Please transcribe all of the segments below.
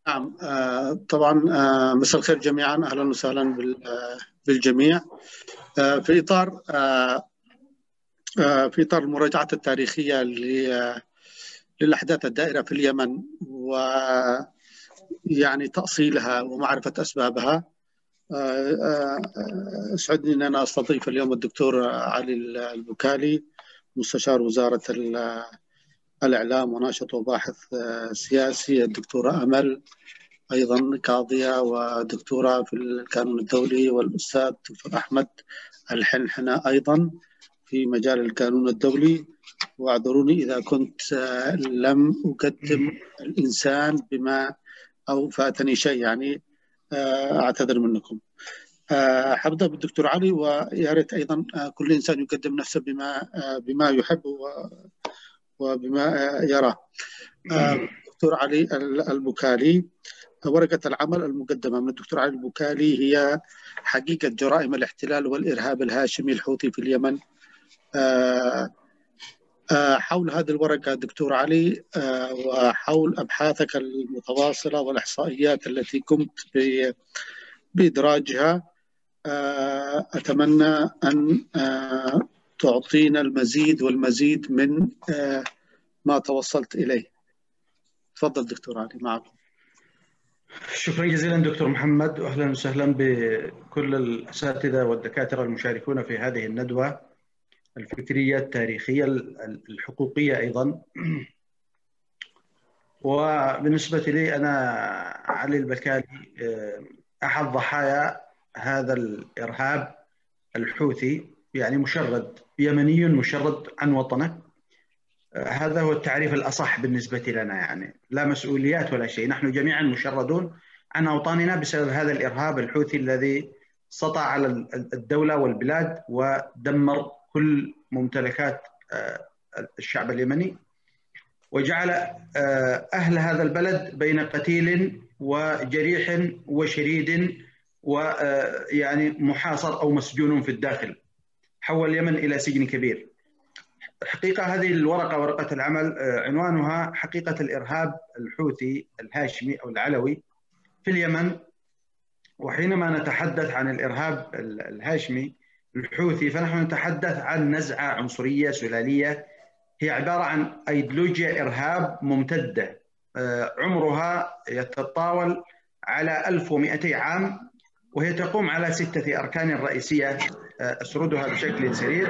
نعم. طبعا. مساء الخير جميعا، اهلا وسهلا بالجميع. في اطار في اطار المراجعات التاريخيه للاحداث الدائره في اليمن، ويعني تاصيلها ومعرفه اسبابها. اسعدني ان انا استضيف اليوم الدكتور علي البكالي، مستشار وزاره الاعلام وناشط وباحث سياسي، الدكتوره امل أيضا قاضية ودكتورة في القانون الدولي، والأستاذ دكتور أحمد الحنحنة أيضا في مجال القانون الدولي. واعذروني إذا كنت لم أقدم الإنسان بما أو فاتني شيء، يعني أعتذر منكم. حبدأ بالدكتور علي، ويا ريت أيضا كل إنسان يقدم نفسه بما يحب وبما يراه. دكتور علي البكالي، ورقة العمل المقدمة من الدكتور علي البكالي هي حقيقة جرائم الاحتلال والإرهاب الهاشمي الحوثي في اليمن. حول هذه الورقة دكتور علي، وحول أبحاثك المتواصلة والإحصائيات التي قمت بإدراجها، أتمنى أن تعطينا المزيد والمزيد من ما توصلت إليه. تفضل دكتور علي، معكم. شكرا جزيلا دكتور محمد، واهلا وسهلا بكل الاساتذه والدكاتره المشاركون في هذه الندوه الفكريه التاريخيه الحقوقيه ايضا. وبالنسبه لي انا علي البكالي، احد ضحايا هذا الارهاب الحوثي، يعني مشرد يمني مشرد عن وطنه. هذا هو التعريف الأصح بالنسبة لنا، يعني لا مسؤوليات ولا شيء، نحن جميعا مشردون عن أوطاننا بسبب هذا الإرهاب الحوثي الذي سطع على الدولة والبلاد ودمر كل ممتلكات الشعب اليمني، وجعل أهل هذا البلد بين قتيل وجريح وشريد، ويعني محاصر أو مسجون في الداخل. حول اليمن إلى سجن كبير. حقيقة هذه الورقة، ورقة العمل، عنوانها حقيقة الإرهاب الحوثي الهاشمي أو العلوي في اليمن. وحينما نتحدث عن الإرهاب الهاشمي الحوثي فنحن نتحدث عن نزعة عنصرية سلالية، هي عبارة عن أيديولوجيا إرهاب ممتدة عمرها يتطاول على 1200 عام، وهي تقوم على 6 أركان رئيسية أسردها بشكل سريع.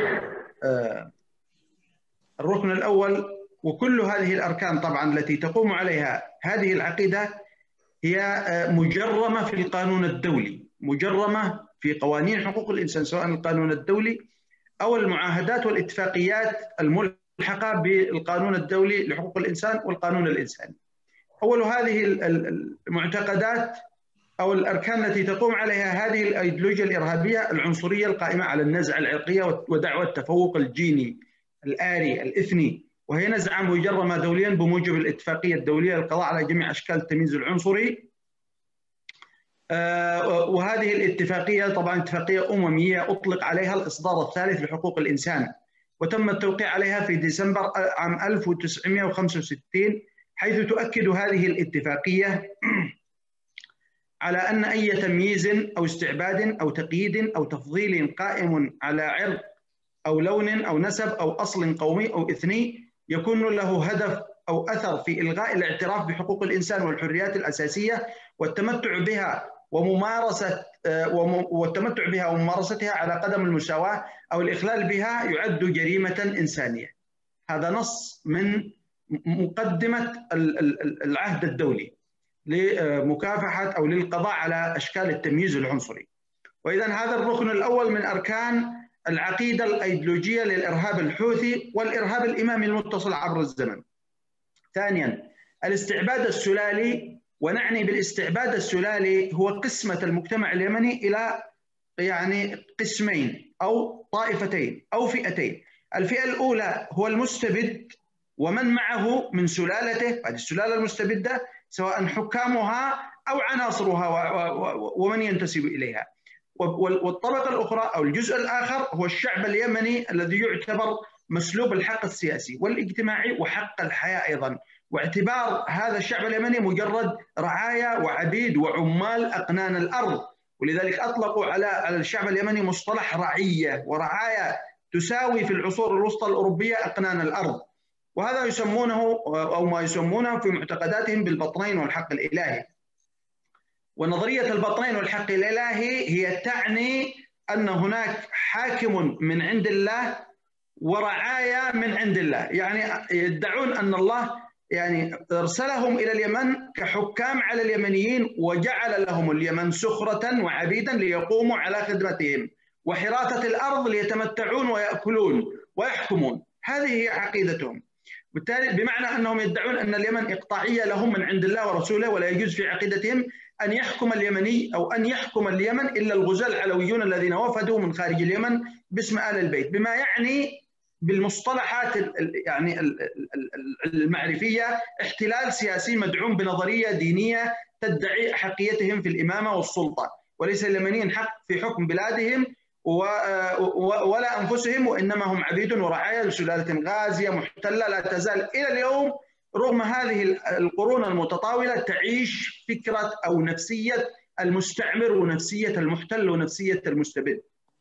الركن الأول، وكل هذه الأركان طبعا التي تقوم عليها هذه العقيدة هي مجرمة في القانون الدولي، مجرمة في قوانين حقوق الإنسان، سواء القانون الدولي أو المعاهدات والاتفاقيات الملحقة بالقانون الدولي لحقوق الإنسان والقانون الإنساني. أول هذه المعتقدات أو الأركان التي تقوم عليها هذه الأيديولوجيا الإرهابية العنصرية القائمة على النزعة العرقية ودعوة التفوق الجيني الآري الإثني، وهي نزعة مجرمة دوليا بموجب الاتفاقية الدولية للقضاء على جميع أشكال التمييز العنصري. وهذه الاتفاقية طبعا اتفاقية أممية أطلق عليها الإصدار الثالث لحقوق الإنسان، وتم التوقيع عليها في ديسمبر عام 1965، حيث تؤكد هذه الاتفاقية على أن أي تمييز أو استعباد أو تقييد أو تفضيل قائم على عرق أو لون أو نسب أو أصل قومي أو إثني يكون له هدف أو أثر في إلغاء الاعتراف بحقوق الإنسان والحريات الأساسية والتمتع بها وممارستها على قدم المساواة أو الإخلال بها يعد جريمة إنسانية. هذا نص من مقدمة العهد الدولي لمكافحة أو للقضاء على أشكال التمييز العنصري. وإذن هذا الركن الأول من أركان العقيدة الأيديولوجية للإرهاب الحوثي والإرهاب الإمامي المتصل عبر الزمن. ثانيا، الاستعباد السلالي، ونعني بالاستعباد السلالي هو قسمة المجتمع اليمني إلى يعني قسمين أو طائفتين أو فئتين. الفئة الأولى هو المستبد ومن معه من سلالته، هذه السلالة المستبدة سواء حكامها أو عناصرها ومن ينتسب إليها. والطبقة الأخرى أو الجزء الآخر هو الشعب اليمني الذي يعتبر مسلوب الحق السياسي والاجتماعي وحق الحياة أيضا، واعتبار هذا الشعب اليمني مجرد رعايا وعبيد وعمال أقنان الأرض. ولذلك أطلقوا على الشعب اليمني مصطلح رعية ورعايا تساوي في العصور الوسطى الأوروبية أقنان الأرض. وهذا يسمونه أو ما يسمونه في معتقداتهم بالبطنين والحق الإلهي. ونظرية البطنين والحق الإلهي هي تعني أن هناك حاكم من عند الله ورعايا من عند الله، يعني يدعون أن الله يعني أرسلهم إلى اليمن كحكام على اليمنيين وجعل لهم اليمن سخرة وعبيدا ليقوموا على خدمتهم، وحراثة الأرض ليتمتعون ويأكلون ويحكمون. هذه هي عقيدتهم. بالتالي بمعنى أنهم يدعون أن اليمن إقطاعية لهم من عند الله ورسوله، ولا يجوز في عقيدتهم أن يحكم اليمني أو أن يحكم اليمن إلا الغزاة العلويون الذين وفدوا من خارج اليمن باسم آل البيت، بما يعني بالمصطلحات يعني المعرفية احتلال سياسي مدعوم بنظرية دينية تدعي حقيتهم في الإمامة والسلطة، وليس اليمنيين حق في حكم بلادهم ولا أنفسهم، وإنما هم عبيد ورعايا لسلالة غازية محتلة لا تزال إلى اليوم رغم هذه القرون المتطاولة تعيش فكرة أو نفسية المستعمر ونفسية المحتل ونفسية المستبد.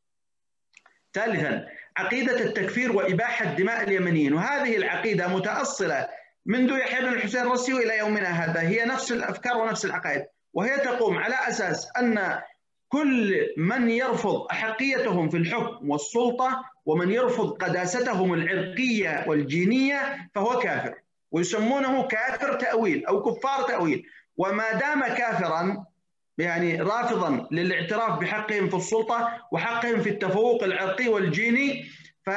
ثالثا، عقيدة التكفير وإباحة دماء اليمنيين، وهذه العقيدة متأصلة منذ يحيى بن الحسين الرسيو إلى يومنا هذا، هي نفس الأفكار ونفس العقائد، وهي تقوم على أساس أن كل من يرفض أحقيتهم في الحكم والسلطة ومن يرفض قداستهم العرقية والجينية فهو كافر، ويسمونه كافر تأويل أو كفار تأويل. وما دام كافرا يعني رافضا للاعتراف بحقهم في السلطة وحقهم في التفوق العرقي والجيني،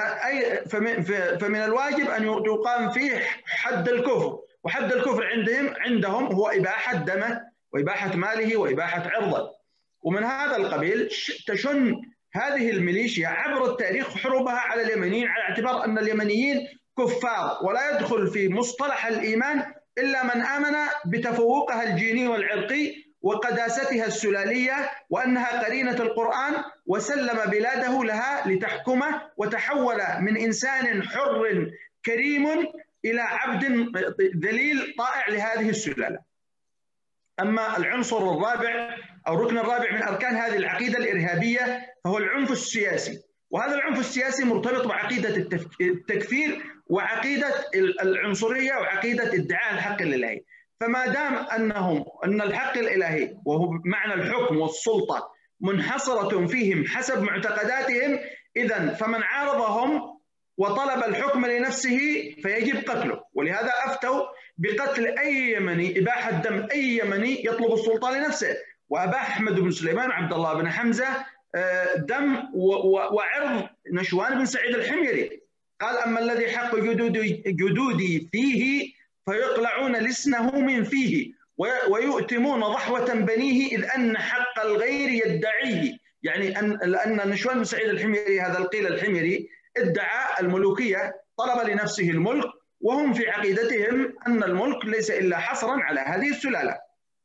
فمن الواجب أن يقام فيه حد الكفر. وحد الكفر عندهم هو إباحة دمه وإباحة ماله وإباحة عرضه. ومن هذا القبيل تشن هذه الميليشيا عبر التاريخ حروبها على اليمنيين على اعتبار أن اليمنيين كفار، ولا يدخل في مصطلح الإيمان إلا من آمن بتفوقها الجيني والعرقي وقداستها السلالية، وأنها قرينة القرآن، وسلم بلاده لها لتحكمه، وتحول من إنسان حر كريم إلى عبد ذليل طائع لهذه السلالة. أما العنصر الرابع أو الركن الرابع من أركان هذه العقيدة الإرهابية فهو العنف السياسي، وهذا العنف السياسي مرتبط بعقيدة التكفير وعقيدة العنصرية وعقيدة ادعاء الحق الإلهي. فما دام أن الحق الإلهي وهو معنى الحكم والسلطة منحصرة فيهم حسب معتقداتهم، إذن فمن عارضهم وطلب الحكم لنفسه فيجب قتله. ولهذا أفتوا بقتل أي يمني، إباحة دم أي يمني يطلب السلطة لنفسه، وأباح أحمد بن سليمان وعبد الله بن حمزة دم وعرض نشوان بن سعيد الحميري. قال: أما الذي حق جدودي فيه فيقلعون لسنه من فيه ويؤتمون ضحوة بنيه إذ أن حق الغير يدعيه. يعني لأن نشوان بن سعيد الحميري هذا القيل الحميري ادعى الملوكية، طلب لنفسه الملك، وهم في عقيدتهم أن الملك ليس إلا حصرا على هذه السلالة.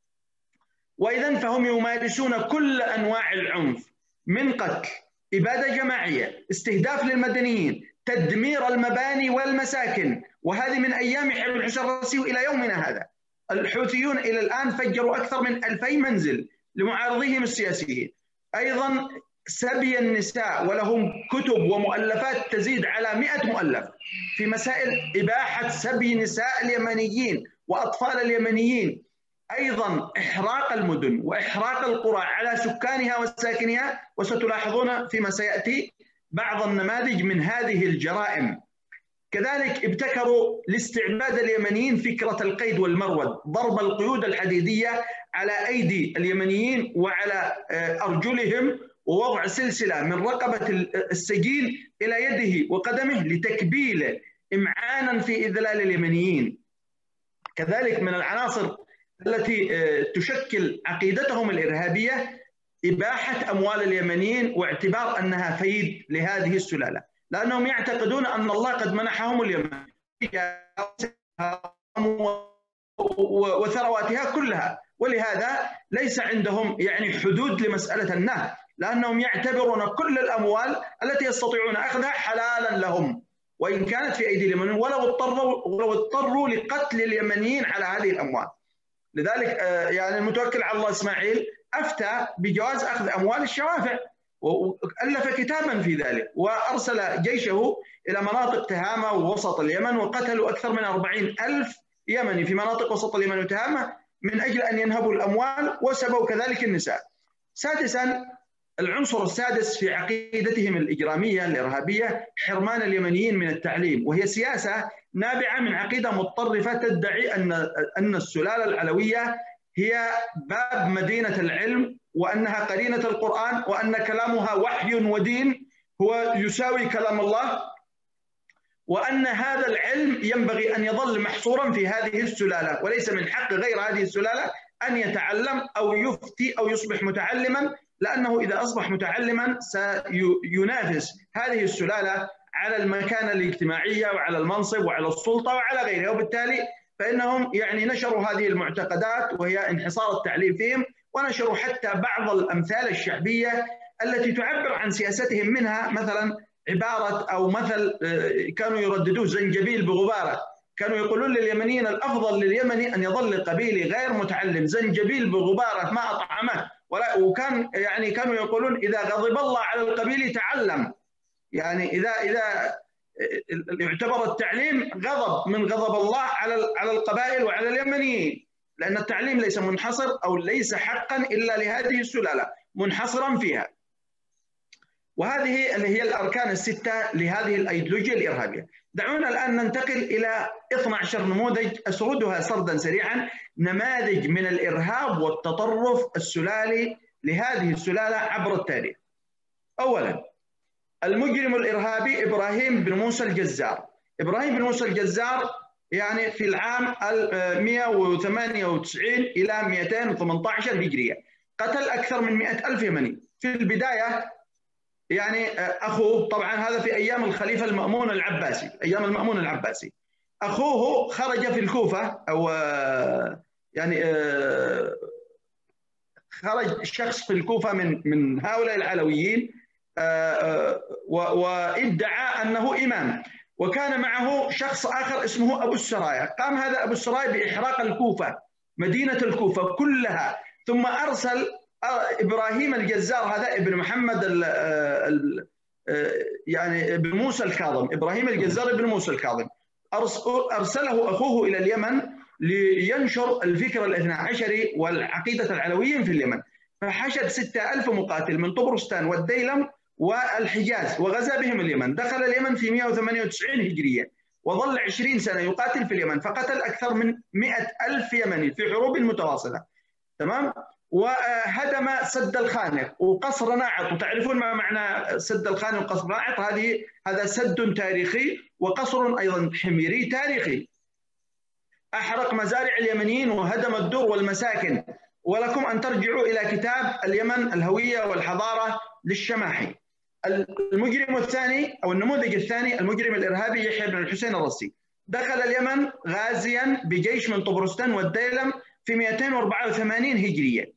وإذن فهم يمارسون كل أنواع العنف من قتل، إبادة جماعية، استهداف للمدنيين، تدمير المباني والمساكن، وهذه من أيام يحيى بن الحسين الرسيو إلى يومنا هذا. الحوثيون إلى الآن فجروا أكثر من 2000 منزل لمعارضيهم السياسيين. أيضا سبي النساء، ولهم كتب ومؤلفات تزيد على 100 مؤلف في مسائل إباحة سبي نساء اليمنيين وأطفال اليمنيين. أيضا إحراق المدن وإحراق القرى على سكانها وساكنها، وستلاحظون فيما سيأتي بعض النماذج من هذه الجرائم. كذلك ابتكروا لاستعباد اليمنيين فكرة القيد والمرود، ضرب القيود الحديدية على أيدي اليمنيين وعلى أرجلهم، ووضع سلسلة من رقبة السجين إلى يده وقدمه لتكبيله إمعانا في إذلال اليمنيين. كذلك من العناصر التي تشكل عقيدتهم الإرهابية إباحة أموال اليمنيين واعتبار أنها فيد لهذه السلالة، لأنهم يعتقدون أن الله قد منحهم اليمن وثرواتها كلها، ولهذا ليس عندهم يعني حدود لمسألة النهب، لأنهم يعتبرون كل الأموال التي يستطيعون أخذها حلالا لهم، وإن كانت في أيدي اليمنيين ولو اضطروا لقتل اليمنيين على هذه الأموال. لذلك يعني المتوكل على الله إسماعيل أفتى بجواز أخذ أموال الشوافع وألف كتابا في ذلك، وأرسل جيشه إلى مناطق تهامة ووسط اليمن، وقتلوا أكثر من 40,000 يمني في مناطق وسط اليمن وتهامة من أجل أن ينهبوا الأموال، وسبوا كذلك النساء. سادسا، العنصر السادس في عقيدتهم الإجرامية الإرهابية حرمان اليمنيين من التعليم، وهي سياسة نابعة من عقيدة متطرفة تدعي أن السلالة العلوية هي باب مدينة العلم، وأنها قرينة القرآن، وأن كلامها وحي ودين هو يساوي كلام الله، وأن هذا العلم ينبغي أن يظل محصورا في هذه السلالة، وليس من حق غير هذه السلالة أن يتعلم أو يفتي أو يصبح متعلما، لأنه إذا أصبح متعلما سينافس هذه السلالة على المكانة الاجتماعية وعلى المنصب وعلى السلطة وعلى غيرها، وبالتالي فإنهم يعني نشروا هذه المعتقدات وهي انحصار التعليم فيهم، ونشروا حتى بعض الأمثال الشعبية التي تعبر عن سياستهم، منها مثلا عبارة أو مثل كانوا يرددوه: زنجبيل بغبارة. كانوا يقولون لليمنيين: الأفضل لليمني أن يظل قبيلي غير متعلم، زنجبيل بغبارة ما أطعمه. وكان يعني كانوا يقولون: إذا غضب الله على القبيل تعلم، يعني إذا يعتبر التعليم غضب من غضب الله على القبائل وعلى اليمنيين، لأن التعليم ليس منحصر أو ليس حقا إلا لهذه السلالة، منحصرا فيها. وهذه اللي هي الأركان الستة لهذه الأيديولوجيا الإرهابية. دعونا الآن ننتقل إلى 12 نموذج أسردها سردا سريعا، نماذج من الإرهاب والتطرف السلالي لهذه السلالة عبر التاريخ. أولا، المجرم الإرهابي إبراهيم بن موسى الجزار. إبراهيم بن موسى الجزار يعني في العام 198 إلى 218 هجرية قتل أكثر من 100,000 يمني. في البداية يعني أخوه، طبعا هذا في أيام الخليفة المأمون العباسي، أيام المأمون العباسي، أخوه خرج في الكوفة، أو يعني خرج شخص في الكوفة من هؤلاء العلويين وادعى أنه إمام، وكان معه شخص آخر اسمه أبو السرايا. قام هذا أبو السرايا بإحراق الكوفة، مدينة الكوفة كلها، ثم أرسل إبراهيم الجزار هذا ابن محمد يعني ابن موسى الكاظم، إبراهيم الجزار ابن موسى الكاظم، أرسله أخوه إلى اليمن لينشر الفكر الاثنى عشري والعقيدة العلويين في اليمن، فحشد 6,000 مقاتل من طبرستان والديلم والحجاز وغزا بهم اليمن. دخل اليمن في 198 هجرية وظل 20 سنة يقاتل في اليمن، فقتل أكثر من 100,000 يمني في حروب متواصلة. تمام. وهدم سد الخانق وقصر ناعط، وتعرفون ما معنى سد الخانق وقصر ناعط؟ هذا سد تاريخي وقصر أيضا حميري تاريخي. أحرق مزارع اليمنيين وهدم الدور والمساكن. ولكم أن ترجعوا إلى كتاب اليمن الهوية والحضارة للشماحي. المجرم الثاني أو النموذج الثاني، المجرم الإرهابي يحيى بن الحسين الرسي، دخل اليمن غازيا بجيش من طبرستان والديلم في 284 هجرية،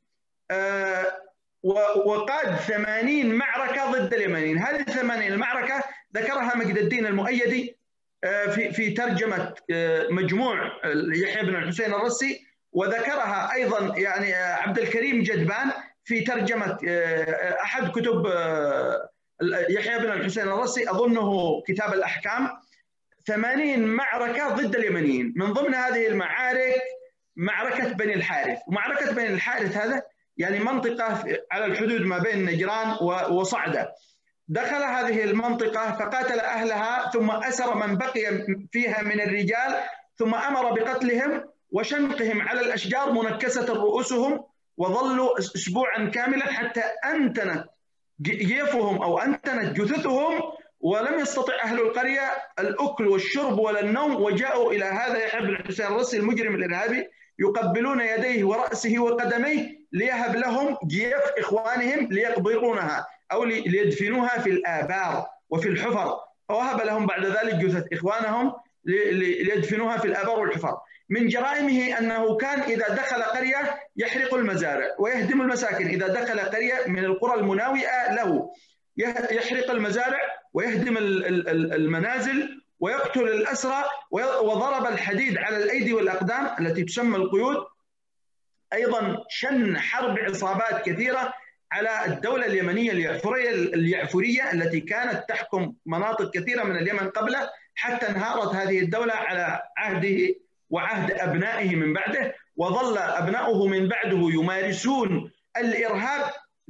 وقاد 80 معركة ضد اليمنيين. هذه 80 المعركة ذكرها مجد الدين المؤيدي في ترجمة مجموع يحيى بن الحسين الرسي، وذكرها أيضا يعني عبد الكريم جدبان في ترجمة أحد كتب يحيى بن الحسين الرسي، أظنه كتاب الأحكام. 80 معركة ضد اليمنيين، من ضمن هذه المعارك معركة بني الحارث. ومعركة بني الحارث هذا يعني منطقة على الحدود ما بين نجران وصعدة. دخل هذه المنطقة فقاتل أهلها، ثم أسر من بقي فيها من الرجال، ثم أمر بقتلهم وشنقهم على الأشجار منكسة رؤوسهم، وظلوا أسبوعا كاملا حتى أنتنت جيفهم أو أنتنت جثثهم، ولم يستطع أهل القرية الأكل والشرب ولا النوم، وجاءوا إلى هذا يحيى بن الحسين الرسي المجرم الإرهابي يقبلون يديه ورأسه وقدميه ليهب لهم جيف إخوانهم ليقبرونها أو ليدفنوها في الآبار وفي الحفر، فوهب لهم بعد ذلك جثث إخوانهم ليدفنوها في الآبار والحفر. من جرائمه أنه كان إذا دخل قرية يحرق المزارع ويهدم المساكن. إذا دخل قرية من القرى المناوئة له يحرق المزارع ويهدم المنازل ويقتل الأسرى، وضرب الحديد على الأيدي والأقدام التي تسمى القيود. أيضا شن حرب عصابات كثيرة على الدولة اليمنية اليعفورية التي كانت تحكم مناطق كثيرة من اليمن قبله، حتى انهارت هذه الدولة على عهده وعهد أبنائه من بعده، وظل أبنائه من بعده يمارسون الإرهاب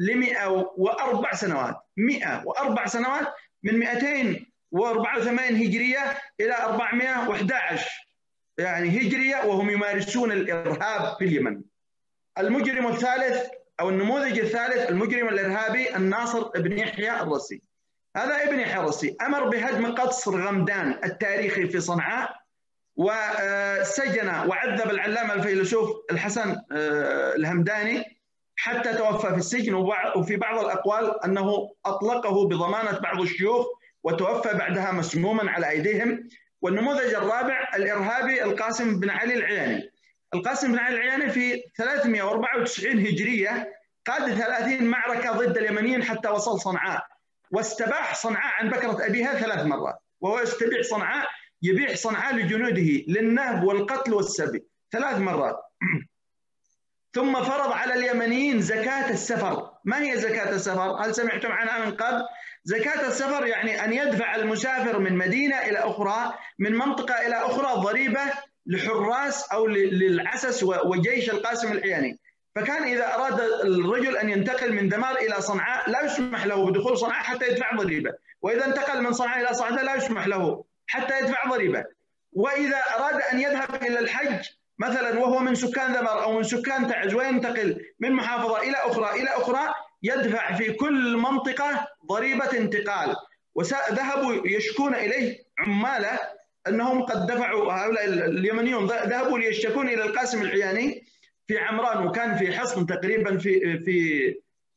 ل104 سنوات. 104 سنوات، من 284 هجرية إلى 411 يعني هجرية، وهم يمارسون الإرهاب في اليمن. المجرم الثالث أو النموذج الثالث، المجرم الإرهابي الناصر بن يحيى الرسي. هذا ابن يحيى الرسي أمر بهدم قصر غمدان التاريخي في صنعاء، وسجن وعذب العلامة الفيلسوف الحسن الهمداني حتى توفى في السجن، وفي بعض الأقوال أنه أطلقه بضمانة بعض الشيوخ وتوفى بعدها مسموما على أيديهم. والنموذج الرابع الإرهابي القاسم بن علي العياني. القاسم بن علي العياني في 394 هجرية قاد 30 معركة ضد اليمنيين حتى وصل صنعاء، واستباح صنعاء عن بكرة أبيها 3 مرات، وهو يستبيح صنعاء، يبيع صنعاء لجنوده للنهب والقتل والسبي 3 مرات. ثم فرض على اليمنيين زكاة السفر. ما هي زكاة السفر؟ هل سمعتم عنها من قبل؟ زكاة السفر يعني أن يدفع المسافر من مدينة إلى أخرى، من منطقة إلى أخرى، ضريبة لحراس أو للعسس وجيش القاسم العياني. فكان إذا أراد الرجل أن ينتقل من دمار إلى صنعاء لا يسمح له بدخول صنعاء حتى يدفع ضريبة، وإذا انتقل من صنعاء إلى صعدة لا يسمح له حتى يدفع ضريبة. وإذا أراد أن يذهب إلى الحج مثلا وهو من سكان ذمر أو من سكان تعز وينتقل من محافظة إلى أخرى يدفع في كل منطقة ضريبة انتقال. وذهبوا يشكون إليه عماله أنهم قد دفعوا، هؤلاء اليمنيون ذهبوا ليشتكون إلى القاسم العياني في عمران، وكان في حصن تقريبا في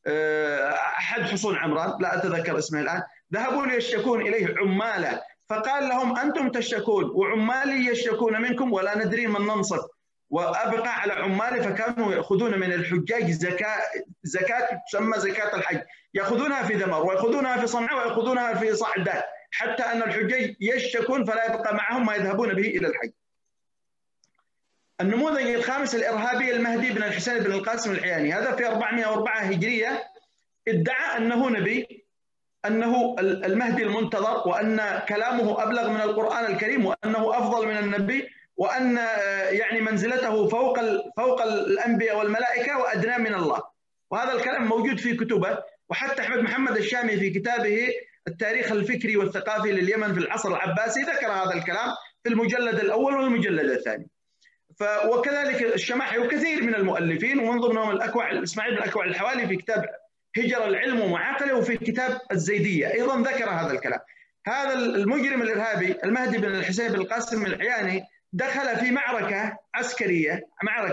أحد حصون عمران، لا أتذكر اسمه الآن. ذهبوا ليشتكون إليه عماله، فقال لهم أنتم تشتكون وعمالي يشتكون منكم ولا ندري من ننصف، وأبقى على عمالي. فكانوا يأخذون من الحجاج زكاة تسمى زكاة الحج، يأخذونها في ذمر ويأخذونها في صنعاء ويأخذونها في صعدة، حتى أن الحجاج يشتكون فلا يبقى معهم ما يذهبون به إلى الحج. النموذج الخامس الإرهابي المهدي بن الحسين بن القاسم العياني. هذا في 404 هجرية ادعى أنه نبي، أنه المهدي المنتظر، وأن كلامه أبلغ من القرآن الكريم، وأنه أفضل من النبي، وأن يعني منزلته فوق الأنبياء والملائكة وأدنى من الله. وهذا الكلام موجود في كتبه، وحتى أحمد محمد الشامي في كتابه التاريخ الفكري والثقافي لليمن في العصر العباسي ذكر هذا الكلام في المجلد الأول والمجلد الثاني. وكذلك الشماحي وكثير من المؤلفين، ومن ضمنهم إسماعيل بن الأكوع الحوالي في كتاب هجر العلم ومعاقله، وفي كتاب الزيدية أيضا ذكر هذا الكلام. هذا المجرم الإرهابي المهدي بن الحسين بن القاسم العياني دخل في معركة عسكرية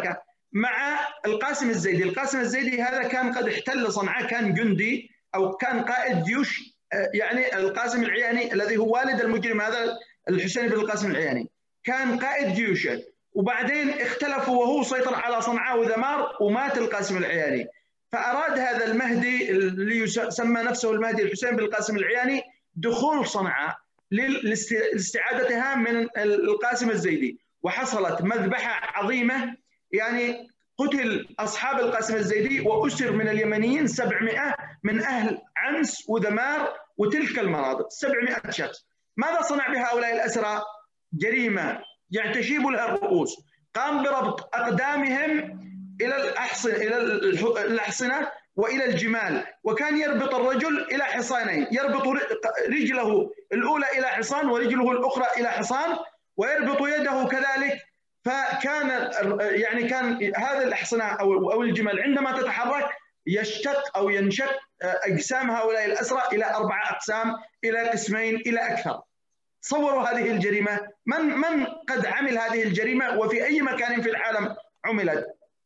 مع القاسم الزيدي. القاسم الزيدي هذا كان قد احتل صنعاء، كان جندي أو كان قائد جيوش، يعني القاسم العياني الذي هو والد المجرم هذا الحسين بن القاسم العياني كان قائد جيوشه، وبعدين اختلفوا وهو سيطر على صنعاء وذمار ومات القاسم العياني. فأراد هذا المهدي اللي يسمى نفسه المهدي الحسين بن القاسم العياني دخول صنعاء لاستعادتها من القاسم الزيدي، وحصلت مذبحة عظيمة، يعني قتل أصحاب القاسم الزيدي وأسر من اليمنيين 700 من أهل عنس وذمار وتلك المناطق، 700 شخص. ماذا صنع بهؤلاء الأسرى؟ جريمة يعني تشيب لها الرؤوس. قام بربط أقدامهم إلى الأحصنة وإلى الجمال، وكان يربط الرجل إلى حصانين، يربط رجله الأولى إلى حصان ورجله الأخرى إلى حصان، ويربط يده كذلك. فكان يعني كان هذا الأحصنة أو الجمال عندما تتحرك يشتق أو ينشق أجسام هؤلاء الأسرى إلى 4 أقسام، إلى قسمين، إلى أكثر. تصوروا هذه الجريمة، من قد عمل هذه الجريمة وفي أي مكان في العالم عملت؟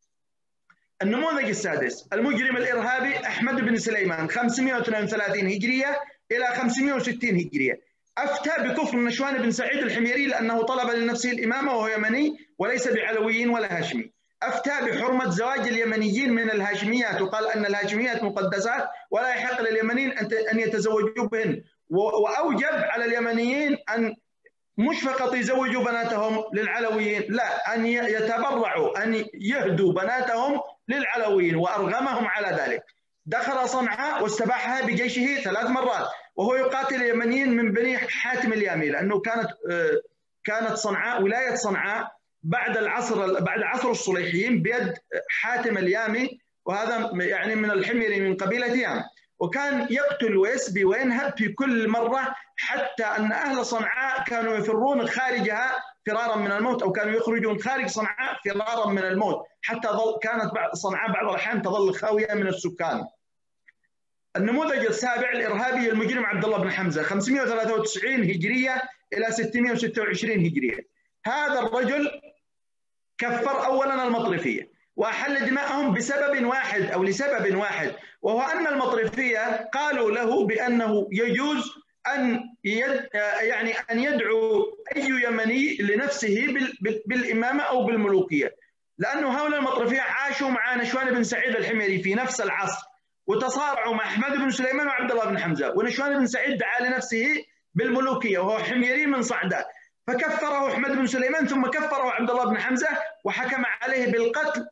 النموذج السادس المجرم الإرهابي أحمد بن سليمان 532 هجرية إلى 560 هجرية. أفتى بكفر نشوان بن سعيد الحميري لأنه طلب لنفسه الإمامة وهو يمني وليس بعلويين ولا هاشمي. أفتى بحرمة زواج اليمنيين من الهاشميات، وقال أن الهاشميات مقدسات ولا يحق لليمنيين أن يتزوجوا بهن، وأوجب على اليمنيين أن مش فقط يزوجوا بناتهم للعلويين، لا، أن يتبرعوا، أن يهدوا بناتهم للعلويين، وأرغمهم على ذلك. دخل صنعاء واستباحها بجيشه 3 مرات، وهو يقاتل اليمنيين من بني حاتم اليامي، لأنه كانت صنعاء، ولاية صنعاء بعد عصر الصليحيين بيد حاتم اليامي، وهذا يعني من الحميري من قبيلة يام، وكان يقتل ويسبي وينهب في كل مرة، حتى أن أهل صنعاء كانوا يفرون خارجها فرارا من الموت، أو كانوا يخرجون خارج صنعاء فرارا من الموت، حتى كانت صنعاء بعض الأحيان تظل خاوية من السكان. النموذج السابع الإرهابي المجرم عبد الله بن حمزة، 593 هجرية إلى 626 هجرية. هذا الرجل كفر أولا المطرفية وأحل دماءهم بسبب واحد أو لسبب واحد، وهو أن المطرفية قالوا له بأنه يجوز أن يدعو أي يمني لنفسه بالإمامة أو بالملوكية، لأنه هؤلاء المطرفية عاشوا مع نشوان بن سعيد الحميري في نفس العصر، وتصارعوا مع أحمد بن سليمان وعبد الله بن حمزة، ونشوان بن سعيد دعا لنفسه بالملوكية وهو حميري من صعداء، فكفره أحمد بن سليمان ثم كفره عبد الله بن حمزة وحكم عليه بالقتل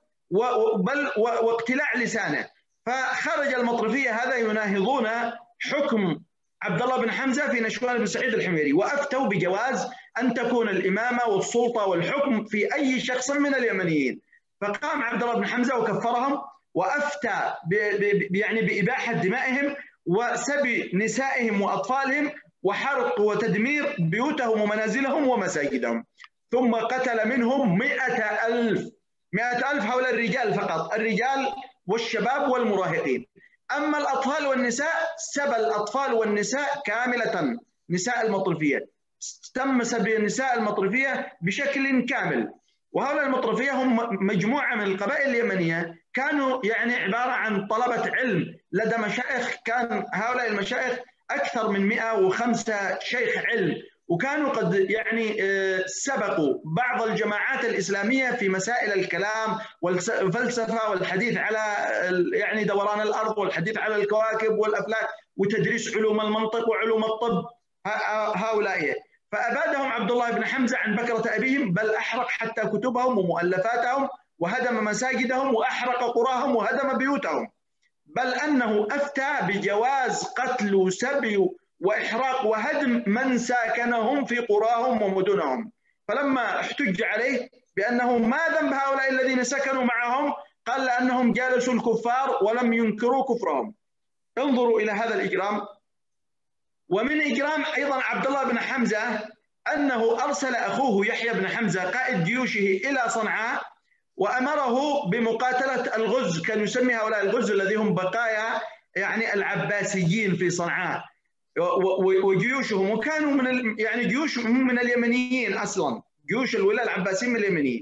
واقتلاع لسانه. فخرج المطرفية هذا يناهضون حكم عبد الله بن حمزة في نشوان بن سعيد الحميري، وأفتوا بجواز أن تكون الإمامة والسلطة والحكم في أي شخص من اليمنيين. فقام عبد الله بن حمزة وكفرهم، وأفتى بإباحة دمائهم وسبي نسائهم وأطفالهم وحرق وتدمير بيوتهم ومنازلهم ومساجدهم، ثم قتل منهم 100,000 هؤلاء الرجال فقط، الرجال والشباب والمراهقين. أما الأطفال والنساء سبى الأطفال والنساء كاملة، نساء المطرفية تم سبي النساء المطرفية بشكل كامل. وهؤلاء المطرفية هم مجموعة من القبائل اليمنية، كانوا عبارة عن طلبة علم لدى مشايخ، كان هؤلاء المشايخ أكثر من 105 شيخ علم، وكانوا قد سبقوا بعض الجماعات الإسلامية في مسائل الكلام والفلسفة والحديث على دوران الأرض والحديث على الكواكب والأفلاك وتدريس علوم المنطق وعلوم الطب هؤلاء. فأبادهم عبد الله بن حمزة عن بكرة أبيهم، بل أحرق حتى كتبهم ومؤلفاتهم وهدم مساجدهم وأحرق قراهم وهدم بيوتهم، بل أنه أفتى بجواز قتل وسبي وإحراق وهدم من ساكنهم في قراهم ومدنهم. فلما احتج عليه بأنه ما ذنب هؤلاء الذين سكنوا معهم، قال لأنهم جالسوا الكفار ولم ينكروا كفرهم. انظروا إلى هذا الإجرام. ومن إجرام أيضا عبد الله بن حمزة أنه أرسل أخوه يحيى بن حمزة قائد جيوشه إلى صنعاء، وأمره بمقاتلة الغز، كان يسمي هؤلاء الغز الذي هم بقايا العباسيين في صنعاء وجيوشهم، وكانوا من جيوشهم من اليمنيين أصلا، جيوش الولاة العباسيين من اليمنيين.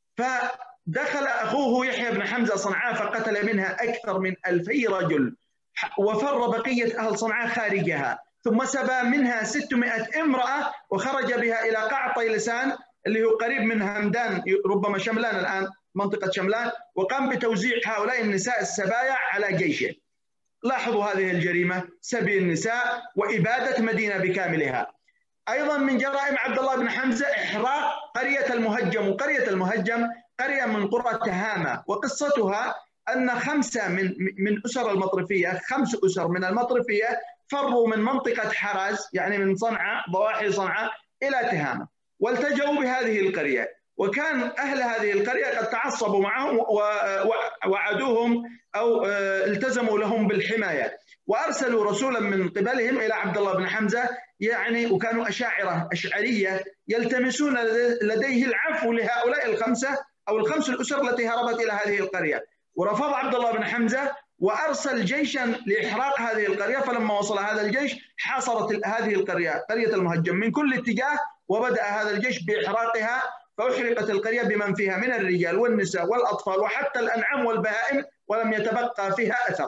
فدخل أخوه يحيى بن حمزة صنعاء فقتل منها أكثر من 2000 رجل، وفر بقية أهل صنعاء خارجها، ثم سبى منها 600 امرأة وخرج بها إلى قاع طيلسان اللي هو قريب من همدان، ربما شملان الآن، منطقة شملان، وقام بتوزيع هؤلاء النساء السبايا على جيشه. لاحظوا هذه الجريمة، سبي النساء وإبادة مدينة بكاملها. أيضا من جرائم عبد الله بن حمزة إحراق قرية المهجم، وقرية المهجم قرية من قرى تهامة، وقصتها أن 5 من أسر المطرفية، 5 أسر من المطرفية فروا من منطقة حرز من صنعاء، ضواحي صنعاء، إلى تهامة، والتجأوا بهذه القرية، وكان أهل هذه القرية قد تعصبوا معهم ووعدوهم أو التزموا لهم بالحماية، وأرسلوا رسولا من قبلهم إلى عبد الله بن حمزة، وكانوا أشعرية يلتمسون لديه العفو لهؤلاء ال5 أو ال5 الأسر التي هربت إلى هذه القرية. ورفض عبد الله بن حمزة وأرسل جيشا لإحراق هذه القرية. فلما وصل هذا الجيش حاصرت هذه القرية، قرية المهجم، من كل اتجاه، وبدأ هذا الجيش بإحراقها، فأحرقت القرية بمن فيها من الرجال والنساء والأطفال وحتى الأنعام والبهائم، ولم يتبقى فيها أثر.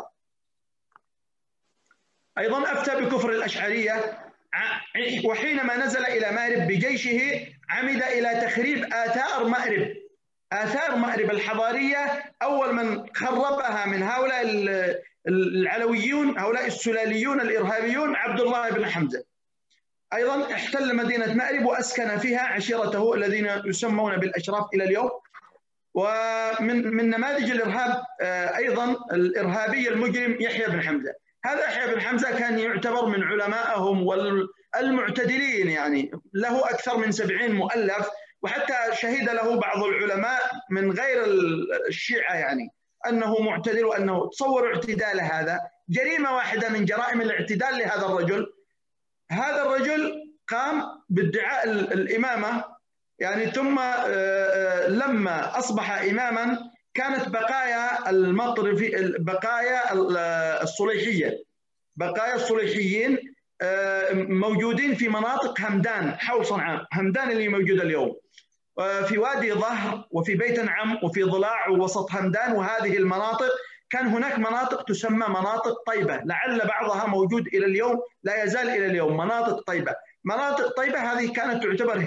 أيضا أفتى بكفر الأشعرية، وحينما نزل إلى مأرب بجيشه عمد إلى تخريب آثار مأرب الحضارية. أول من خربها من هؤلاء العلويون، هؤلاء السلاليون الإرهابيون، عبد الله بن حمزة. أيضا احتل مدينة مأرب وأسكن فيها عشيرته الذين يسمون بالأشراف إلى اليوم. ومن نماذج الإرهاب أيضا الإرهابي المجرم يحيى بن حمزة. هذا يحيى بن حمزة كان يعتبر من علمائهم والمعتدلين، يعني له أكثر من 70 مؤلف، وحتى شهد له بعض العلماء من غير الشيعة يعني أنه معتدل، وأنه تصور اعتدال هذا جريمة واحدة من جرائم الاعتدال لهذا الرجل. هذا الرجل قام بادعاء الإمامة يعني، ثم لما أصبح إماما كانت بقايا بقايا الصليحية، بقايا الصليحيين موجودين في مناطق همدان حول صنعاء، همدان اللي موجودة اليوم، في وادي ظهر وفي بيت نعم وفي ضلاع ووسط همدان. وهذه المناطق كان هناك مناطق تسمى مناطق طيبة، لعل بعضها موجود إلى اليوم، لا يزال إلى اليوم مناطق طيبة. مناطق طيبة هذه كانت تعتبر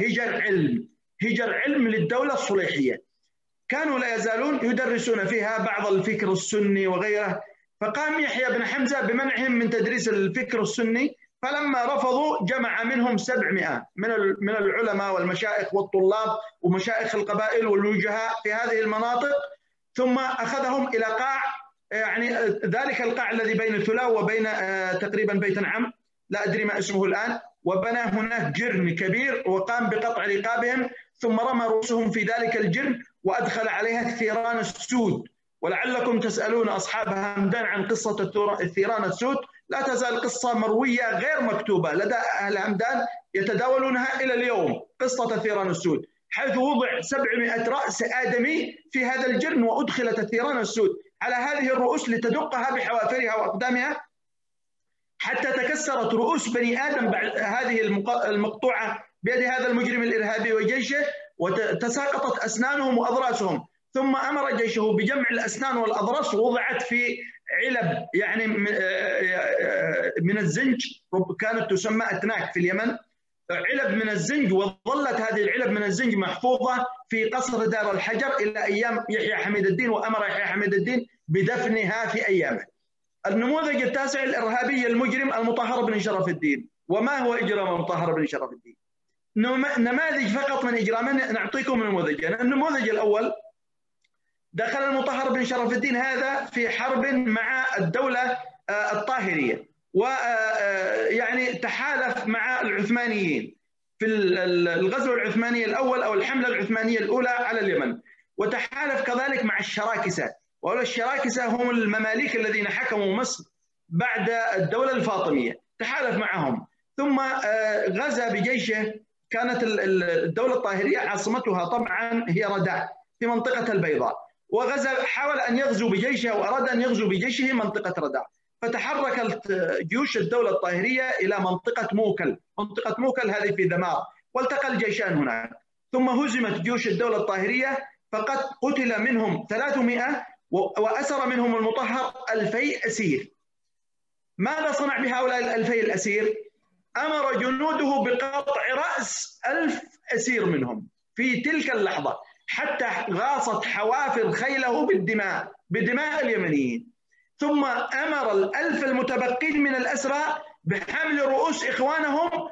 هجر علم للدولة الصليحية، كانوا لا يزالون يدرسون فيها بعض الفكر السني وغيره. فقام يحيى بن حمزة بمنعهم من تدريس الفكر السني، فلما رفضوا جمع منهم 700 من العلماء والمشايخ والطلاب ومشايخ القبائل والوجهاء في هذه المناطق، ثم أخذهم إلى قاع، يعني ذلك القاع الذي بين ثلاو وبين تقريبا بيت نعم، لا أدري ما اسمه الآن، وبنى هناك جرن كبير وقام بقطع رقابهم، ثم رمى رؤوسهم في ذلك الجرن وأدخل عليها الثيران السود. ولعلكم تسألون أصحاب همدان عن قصة الثيران السود، لا تزال قصة مروية غير مكتوبة لدى أهل همدان يتداولونها إلى اليوم، قصة الثيران السود، حيث وضع 700 رأس آدمي في هذا الجرن وأدخلت الثيران السود على هذه الرؤوس لتدقها بحوافرها وأقدامها حتى تكسرت رؤوس بني آدم بعد هذه المقطوعة بيد هذا المجرم الإرهابي وجيشه، وتساقطت أسنانهم وأضراسهم. ثم أمر جيشه بجمع الأسنان والأضراس، ووضعت في علب يعني من الزنج، كانت تسمى أتناك في اليمن، علب من الزنج، وظلت هذه العلب من الزنج محفوظة في قصر دار الحجر إلى أيام يحيى حميد الدين، وأمر يحيى حميد الدين بدفنها في أيامه. النموذج التاسع الإرهابي المجرم المطهر بن شرف الدين. وما هو إجرام المطهر بن شرف الدين؟ نماذج فقط من إجرامه، نعطيكم نموذجين. النموذج الأول، دخل المطهر بن شرف الدين هذا في حرب مع الدولة الطاهرية، ويعني تحالف مع العثمانيين في الغزو العثماني الأول أو الحملة العثمانية الأولى على اليمن، وتحالف كذلك مع الشراكسة، وهؤلاء الشراكسة هم المماليك الذين حكموا مصر بعد الدولة الفاطمية، تحالف معهم. ثم غزا بجيشه، كانت الدولة الطاهرية عاصمتها طبعا هي رداء في منطقة البيضاء، وغزا حاول أن يغزو بجيشه وأراد أن يغزو بجيشه منطقة رداء، فتحركت جيوش الدولة الطاهرية إلى منطقة موكل، منطقة موكل هذه في دمار، والتقى الجيشان هناك، ثم هزمت جيوش الدولة الطاهرية، فقد قتل منهم 300 وأسر منهم المطهر 2000 أسير. ماذا صنع بهؤلاء 2000 الأسير؟ أمر جنوده بقطع رأس 1000 أسير منهم في تلك اللحظة، حتى غاصت حوافر خيله بدماء اليمنيين. ثم أمر 1000 المتبقين من الأسرى بحمل رؤوس إخوانهم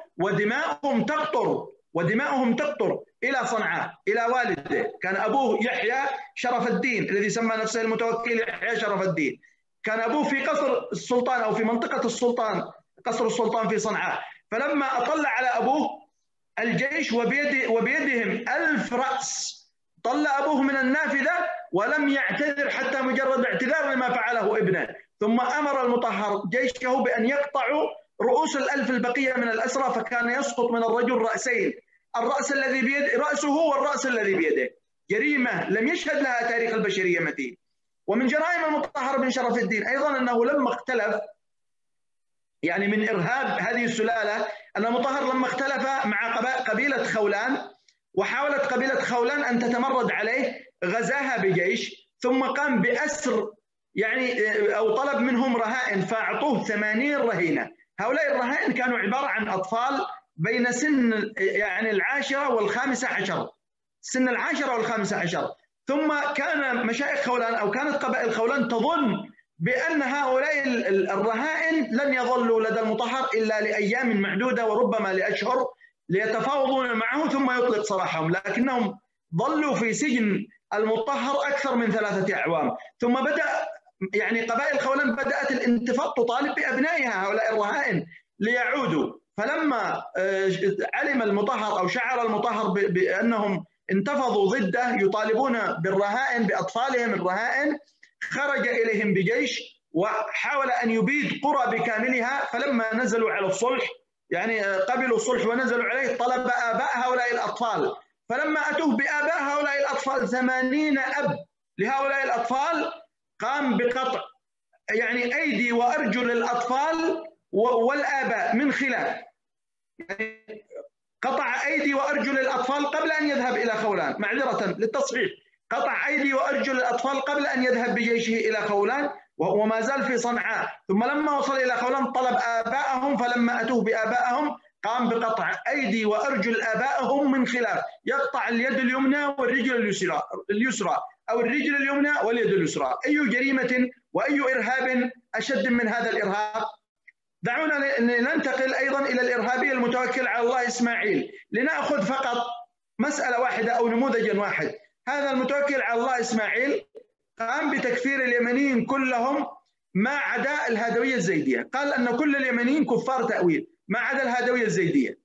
ودماؤهم تقطر إلى صنعاء، إلى والده، كان أبوه يحيى شرف الدين الذي سمى نفسه المتوكل يحيى شرف الدين، كان أبوه في قصر السلطان أو في منطقة السلطان، قصر السلطان في صنعاء. فلما أطل على أبوه الجيش وبيدهم 1000 رأس، طل أبوه من النافذة ولم يعتذر حتى مجرد اعتذار لما فعله ابنه. ثم أمر المطهر جيشه بأن يقطعوا رؤوس 1000 البقية من الأسرى، فكان يسقط من الرجل رأسين، الرأس الذي بيد رأسه والرأس الذي بيده. جريمة لم يشهد لها تاريخ البشرية مثيل. ومن جرائم المطهر بن شرف الدين أيضا أنه لما اختلف، يعني من إرهاب هذه السلالة، أن المطهر لما اختلف مع قبيلة خولان، وحاولت قبيلة خولان أن تتمرد عليه، غزاها بجيش، ثم قام بأسر يعني أو طلب منهم رهائن، فأعطوه 80 رهينة. هؤلاء الرهائن كانوا عبارة عن أطفال بين سن يعني 10 و15، سن 10 و15. ثم كان مشايخ خولان أو كانت قبائل خولان تظن بأن هؤلاء الرهائن لن يظلوا لدى المطهر إلا لأيام معدودة وربما لأشهر ليتفاوضون معه ثم يطلق سراحهم، لكنهم ظلوا في سجن المطهر أكثر من 3 أعوام. ثم بدأ يعني قبائل خولان بدأت الانتفاض تطالب بأبنائها هؤلاء الرهائن ليعودوا. فلما علم المطهر أو شعر المطهر بأنهم انتفضوا ضده يطالبون بالرهائن بأطفالهم الرهائن، خرج إليهم بجيش وحاول أن يبيد قرى بكاملها. فلما نزلوا على الصلح يعني قبلوا الصلح ونزلوا عليه طلب آباء هؤلاء الأطفال. فلما أتوه بآباء هؤلاء الأطفال 80 أب لهؤلاء الأطفال قام بقطع يعني أيدي وأرجل الأطفال والآباء من خلاف، يعني قطع أيدي وأرجل الأطفال قبل أن يذهب إلى خولان، معذرة للتصحيح، قطع أيدي وأرجل الأطفال قبل أن يذهب بجيشه إلى خولان وهو ما زال في صنعاء. ثم لما وصل إلى خولان طلب آباءهم، فلما أتوه بآبائهم قام بقطع أيدي وأرجل آبائهم من خلاف، يقطع اليد اليمنى والرجل اليسرى أو الرجل اليمنى واليد اليسرى. أي جريمة وأي إرهاب أشد من هذا الإرهاب؟ دعونا ننتقل أيضا إلى الإرهابي المتوكل على الله إسماعيل، لنأخذ فقط مسألة واحدة أو نموذجا واحد. هذا المتوكل على الله إسماعيل قام بتكفير اليمنيين كلهم ما عدا الهادوية الزيدية، قال أن كل اليمنيين كفار تأويل ما عدا الهادوية الزيدية،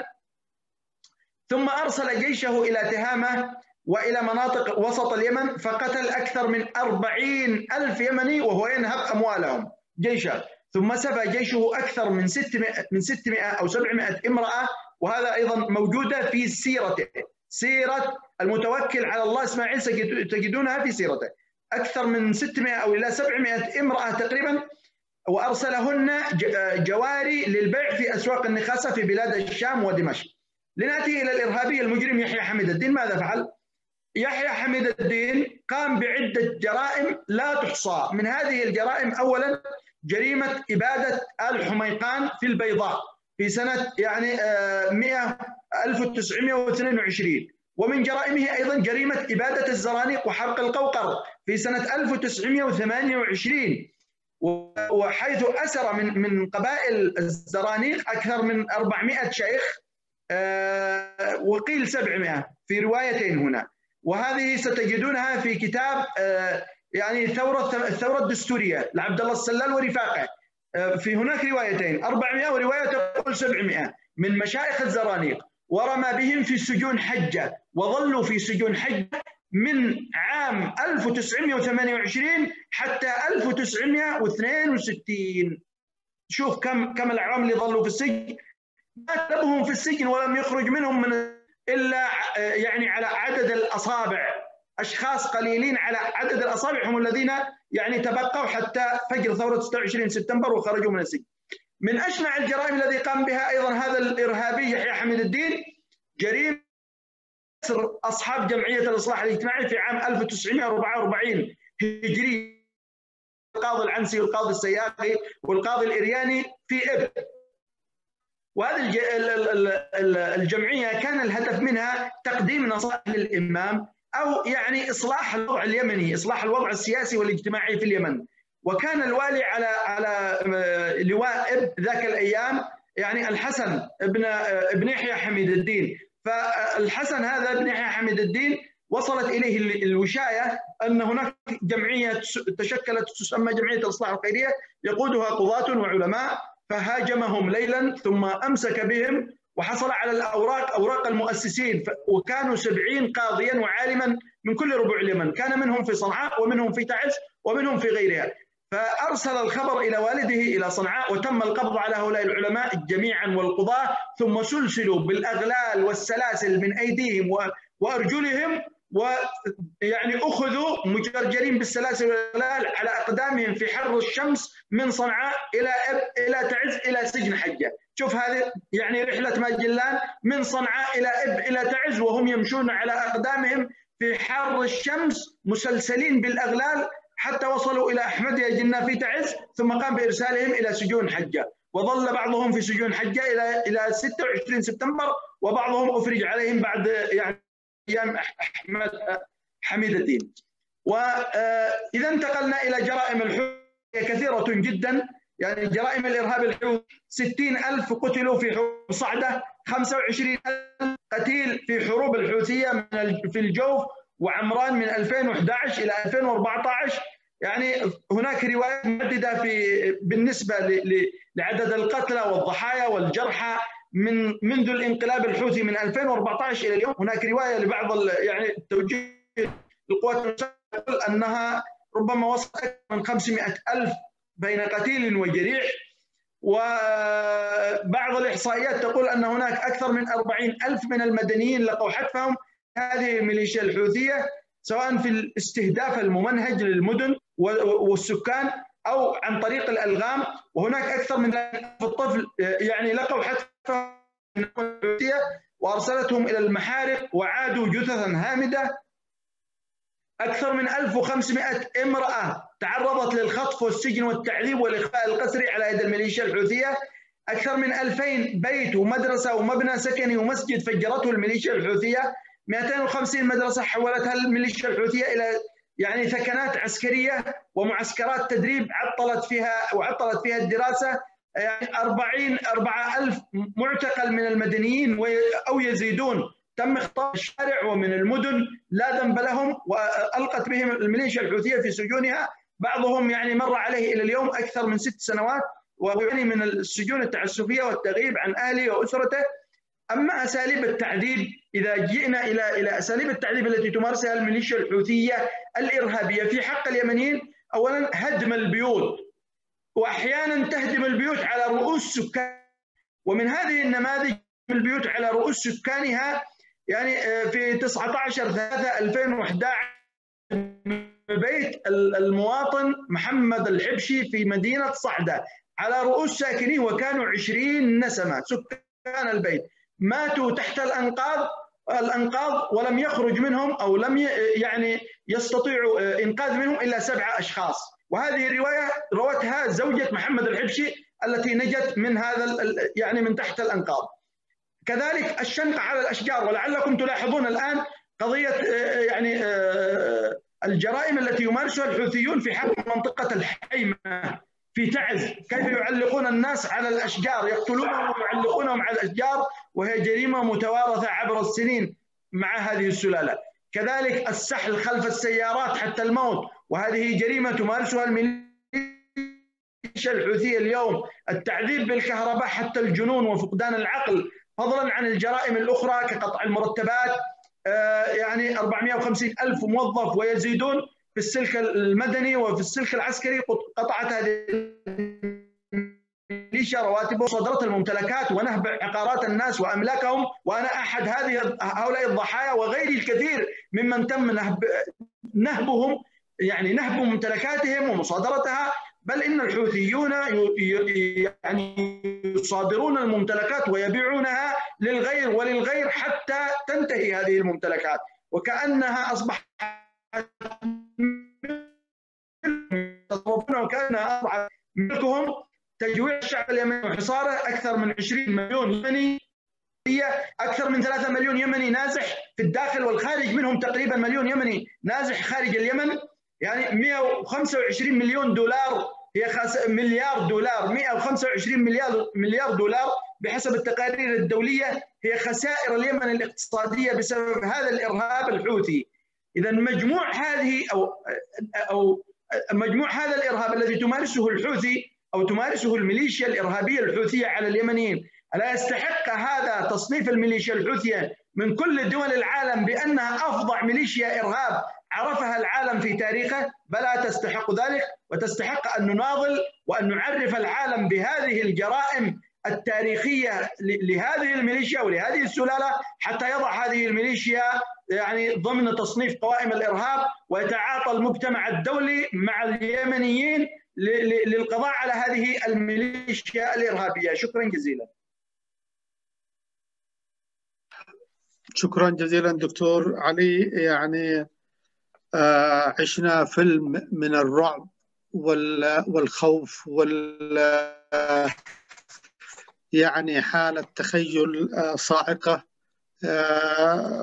ثم أرسل جيشه إلى تهامة وإلى مناطق وسط اليمن، فقتل أكثر من 40,000 يمني وهو ينهب أموالهم جيشه. ثم سبى جيشه أكثر من 600 أو 700 امرأة، وهذا أيضا موجودة في سيرته، سيرة المتوكل على الله إسماعيل تجدونها في سيرته، أكثر من 600 أو إلى 700 امرأة تقريبا، وأرسلهن جواري للبيع في أسواق النخاسة في بلاد الشام ودمشق. لنأتي إلى الإرهابي المجرم يحيى حميد الدين. ماذا فعل؟ يحيى حميد الدين قام بعدة جرائم لا تحصى. من هذه الجرائم أولا جريمة إبادة آل حميقان في البيضاء في سنة يعني 1922، ومن جرائمه أيضا جريمة إبادة الزرانيق وحرق القوقر في سنة 1928، وحيث أسر من قبائل الزرانيق أكثر من 400 شيخ وقيل 700 في روايتين هنا، وهذه ستجدونها في كتاب يعني الثورة الدستورية لعبد الله السلال ورفاقه. في هناك روايتين 400 ورواية تقول 700 من مشايخ الزرانيق، ورمى بهم في سجون حجة وظلوا في سجون حجة من عام 1928 حتى 1962. شوف كم الأعوام اللي ظلوا في السجن. ما تبهم في السجن ولم يخرج منهم إلا يعني على عدد الأصابع، أشخاص قليلين على عدد الأصابع هم الذين يعني تبقوا حتى فجر ثورة 26 سبتمبر وخرجوا من السجن. من أشنع الجرائم التي قام بها أيضا هذا الإرهابي يحيى حميد الدين جريمة أصحاب جمعية الإصلاح الاجتماعي في عام 1944 هجري، القاضي العنسي والقاضي السياقي والقاضي الإرياني في إبل. وهذه الجمعية كان الهدف منها تقديم نصائح للإمام أو يعني إصلاح الوضع اليمني، إصلاح الوضع السياسي والاجتماعي في اليمن. وكان الوالي على لواء إب ذاك الأيام يعني الحسن ابن يحيى حميد الدين. فالحسن هذا ابن يحيى حميد الدين وصلت إليه الوشاية أن هناك جمعية تشكلت تسمى جمعية الإصلاح الخيرية يقودها قضاة وعلماء، فهاجمهم ليلا ثم أمسك بهم وحصل على أوراق المؤسسين، وكانوا 70 قاضيا وعالما من كل ربوع اليمن، كان منهم في صنعاء ومنهم في تعز ومنهم في غيرها. فأرسل الخبر إلى والده إلى صنعاء وتم القبض على هؤلاء العلماء جميعا والقضاة، ثم سلسلوا بالأغلال والسلاسل من أيديهم وأرجلهم، ويعني أخذوا مجرجرين بالسلاسل والأغلال على أقدامهم في حر الشمس من صنعاء إلى تعز إلى سجن حجة. شوف هذه يعني رحلة ماجلان من صنعاء إلى إلى تعز وهم يمشون على أقدامهم في حر الشمس مسلسلين بالأغلال حتى وصلوا إلى أحمدية جنة في تعز، ثم قام بإرسالهم إلى سجون حجة، وظل بعضهم في سجون حجة إلى 26 سبتمبر، وبعضهم أفرج عليهم بعد يعني أيام أحمد حميد الدين. وإذا انتقلنا إلى جرائم الحوثي كثيرة جدا. يعني جرائم الإرهاب الحوثي 60,000 قتلوا في حروب صعدة، 25,000 قتيل في حروب الحوثية في الجوف وعمران من 2011 إلى 2014. يعني هناك روايات متعددة بالنسبة لعدد القتلى والضحايا والجرحى منذ الانقلاب الحوثي من 2014 إلى اليوم. هناك رواية لبعض يعني توجيه القوات المسلحة أنها ربما وصلت أكثر من 500,000 بين قتيل وجريح، وبعض الإحصائيات تقول أن هناك أكثر من 40,000 من المدنيين لقوا حتفهم هذه الميليشيا الحوثية، سواء في الاستهداف الممنهج للمدن والسكان أو عن طريق الألغام. وهناك أكثر من 1,000 طفل يعني لقوا حتفهم الحوثية وأرسلتهم إلى المحارق وعادوا جثثا هامدة. أكثر من 1,500 امرأة تعرضت للخطف والسجن والتعذيب والإخفاء القسري على يد الميليشيا الحوثية. أكثر من 2,000 بيت ومدرسة ومبنى سكني ومسجد فجرته الميليشيا الحوثية. 250 مدرسة حولتها الميليشيا الحوثية إلى يعني ثكنات عسكرية ومعسكرات تدريب عطلت فيها الدراسة. يعني 4,000 معتقل من المدنيين أو يزيدون تم اختطاف الشارع ومن المدن لا ذنب لهم، والقت بهم الميليشيا الحوثيه في سجونها. بعضهم يعني مر عليه الى اليوم اكثر من 6 سنوات ويعاني من السجون التعسفيه والتغييب عن اهله واسرته. اما اساليب التعذيب، اذا جئنا الى اساليب التعذيب التي تمارسها الميليشيا الحوثيه الارهابيه في حق اليمنيين، اولا هدم البيوت، واحيانا تهدم البيوت على رؤوس سكان. ومن هذه النماذج البيوت على رؤوس سكانها يعني في 19/3/2011 بيت المواطن محمد الحبشي في مدينة صعدة على رؤوس ساكنيه، وكانوا 20 نسمة سكان البيت ماتوا تحت الأنقاض ولم يخرج منهم أو لم يعني يستطيعوا إنقاذ منهم إلا 7 أشخاص. وهذه الرواية روتها زوجة محمد الحبشي التي نجت من هذا يعني من تحت الأنقاض. كذلك الشنق على الأشجار، ولعلكم تلاحظون الآن قضية يعني الجرائم التي يمارسها الحوثيون في حق منطقة الحيمة في تعز، كيف يعلقون الناس على الأشجار، يقتلونهم ويعلقونهم على الأشجار، وهي جريمة متوارثة عبر السنين مع هذه السلالة. كذلك السحل خلف السيارات حتى الموت، وهذه جريمة تمارسها الميليشيا الحوثية اليوم. التعذيب بالكهرباء حتى الجنون وفقدان العقل، فضلا عن الجرائم الأخرى كقطع المرتبات. يعني 450,000 موظف ويزيدون في السلك المدني وفي السلك العسكري قطعت هذه الميليشيا رواتبهم وصادرت الممتلكات ونهب عقارات الناس وأملاكهم. وأنا أحد هؤلاء الضحايا وغيري الكثير ممن تم نهبهم، يعني نهب ممتلكاتهم ومصادرتها. بل إن الحوثيون يعني يصادرون الممتلكات ويبيعونها للغير وللغير حتى تنتهي هذه الممتلكات، وكأنها أصبحت وكأنها أصبحت ملكهم. تجويع الشعب اليمني وحصاره، أكثر من 20 مليون يمني، أكثر من 3 مليون يمني نازح في الداخل والخارج، منهم تقريبا مليون يمني نازح خارج اليمن. يعني 125 مليون دولار هي مليار دولار، 125 مليار دولار بحسب التقارير الدولية هي خسائر اليمن الاقتصادية بسبب هذا الإرهاب الحوثي. إذا مجموع هذا الإرهاب الذي تمارسه الحوثي أو تمارسه الميليشيا الإرهابية الحوثية على اليمنيين، ألا يستحق هذا تصنيف الميليشيا الحوثية من كل دول العالم بأنها أفظع ميليشيا إرهاب عرفها العالم في تاريخه؟ بلى تستحق ذلك، وتستحق أن نناضل وأن نعرف العالم بهذه الجرائم التاريخية لهذه الميليشيا ولهذه السلالة، حتى يضع هذه الميليشيا يعني ضمن تصنيف قوائم الإرهاب، ويتعاطى المجتمع الدولي مع اليمنيين للقضاء على هذه الميليشيا الإرهابية. شكرا جزيلا. شكرا جزيلا دكتور علي. يعني عشنا فيلم من الرعب والخوف يعني حالة تخيل صاعقة،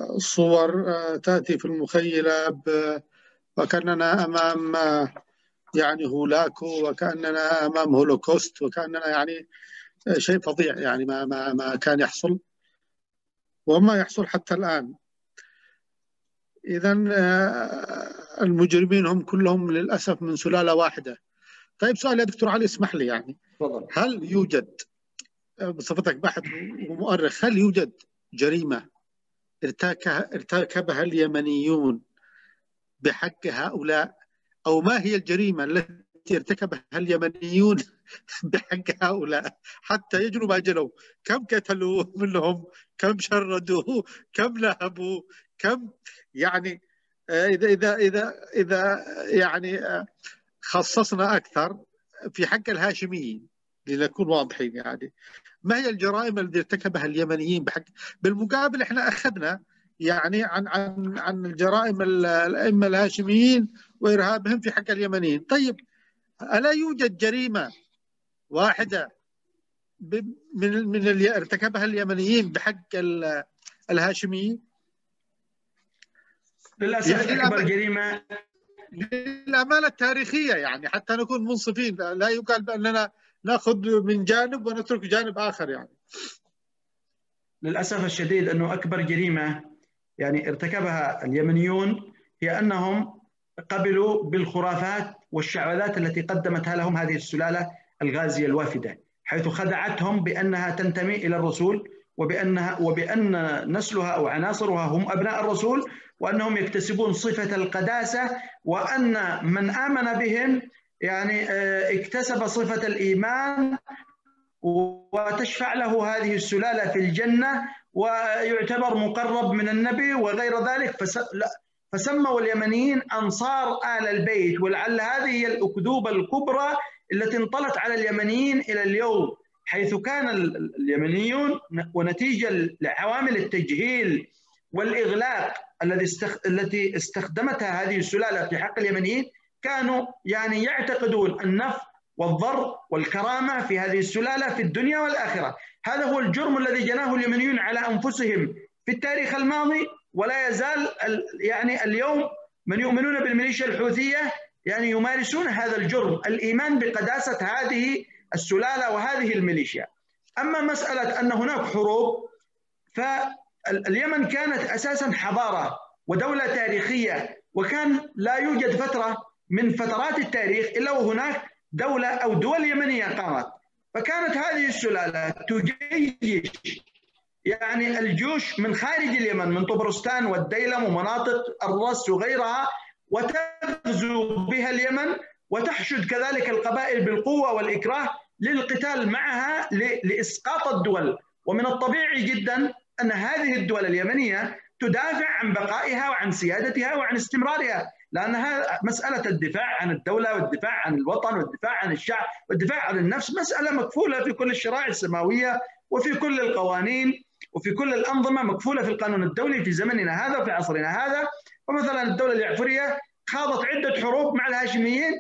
صور تأتي في المخيلة وكأننا أمام يعني هولاكو، وكأننا أمام هولوكوست، وكأننا يعني شيء فظيع، يعني ما كان يحصل وما يحصل حتى الآن. إذا المجرمين هم كلهم للأسف من سلالة واحدة. طيب سؤال يا دكتور علي، اسمح لي، يعني تفضل. هل يوجد بصفتك باحث ومؤرخ، هل يوجد جريمة ارتكبها اليمنيون بحق هؤلاء، أو ما هي الجريمة التي ارتكبها اليمنيون بحق هؤلاء حتى يجروا ما جروا؟ كم قتلوا منهم؟ كم شردوا؟ كم نهبوا؟ كم يعني إذا يعني خصصنا أكثر في حق الهاشميين لنكون واضحين، يعني ما هي الجرائم التي ارتكبها اليمنيين بحق؟ بالمقابل احنا أخذنا يعني عن الجرائم الأئمة الهاشميين وإرهابهم في حق اليمنيين. طيب ألا يوجد جريمة واحدة من ارتكبها اليمنيين بحق الهاشميين؟ للأسف أكبر جريمة للأمانة التاريخية، يعني حتى نكون منصفين، لا يقال بأننا نأخذ من جانب ونترك جانب آخر. يعني للأسف الشديد أنه أكبر جريمة يعني ارتكبها اليمنيون هي أنهم قبلوا بالخرافات والشعوذات التي قدمتها لهم هذه السلالة الغازية الوافدة، حيث خدعتهم بأنها تنتمي إلى الرسول، وبأن نسلها أو عناصرها هم أبناء الرسول، وأنهم يكتسبون صفة القداسة، وأن من آمن بهم يعني اكتسب صفة الإيمان وتشفع له هذه السلالة في الجنة ويعتبر مقرب من النبي وغير ذلك. فسموا اليمنيين أنصار آل البيت، ولعل هذه هي الأكذوبة الكبرى التي انطلت على اليمنيين إلى اليوم، حيث كان اليمنيون ونتيجة لعوامل التجهيل والإغلاق التي استخدمتها هذه السلالة في حق اليمنيين، كانوا يعني يعتقدون النفع والضر والكرامة في هذه السلالة في الدنيا والآخرة. هذا هو الجرم الذي جناه اليمنيون على أنفسهم في التاريخ الماضي، ولا يزال يعني اليوم من يؤمنون بالميليشيا الحوثية يعني يمارسون هذا الجرم، الإيمان بقداسة هذه السلالة وهذه الميليشيا. أما مسألة أن هناك حروب، فاليمن كانت أساسا حضارة ودولة تاريخية، وكان لا يوجد فترة من فترات التاريخ إلا وهناك دولة أو دول يمنية قامت، فكانت هذه السلالة تجيش يعني الجيوش من خارج اليمن، من طبرستان والديلم ومناطق الرس وغيرها، وتغزو بها اليمن وتحشد كذلك القبائل بالقوة والإكراه للقتال معها لإسقاط الدول. ومن الطبيعي جدا أن هذه الدول اليمنية تدافع عن بقائها وعن سيادتها وعن استمرارها، لأنها مسألة الدفاع عن الدولة والدفاع عن الوطن والدفاع عن الشعب والدفاع عن النفس مسألة مكفولة في كل الشرائع السماوية وفي كل القوانين وفي كل الأنظمة، مكفولة في القانون الدولي في زمننا هذا وفي عصرنا هذا. ومثلا الدولة اليعفورية خاضت عدة حروب مع الهاشميين،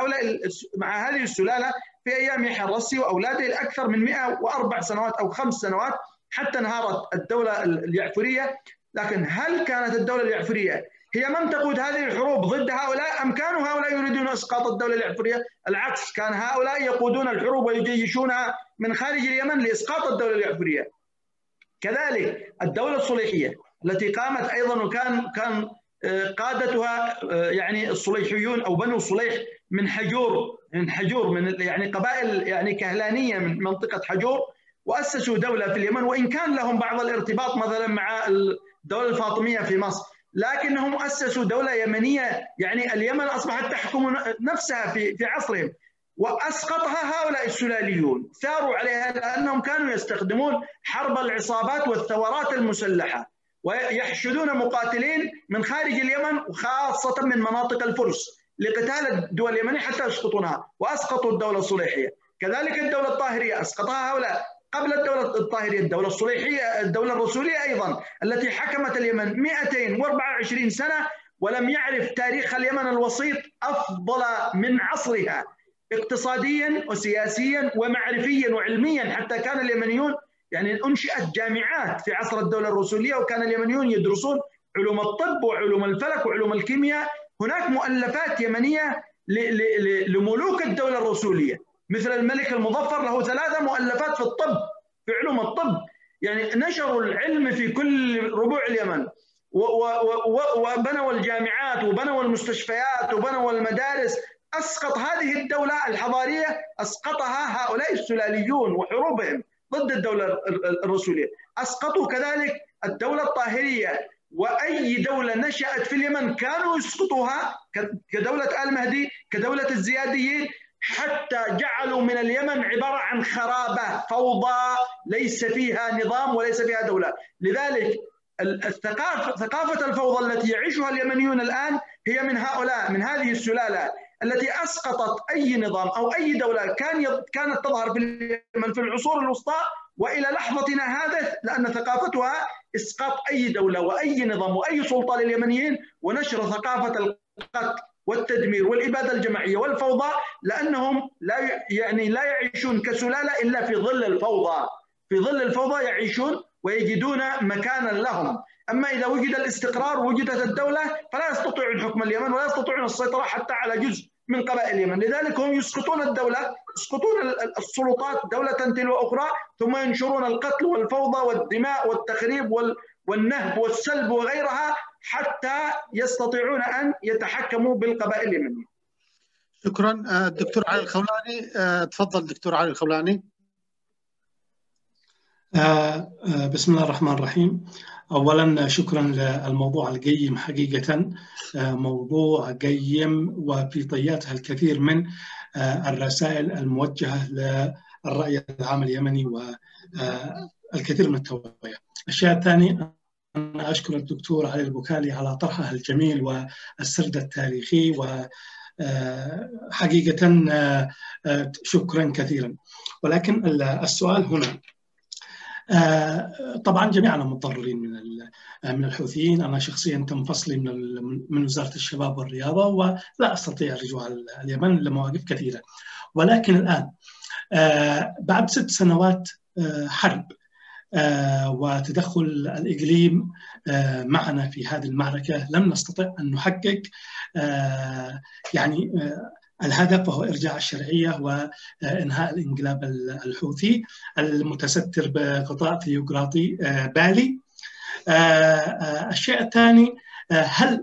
مع هذه السلالة في أيام يحيى الرسي وأولاده لأكثر من 104 سنوات أو 5 سنوات حتى انهارت الدولة اليعفورية. لكن هل كانت الدولة اليعفورية هي من تقود هذه الحروب ضد هؤلاء، أم كانوا هؤلاء يريدون إسقاط الدولة اليعفورية؟ العكس، كان هؤلاء يقودون الحروب ويجيشونها من خارج اليمن لإسقاط الدولة اليعفورية. كذلك الدولة الصليحية التي قامت أيضا، وكان قادتها يعني الصليحيون أو بنو صليح من حجور من يعني قبائل يعني كهلانية من منطقة حجور، وأسسوا دولة في اليمن، وإن كان لهم بعض الارتباط مثلا مع الدولة الفاطمية في مصر، لكنهم أسسوا دولة يمنية، يعني اليمن أصبحت تحكم نفسها في عصرهم، وأسقطها هؤلاء السلاليون، ثاروا عليها لأنهم كانوا يستخدمون حرب العصابات والثورات المسلحة، ويحشدون مقاتلين من خارج اليمن وخاصة من مناطق الفرس لقتال الدول اليمنية حتى يسقطونها، وأسقطوا الدولة الصليحية. كذلك الدولة الطاهرية أسقطها هؤلاء. قبل الدولة الطاهرية الدولة الصليحية، الدولة الرسولية أيضا التي حكمت اليمن 224 سنة، ولم يعرف تاريخ اليمن الوسيط أفضل من عصرها اقتصاديا وسياسيا ومعرفيا وعلميا. حتى كان اليمنيون يعني أنشئت جامعات في عصر الدولة الرسولية، وكان اليمنيون يدرسون علوم الطب وعلوم الفلك وعلوم الكيمياء. هناك مؤلفات يمنية لملوك الدولة الرسولية، مثل الملك المظفر له 3 مؤلفات في الطب، في علوم الطب، يعني نشروا العلم في كل ربوع اليمن، وبنوا الجامعات وبنوا المستشفيات وبنوا المدارس. أسقط هذه الدولة الحضارية، أسقطها هؤلاء السلاليون وحروبهم ضد الدولة الرسولية. أسقطوا كذلك الدولة الطاهرية، وأي دولة نشأت في اليمن كانوا يسقطوها، كدولة آل مهدي، كدولة الزياديين، حتى جعلوا من اليمن عبارة عن خرابة، فوضى ليس فيها نظام وليس فيها دولة. لذلك ثقافة الفوضى التي يعيشها اليمنيون الآن هي من هؤلاء، من هذه السلالة التي أسقطت أي نظام أو أي دولة كانت تظهر في اليمن في العصور الوسطى وإلى لحظتنا هذا، لأن ثقافتها إسقاط أي دولة وأي نظام وأي سلطة لليمنيين، ونشر ثقافة القتل والتدمير والإبادة الجماعية والفوضى، لأنهم لا يعيشون كسلالة إلا في ظل الفوضى. في ظل الفوضى يعيشون ويجدون مكانا لهم. أما إذا وجد الاستقرار ووجدت الدولة فلا يستطيعون حكم اليمن ولا يستطيعون السيطرة حتى على جزء من قبائل اليمن. لذلك هم يسقطون الدولة، يسقطون السلطات دولة تلو أخرى، ثم ينشرون القتل والفوضى والدماء والتخريب والنهب والسلب وغيرها حتى يستطيعون أن يتحكموا بالقبائل اليمنية. شكرا. الدكتور علي الخولاني، تفضل دكتور علي الخولاني. بسم الله الرحمن الرحيم. أولا شكرا للموضوع القيم، حقيقة موضوع قيم وفي طياتها الكثير من الرسائل الموجهة للرأي العام اليمني والكثير من التوعية. الشيء الثاني، أنا أشكر الدكتور علي البكالي على طرحه الجميل والسرد التاريخي، وحقيقة شكرا كثيرا. ولكن السؤال هنا، طبعا جميعنا متضررين من الحوثيين. أنا شخصيا تم فصلي من وزارة الشباب والرياضة ولا أستطيع الرجوع اليمن لمواقف كثيرة. ولكن الآن بعد 6 سنوات حرب وتدخل الإقليم معنا في هذه المعركة، لم نستطع أن نحقق يعني الهدف، وهو إرجاع الشرعية وإنهاء الانقلاب الحوثي المتستر بغطاء ثيوقراطي بالي. الشيء الثاني، هل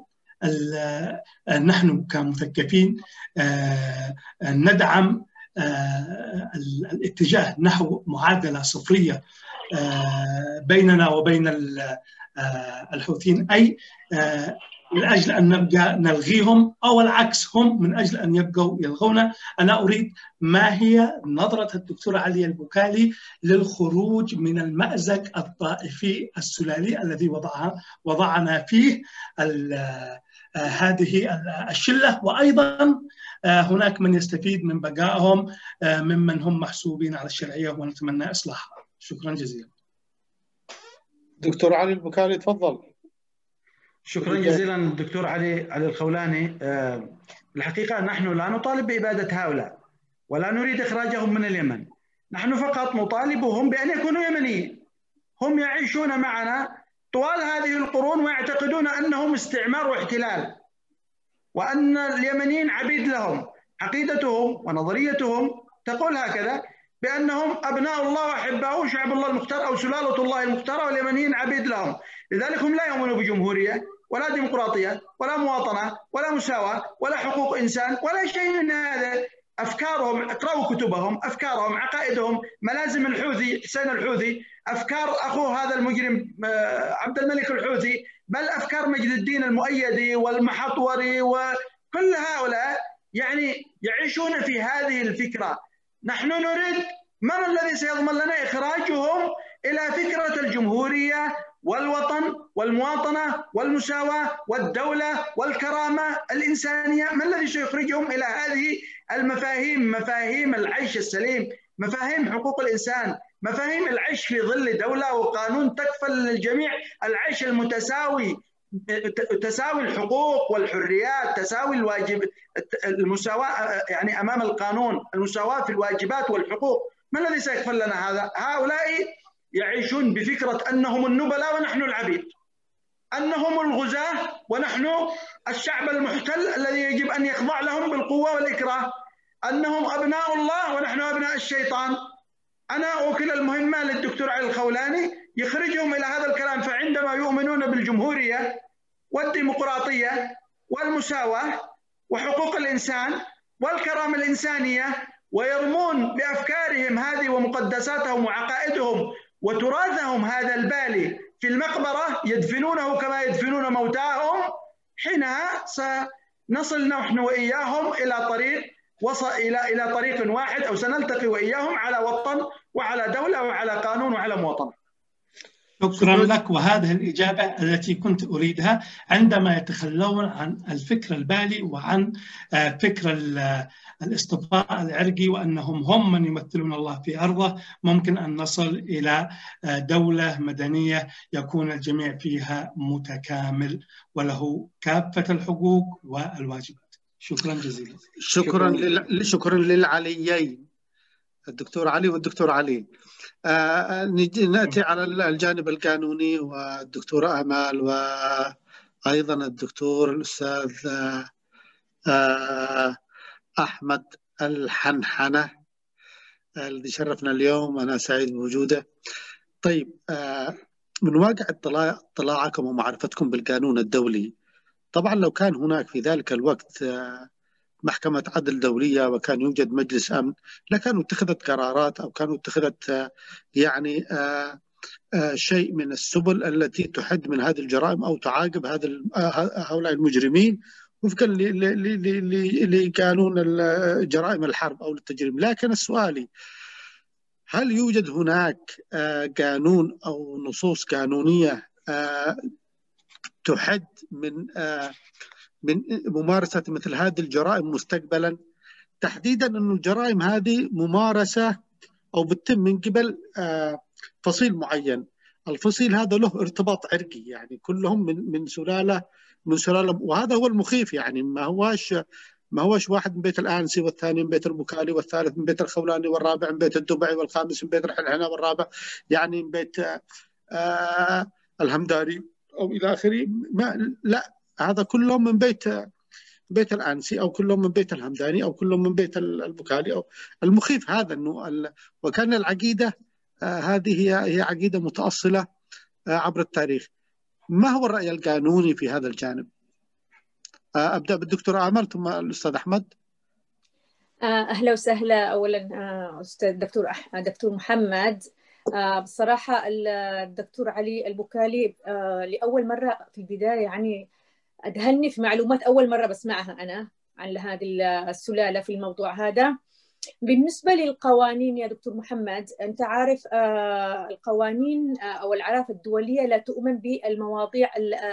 نحن كمثقفين ندعم الاتجاه نحو معادلة صفرية بيننا وبين الحوثيين، أي من أجل أن نبقى نلغيهم، أو العكس، هم من أجل أن يبقوا يلغونا؟ أنا أريد ما هي نظرة الدكتور علي البكالي للخروج من المأزق الطائفي السلالي الذي وضعنا فيه هذه الشلة، وأيضا هناك من يستفيد من بقائهم ممن هم محسوبين على الشرعية ونتمنى إصلاحها. شكرا جزيلا. دكتور علي البكالي تفضل. شكرا جزيلا الدكتور علي الخولاني. الحقيقة نحن لا نطالب بإبادة هؤلاء ولا نريد إخراجهم من اليمن، نحن فقط نطالبهم بأن يكونوا يمنيين. هم يعيشون معنا طوال هذه القرون ويعتقدون أنهم استعمار واحتلال، وأن اليمنيين عبيد لهم. عقيدتهم ونظريتهم تقول هكذا، بأنهم أبناء الله وأحباؤه، شعب الله المختار أو سلالة الله المختارة، واليمنيين عبيد لهم. لذلك هم لا يؤمنون بجمهورية ولا ديمقراطية ولا مواطنة ولا مساواة ولا حقوق إنسان ولا شيء من هذا. أفكارهم، اقرأوا كتبهم، أفكارهم، عقائدهم، ملازم الحوثي، حسين الحوثي، أفكار أخوه هذا المجرم عبد الملك الحوثي، بل أفكار مجد الدين المؤيدي والمحطوري، وكل هؤلاء يعني يعيشون في هذه الفكرة. نحن نريد، من الذي سيضمن لنا إخراجهم إلى فكرة الجمهورية والوطن والمواطنة والمساواة والدولة والكرامة الإنسانية؟ ما الذي سيخرجهم إلى هذه المفاهيم، مفاهيم العيش السليم، مفاهيم حقوق الإنسان، مفاهيم العيش في ظل دولة وقانون تكفل للجميع العيش المتساوي، تساوي الحقوق والحريات، تساوي الواجب، المساواة يعني أمام القانون، المساواة في الواجبات والحقوق. ما الذي سيكفل لنا هذا؟ هؤلاء يعيشون بفكرة أنهم النبلاء ونحن العبيد، أنهم الغزاة ونحن الشعب المحتل الذي يجب أن يخضع لهم بالقوة والإكراه، أنهم أبناء الله ونحن أبناء الشيطان. أنا أوكل المهمة للدكتور علي الخولاني يخرجهم إلى هذا الكلام. فعندما يؤمنون بالجمهورية والديمقراطية والمساواة وحقوق الإنسان والكرامة الإنسانية ويرمون بأفكارهم هذه ومقدساتهم وعقائدهم وتراثهم هذا البالي في المقبرة يدفنونه كما يدفنون موتاهم، حينها سنصل نحن وإياهم إلى طريق إلى طريق واحد، أو سنلتقي وإياهم على وطن وعلى دولة وعلى قانون وعلى مواطنة. شكرا لك. وهذه الإجابة التي كنت أريدها عندما يتخلون عن الفكر البالي وعن فكر الاصطفاء العرقي وأنهم هم من يمثلون الله في أرضه، ممكن أن نصل إلى دولة مدنية يكون الجميع فيها متكامل وله كافة الحقوق والواجبات. شكرا جزيلا. شكرا للعليين، الدكتور علي والدكتور علي. نأتي على الجانب القانوني، والدكتورة آمال وأيضا الدكتور الأستاذ أحمد الحنحنة الذي شرفنا اليوم، أنا سعيد بوجوده. طيب، من واقع اطلاعكم ومعرفتكم بالقانون الدولي، طبعا لو كان هناك في ذلك الوقت محكمة عدل دولية وكان يوجد مجلس أمن، لكانوا اتخذت قرارات أو كانوا اتخذت يعني شيء من السبل التي تحد من هذه الجرائم أو تعاقب هؤلاء المجرمين وفقا لقانون جرائم الحرب أو التجريم. لكن السؤال، هل يوجد هناك قانون أو نصوص قانونية تحد من ممارسة مثل هذه الجرائم مستقبلا، تحديدا أن الجرائم هذه ممارسة أو بتتم من قبل فصيل معين؟ الفصيل هذا له ارتباط عرقي، يعني كلهم من سلالة، وهذا هو المخيف. يعني ما هوش واحد من بيت الآنسي والثاني من بيت البكالي والثالث من بيت الخولاني والرابع من بيت الدبعي والخامس من بيت الحنحنة والرابع يعني من بيت الهمداري أو إلى آخره. لا، هذا كلهم من بيت الآنسي أو كلهم من بيت الهمداني أو كلهم من بيت البكالي. أو المخيف هذا أنه وكان العقيدة هذه هي عقيدة متأصلة عبر التاريخ. ما هو الرأي القانوني في هذا الجانب؟ أبدأ بالدكتور آمل ثم الأستاذ أحمد. أهلا وسهلا. أولا أستاذ دكتور محمد، بصراحة الدكتور علي البكالي لأول مرة في البداية يعني أدهلني في معلومات أول مرة بسمعها أنا عن هذه السلالة في الموضوع هذا. بالنسبة للقوانين يا دكتور محمد، أنت عارف القوانين أو العرافة الدولية لا تؤمن بالمواضيع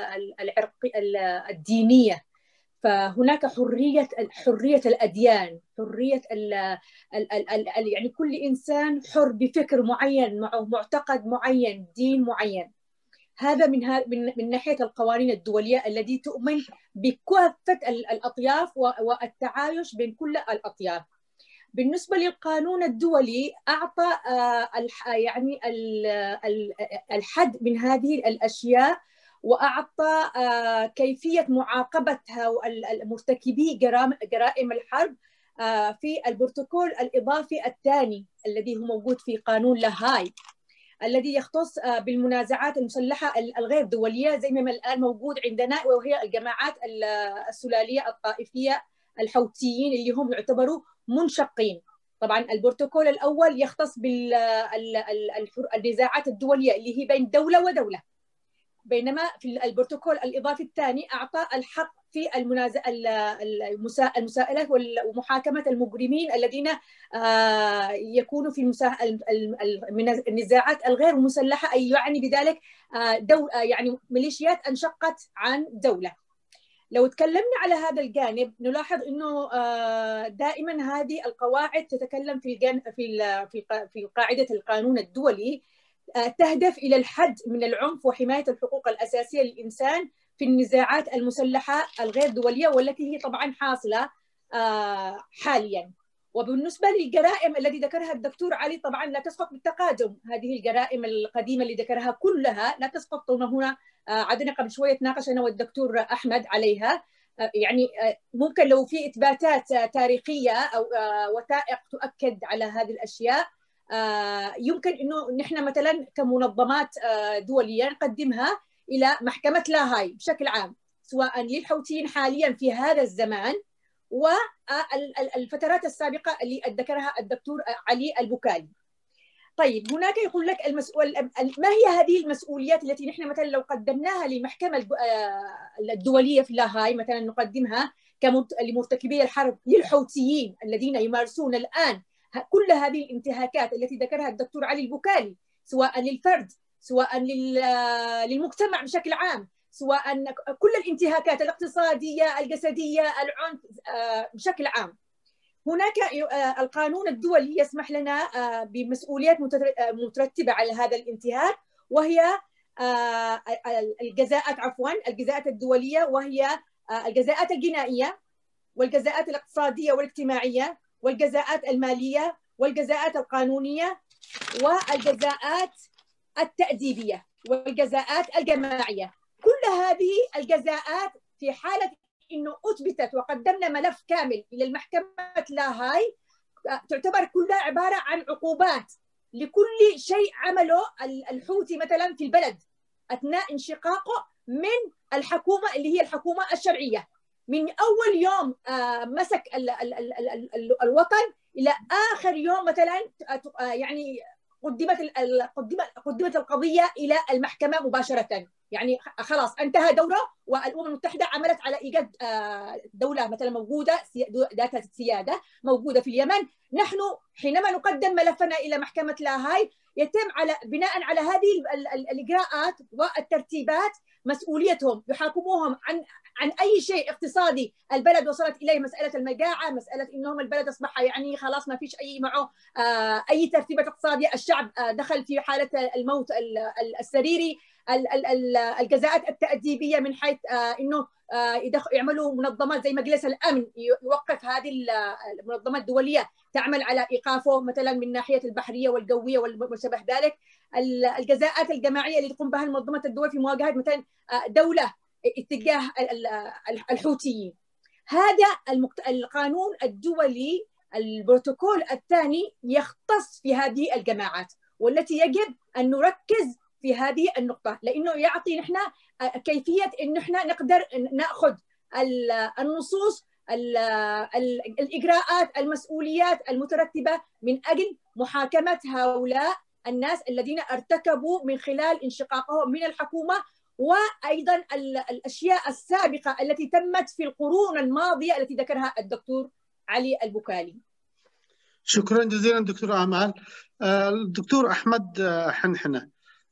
الدينية، فهناك حرية الأديان، حرية يعني كل إنسان حر بفكر معين، معتقد معين، دين معين. هذا من ناحية القوانين الدولية التي تؤمن بكافة الأطياف والتعايش بين كل الأطياف. بالنسبة للقانون الدولي أعطى يعني الحد من هذه الأشياء، وأعطى كيفية معاقبة مرتكبي جرائم الحرب في البروتوكول الإضافي الثاني الذي هو موجود في قانون لاهاي الذي يختص بالمنازعات المسلحة الغير دولية، زي ما الآن موجود عندنا، وهي الجماعات السلالية الطائفية الحوثيين اللي هم يعتبروا منشقين. طبعا البروتوكول الأول يختص بالنزاعات الدولية اللي هي بين دولة ودولة، بينما في البروتوكول الإضافي الثاني أعطى الحق في المساءلة ومحاكمة المجرمين الذين يكونوا في النزاعات الغير مسلحة، أي يعني بذلك يعني ميليشيات انشقت عن دولة. لو تكلمنا على هذا الجانب نلاحظ أنه دائما هذه القواعد تتكلم في قاعدة القانون الدولي تهدف إلى الحد من العنف وحماية الحقوق الأساسية للإنسان في النزاعات المسلحة الغير دولية، والتي هي طبعا حاصلة حاليا. وبالنسبة للجرائم التي ذكرها الدكتور علي، طبعا لا تسقط بالتقادم. هذه الجرائم القديمة اللي ذكرها كلها لا تسقط. هنا عدنا قبل شوية تناقش أنا والدكتور أحمد عليها. يعني ممكن لو في إثباتات تاريخية أو وثائق تؤكد على هذه الأشياء، يمكن إنه نحن مثلا كمنظمات دولية نقدمها إلى محكمة لاهاي بشكل عام، سواء للحوثيين حاليا في هذا الزمان والفترات السابقة اللي ذكرها الدكتور علي البكالي. طيب هناك يقول لك ما هي هذه المسؤوليات التي نحن مثلا لو قدمناها للمحكمة الدولية في لاهاي، مثلا نقدمها لمرتكبي الحرب للحوثيين الذين يمارسون الآن كل هذه الانتهاكات التي ذكرها الدكتور علي البكالي، سواء للفرد سواء للمجتمع بشكل عام، سواء كل الانتهاكات الاقتصادية الجسدية العنف بشكل عام. هناك القانون الدولي يسمح لنا بمسؤوليات مترتبة على هذا الانتهاك، وهي الجزاءات الدولية، وهي الجزاءات الجنائية والجزاءات الاقتصادية والاجتماعية والجزاءات المالية والجزاءات القانونية والجزاءات التأديبية والجزاءات الجماعية. كل هذه الجزاءات في حالة إنه أثبتت وقدمنا ملف كامل إلى المحكمة لاهاي تعتبر كلها عبارة عن عقوبات لكل شيء عمله الحوثي مثلا في البلد أثناء انشقاقه من الحكومة اللي هي الحكومة الشرعية، من أول يوم مسك الوطن إلى آخر يوم مثلا يعني قدمت القضية إلى المحكمة مباشرة. يعني خلاص انتهى دوره، والأمم المتحدة عملت على إيجاد دولة مثلا موجودة ذات السيادة موجودة في اليمن. نحن حينما نقدم ملفنا إلى محكمة لاهاي يتم على بناء على هذه الإجراءات والترتيبات مسؤوليتهم، يحاكموهم عن أي شيء اقتصادي البلد وصلت إليه، مسألة المجاعة، مسألة إنهم البلد أصبح يعني خلاص ما فيش أي معه أي ترتيبات اقتصادية، الشعب دخل في حالة الموت السريري. الجزاءات التأديبية من حيث إنه يعملوا منظمات زي مجلس الأمن يوقف هذه المنظمات الدولية تعمل على إيقافه مثلا من ناحية البحرية والجوية وما شابه ذلك. الجزاءات الجماعية اللي تقوم بها المنظمات الدولية في مواجهة مثلا دولة اتجاه الحوثيين. هذا القانون الدولي البروتوكول الثاني يختص في هذه الجماعات، والتي يجب أن نركز في هذه النقطة، لأنه يعطي نحن كيفية إن نحن نقدر نأخذ النصوص الإجراءات المسؤوليات المترتبة من أجل محاكمة هؤلاء الناس الذين ارتكبوا من خلال انشقاقهم من الحكومة، وأيضا الأشياء السابقة التي تمت في القرون الماضية التي ذكرها الدكتور علي البكالي. شكرا جزيلا دكتور آمال. الدكتور أحمد حنحنة،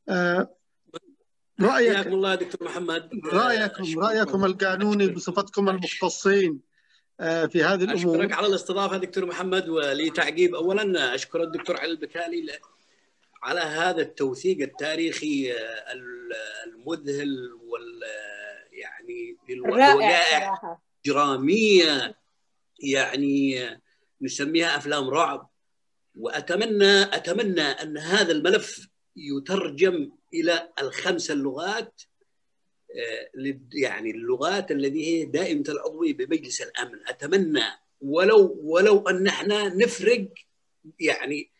رأيك؟ حياكم الله دكتور محمد. رأيكم القانوني بصفتكم المختصين في هذه الأمور. أشكرك على الاستضافة دكتور محمد، ولتعقيب أولا أشكر الدكتور علي البكالي على هذا التوثيق التاريخي المذهل يعني بالوقائع جرامية يعني نسميها أفلام رعب. وأتمنى أن هذا الملف يترجم إلى ال5 اللغات، يعني اللغات التي هي دائمة العضوية بمجلس الأمن. أتمنى ولو أن احنا نفرق يعني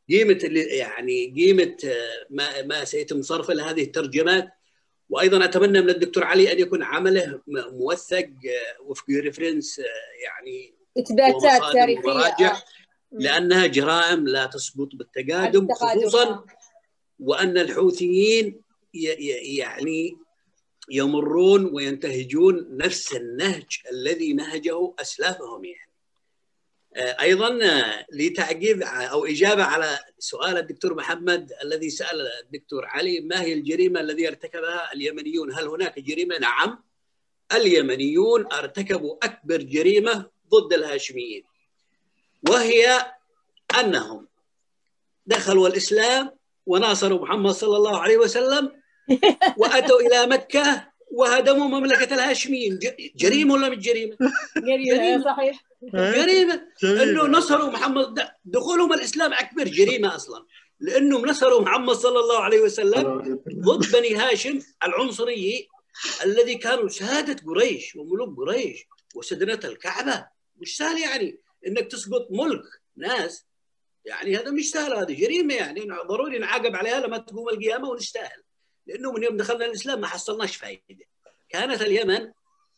قيمة ما سيتم صرفه لهذه الترجمات. وأيضا أتمنى من الدكتور علي أن يكون عمله موثق وفق ريفرنس، يعني إثباتات تاريخية، لأنها جرائم لا تسقط بالتقادم، خصوصا وأن الحوثيين يعني يمرون وينتهجون نفس النهج الذي نهجه أسلافهم. يعني أيضا لتعقيب أو إجابة على سؤال الدكتور محمد الذي سأل الدكتور علي ما هي الجريمة الذي ارتكبها اليمنيون؟ هل هناك جريمة؟ نعم، اليمنيون ارتكبوا أكبر جريمة ضد الهاشميين، وهي أنهم دخلوا الإسلام وناصروا محمد صلى الله عليه وسلم وأتوا إلى مكة وهدموا مملكة الهاشميين. جريمة ولا مش جريمة؟ جريمة صحيح. جريمة إنه نصروا محمد، دخولهم الإسلام أكبر جريمة أصلا، لأنهم نصروا محمد صلى الله عليه وسلم ضد بني هاشم العنصريين الذي كانوا سادة قريش وملوك قريش وسدنة الكعبة. مش سهل يعني انك تسقط ملك ناس، يعني هذا مش سهل، هذه جريمة يعني ضروري نعاقب عليها لما تقوم القيامة ونستاهل، لأنه من يوم دخلنا الإسلام ما حصلناش فائدة. كانت اليمن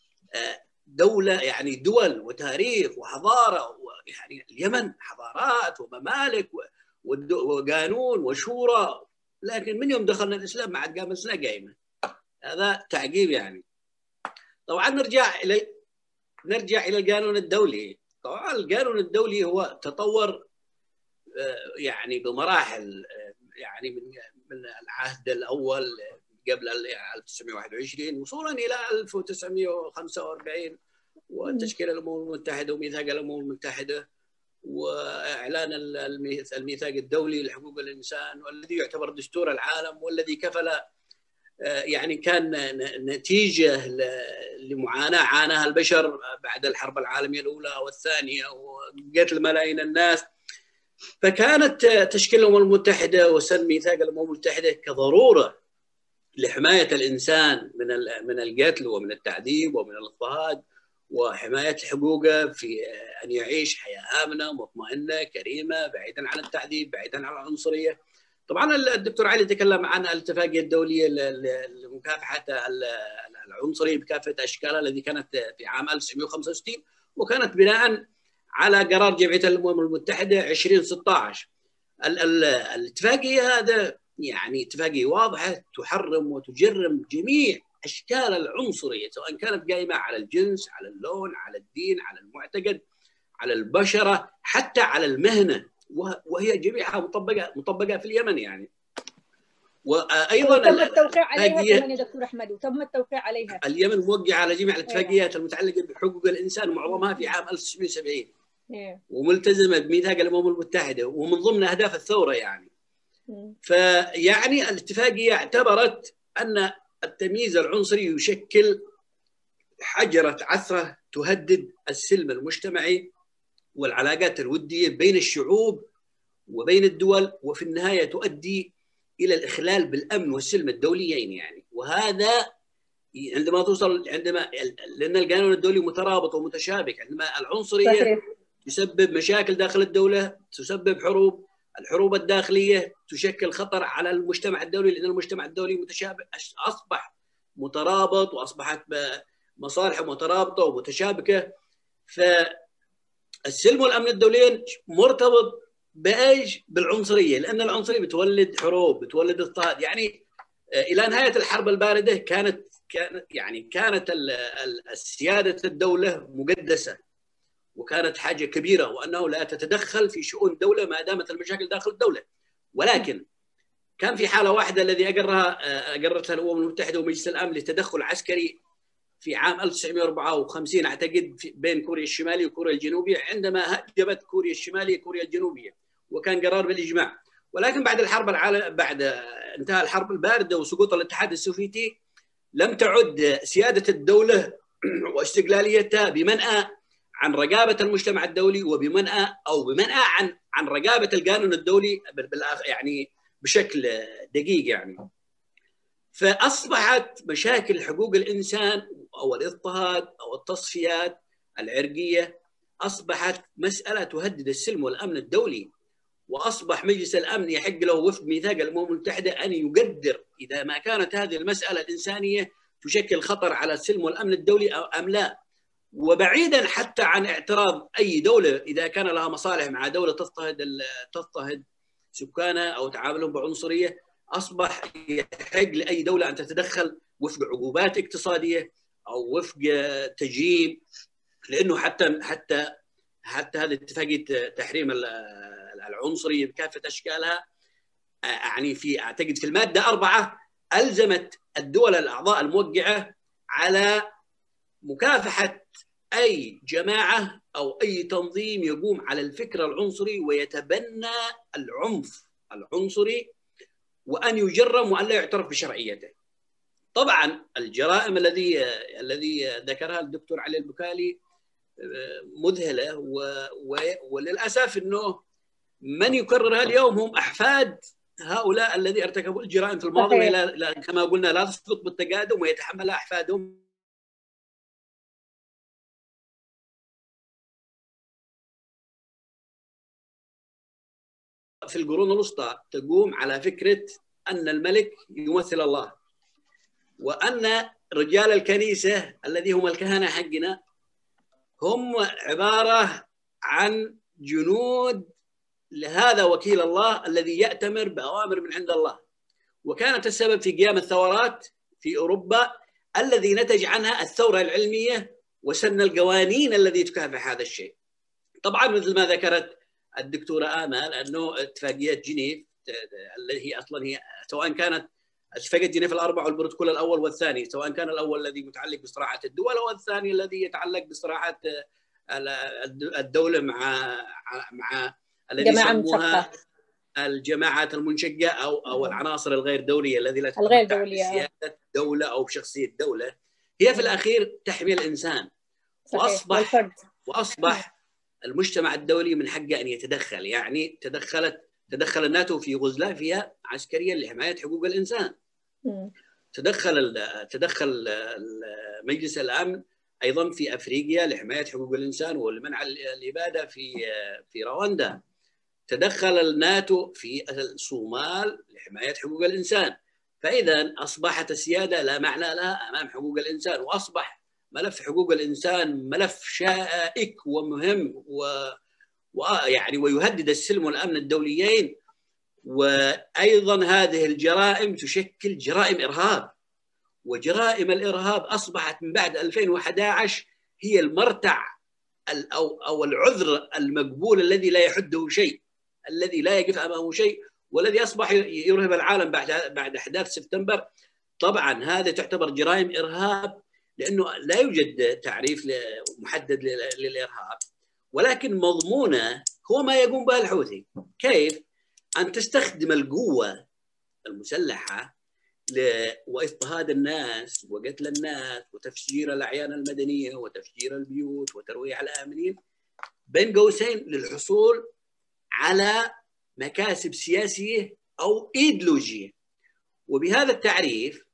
دولة يعني دول وتاريخ وحضارة، يعني اليمن حضارات وممالك وقانون وشورى، لكن من يوم دخلنا الإسلام ما عاد قامت لنا قايمة. هذا تعقيب يعني. طبعا نرجع إلى القانون الدولي. طبعا القانون الدولي هو تطور يعني بمراحل، يعني من العهد الأول قبل 1921 وصولا إلى 1945 وتشكيل الأمم المتحدة وميثاق الأمم المتحدة وإعلان الميثاق الدولي لحقوق الإنسان، والذي يعتبر دستور العالم، والذي كفل يعني كان نتيجة لمعاناة عاناها البشر بعد الحرب العالمية الأولى والثانية وقتل ملايين الناس. فكانت تشكيل الأمم المتحدة وسن ميثاق الأمم المتحدة كضرورة لحماية الإنسان من القتل ومن التعذيب ومن الاضطهاد، وحماية حقوقه في أن يعيش حياة آمنة مطمئنة كريمة بعيدا عن التعذيب بعيدا عن العنصرية. طبعا الدكتور علي تكلم عن الاتفاقية الدولية لمكافحة العنصرية بكافة أشكالها الذي كانت في عام 1965 وكانت بناء على قرار جمعية الأمم المتحدة 2016. الاتفاقية هذا يعني اتفاقية واضحة تحرم وتجرم جميع أشكال العنصرية، سواء كانت قائمة على الجنس، على اللون، على الدين، على المعتقد، على البشرة، حتى على المهنة، وهي جميعها مطبقة في اليمن يعني. وأيضا تم التوقيع عليها كمان يا دكتور أحمد، وتم التوقيع عليها. اليمن موقعة على جميع الاتفاقيات المتعلقة بحقوق الإنسان ومعظمها في عام 1970 وملتزمة بميثاق الأمم المتحدة ومن ضمن أهداف الثورة يعني. فيعني الاتفاقية اعتبرت أن التمييز العنصري يشكل حجرة عثرة تهدد السلم المجتمعي والعلاقات الودية بين الشعوب وبين الدول، وفي النهاية تؤدي إلى الإخلال بالأمن والسلم الدوليين يعني. وهذا عندما توصل لأن القانون الدولي مترابط ومتشابك، عندما العنصرية تسبب مشاكل داخل الدولة، تسبب حروب، الحروب الداخلية تشكل خطر على المجتمع الدولي، لأن المجتمع الدولي متشابك أصبح مترابط وأصبحت مصالحه مترابطة ومتشابكة. فالسلم والأمن الدوليين مرتبط بإيش؟ بالعنصرية، لأن العنصرية بتولد حروب، بتولد اضطهاد. يعني إلى نهاية الحرب الباردة كانت السيادة الدولة مقدسة وكانت حاجة كبيرة، وأنه لا تتدخل في شؤون الدولة ما دامت المشاكل داخل الدولة. ولكن كان في حالة واحدة الذي أقرتها الأمم المتحدة ومجلس الأمن لتدخل عسكري في عام 1954 أعتقد بين كوريا الشمالية وكوريا الجنوبية، عندما هجمت كوريا الشمالية كوريا الجنوبية، وكان قرار بالإجماع. ولكن بعد بعد انتهاء الحرب الباردة وسقوط الاتحاد السوفيتي لم تعد سيادة الدولة واستقلاليتها بمنأى عن رقابة المجتمع الدولي وبمنأى عن رقابة القانون الدولي يعني بشكل دقيق يعني. فأصبحت مشاكل حقوق الإنسان أو الاضطهاد أو التصفيات العرقية أصبحت مسألة تهدد السلم والأمن الدولي، وأصبح مجلس الأمن يحق له وفق ميثاق الأمم المتحدة أن يقدر إذا ما كانت هذه المسألة الإنسانية تشكل خطر على السلم والأمن الدولي أم لا. وبعيدا حتى عن اعتراض أي دولة إذا كان لها مصالح مع دولة تضطهد سكانها أو تعاملهم بعنصرية، أصبح يحق لأي دولة أن تتدخل وفق عقوبات اقتصادية أو وفق تجريم، لأنه حتى هذه اتفاقية تحريم العنصرية بكافة أشكالها يعني أعتقد في المادة 4 ألزمت الدول الأعضاء الموقعة على مكافحة أي جماعة أو أي تنظيم يقوم على الفكر العنصري ويتبنى العنف العنصري، وأن يجرم وأن لا يعترف بشرعيته. طبعا الجرائم الذي ذكرها الدكتور علي البكالي مذهلة، وللأسف أنه من يكررها اليوم هم أحفاد هؤلاء الذين ارتكبوا الجرائم في الماضي، وهي كما قلنا لا تسقط بالتقادم ويتحملها أحفادهم. في القرون الوسطى تقوم على فكرة أن الملك يمثل الله، وأن رجال الكنيسة الذي هم الكهنة حقنا هم عبارة عن جنود لهذا وكيل الله الذي يأتمر بأوامر من عند الله. وكانت السبب في قيام الثورات في أوروبا الذي نتج عنها الثورة العلمية وسن القوانين الذي تكافح هذا الشيء. طبعا مثل ما ذكرت الدكتورة آمال أنه اتفاقية جنيف التي هي أصلا هي سواء كانت اتفاقية جنيف الأربع والبروتوكول الأول والثاني، سواء كان الأول الذي متعلق بصراعة الدول أو الثاني الذي يتعلق بصراعة الدولة مع الذي يسموها الجماعات المنشقة أو العناصر الغير دولية الذي لا تتمتع بسيادة دولة أو بشخصية دولة، هي في الأخير تحمي الإنسان. وأصبح المجتمع الدولي من حقه أن يتدخل، يعني تدخل الناتو في يوغوسلافيا عسكريا لحماية حقوق الإنسان. تدخل مجلس الأمن أيضا في أفريقيا لحماية حقوق الإنسان والمنع الإبادة في رواندا. تدخل الناتو في الصومال لحماية حقوق الإنسان. فإذا أصبحت السيادة لا معنى لها أمام حقوق الإنسان، وأصبح ملف حقوق الإنسان ملف شائك ومهم ويعني ويهدد السلم والأمن الدوليين. وأيضا هذه الجرائم تشكل جرائم إرهاب، وجرائم الإرهاب أصبحت من بعد 2011 هي المرتع أو العذر المقبول الذي لا يحده شيء، الذي لا يقف أمامه شيء، والذي أصبح يرهب العالم بعد أحداث سبتمبر. طبعا هذا تعتبر جرائم إرهاب لأنه لا يوجد تعريف محدد للإرهاب، ولكن مضمونه هو ما يقوم به الحوثي. كيف؟ أن تستخدم القوة المسلحة واضطهاد الناس وقتل الناس وتفجير الأعيان المدنية وتفجير البيوت وترويع الآمنين بين قوسين للحصول على مكاسب سياسية أو إيديولوجية. وبهذا التعريف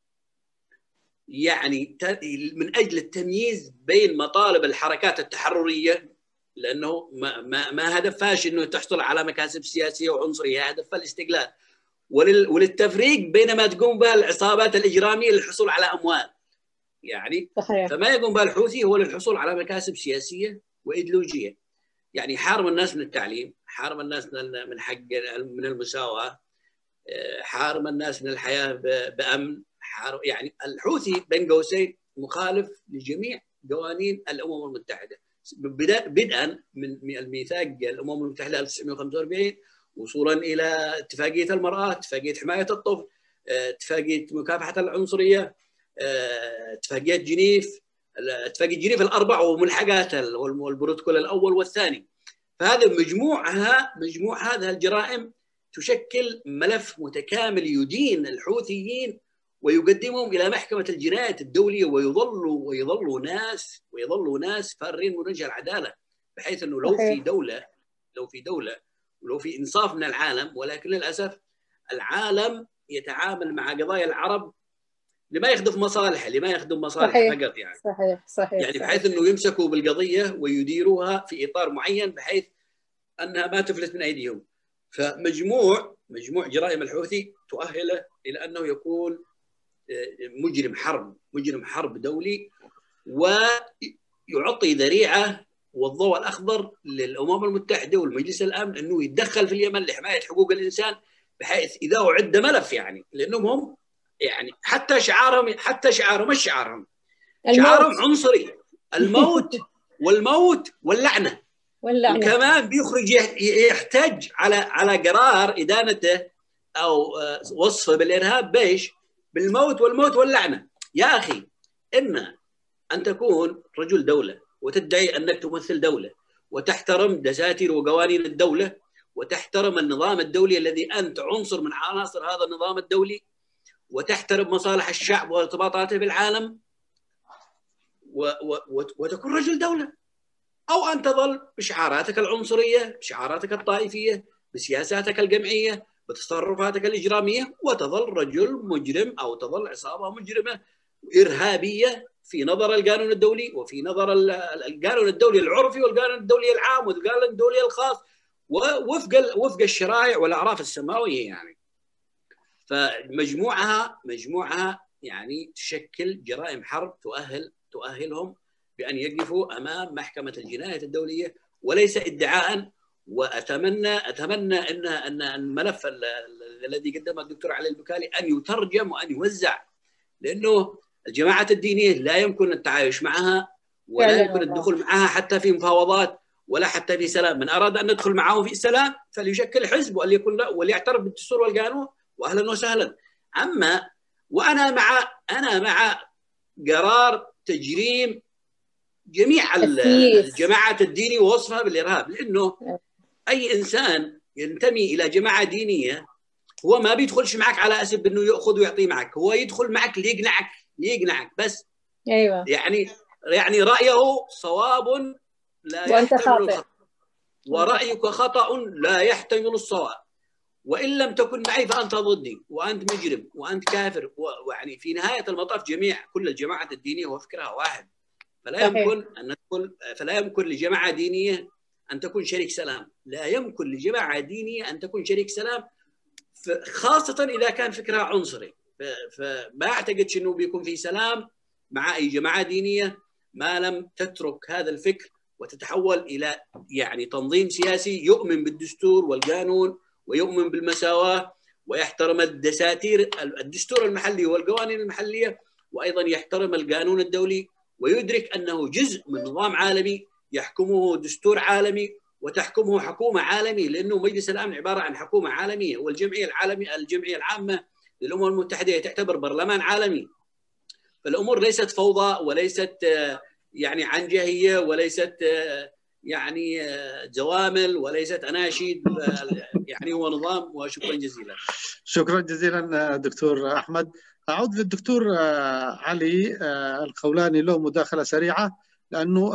يعني من أجل التمييز بين مطالب الحركات التحررية، لأنه ما هدفهاش أنه تحصل على مكاسب سياسية وعنصرية، هدفها الاستقلال، وللتفريق بين ما تقوم به العصابات الإجرامية للحصول على أموال. يعني فما يقوم به الحوثي هو للحصول على مكاسب سياسية وإيديولوجية. يعني حارم الناس من التعليم، حارم الناس من حق من المساواة، حارم الناس من الحياة بأمن، يعني الحوثي بين قوسين مخالف لجميع قوانين الأمم المتحدة، بدءا من الميثاق الأمم المتحدة 1945 وصولا إلى اتفاقية المرأة، اتفاقية حماية الطفل، اتفاقية مكافحة العنصرية، اتفاقية جنيف، اتفاقية جنيف الأربع وملحقاتها والبروتوكول الأول والثاني. فهذا مجموع هذه الجرائم تشكل ملف متكامل يدين الحوثيين ويقدمهم إلى محكمة الجنايات الدولية، ويظلوا ناس فارين من وجه العدالة، بحيث أنه لو في دولة ولو في إنصاف من العالم، ولكن للأسف العالم يتعامل مع قضايا العرب لما يخدم مصالحه فقط، يعني صحيح يعني بحيث أنه يمسكوا بالقضية ويديروها في إطار معين بحيث أنها ما تفلت من أيديهم. فمجموع جرائم الحوثي تؤهله إلى أنه يكون مجرم حرب دولي، ويعطي ذريعة والضوء الأخضر للأمم المتحدة والمجلس الأمن أنه يتدخل في اليمن لحماية حقوق الإنسان، بحيث إذا أعد ملف يعني لأنهم هم يعني حتى شعارهم شعارهم عنصري، الموت واللعنة. وكمان بيخرج يحتج على قرار إدانته أو وصفه بالإرهاب بالموت واللعنة. يا أخي، إما أن تكون رجل دولة وتدعي أنك تمثل دولة وتحترم دساتير وقوانين الدولة وتحترم النظام الدولي الذي أنت عنصر من عناصر هذا النظام الدولي، وتحترم مصالح الشعب وارتباطاته بالعالم، وتكون رجل دولة، أو أن تظل بشعاراتك العنصرية، بشعاراتك الطائفية، بسياساتك الجمعية، وتصرفاتك الإجرامية، وتظل رجل مجرم أو تظل عصابة مجرمة إرهابية في نظر القانون الدولي، وفي نظر القانون الدولي العرفي والقانون الدولي العام والقانون الدولي الخاص، ووفق الشرائع والأعراف السماوية يعني. فمجموعها يعني تشكل جرائم حرب تؤهلهم بأن يقفوا أمام محكمة الجناية الدولية، وليس ادعاء. وأتمنى أن الملف الذي قدمه الدكتور علي البكالي أن يترجم وأن يوزع، لأنه الجماعات الدينية لا يمكن التعايش معها، ولا يمكن الدخول معها حتى في مفاوضات ولا حتى في سلام. من أراد أن ندخل معه في السلام فليشكل حزب وليعترف بالدستور والقانون، وأهلا وسهلا. وأنا مع قرار تجريم جميع الجماعات الدينية ووصفها بالإرهاب، لأنه أي إنسان ينتمي إلى جماعة دينية هو ما بيدخلش معك على أسب أنه يأخذ ويعطي معك، هو يدخل معك ليقنعك بس. أيوة. يعني رأيه صواب لا يحتمل الخطأ، ورأيك خطأ لا يحتمل الصواب، وإن لم تكن معي فأنت ضدي، وأنت مجرم، وأنت كافر. ويعني في نهاية المطاف كل الجماعات الدينية وفكرها واحد. فلا يمكن لجماعة دينية أن تكون شريك سلام، لا يمكن لجماعة دينية أن تكون شريك سلام، خاصة إذا كان فكرها عنصري. فما أعتقدش أنه بيكون في سلام مع أي جماعة دينية ما لم تترك هذا الفكر وتتحول إلى يعني تنظيم سياسي يؤمن بالدستور والقانون ويؤمن بالمساواة ويحترم الدستور المحلي والقوانين المحلية، وأيضا يحترم القانون الدولي، ويدرك أنه جزء من نظام عالمي يحكمه دستور عالمي وتحكمه حكومة عالمية، لأنه مجلس الأمن عبارة عن حكومة عالمية، والجمعية العامة للأمم المتحدة تعتبر برلمان عالمي. فالأمور ليست فوضى، وليست يعني عنجهية، وليست يعني جوامل، وليست أناشيد، يعني هو نظام. وشكرا جزيلا. شكرا جزيلا دكتور أحمد. أعود للدكتور علي الخولاني، له مداخلة سريعة لأنه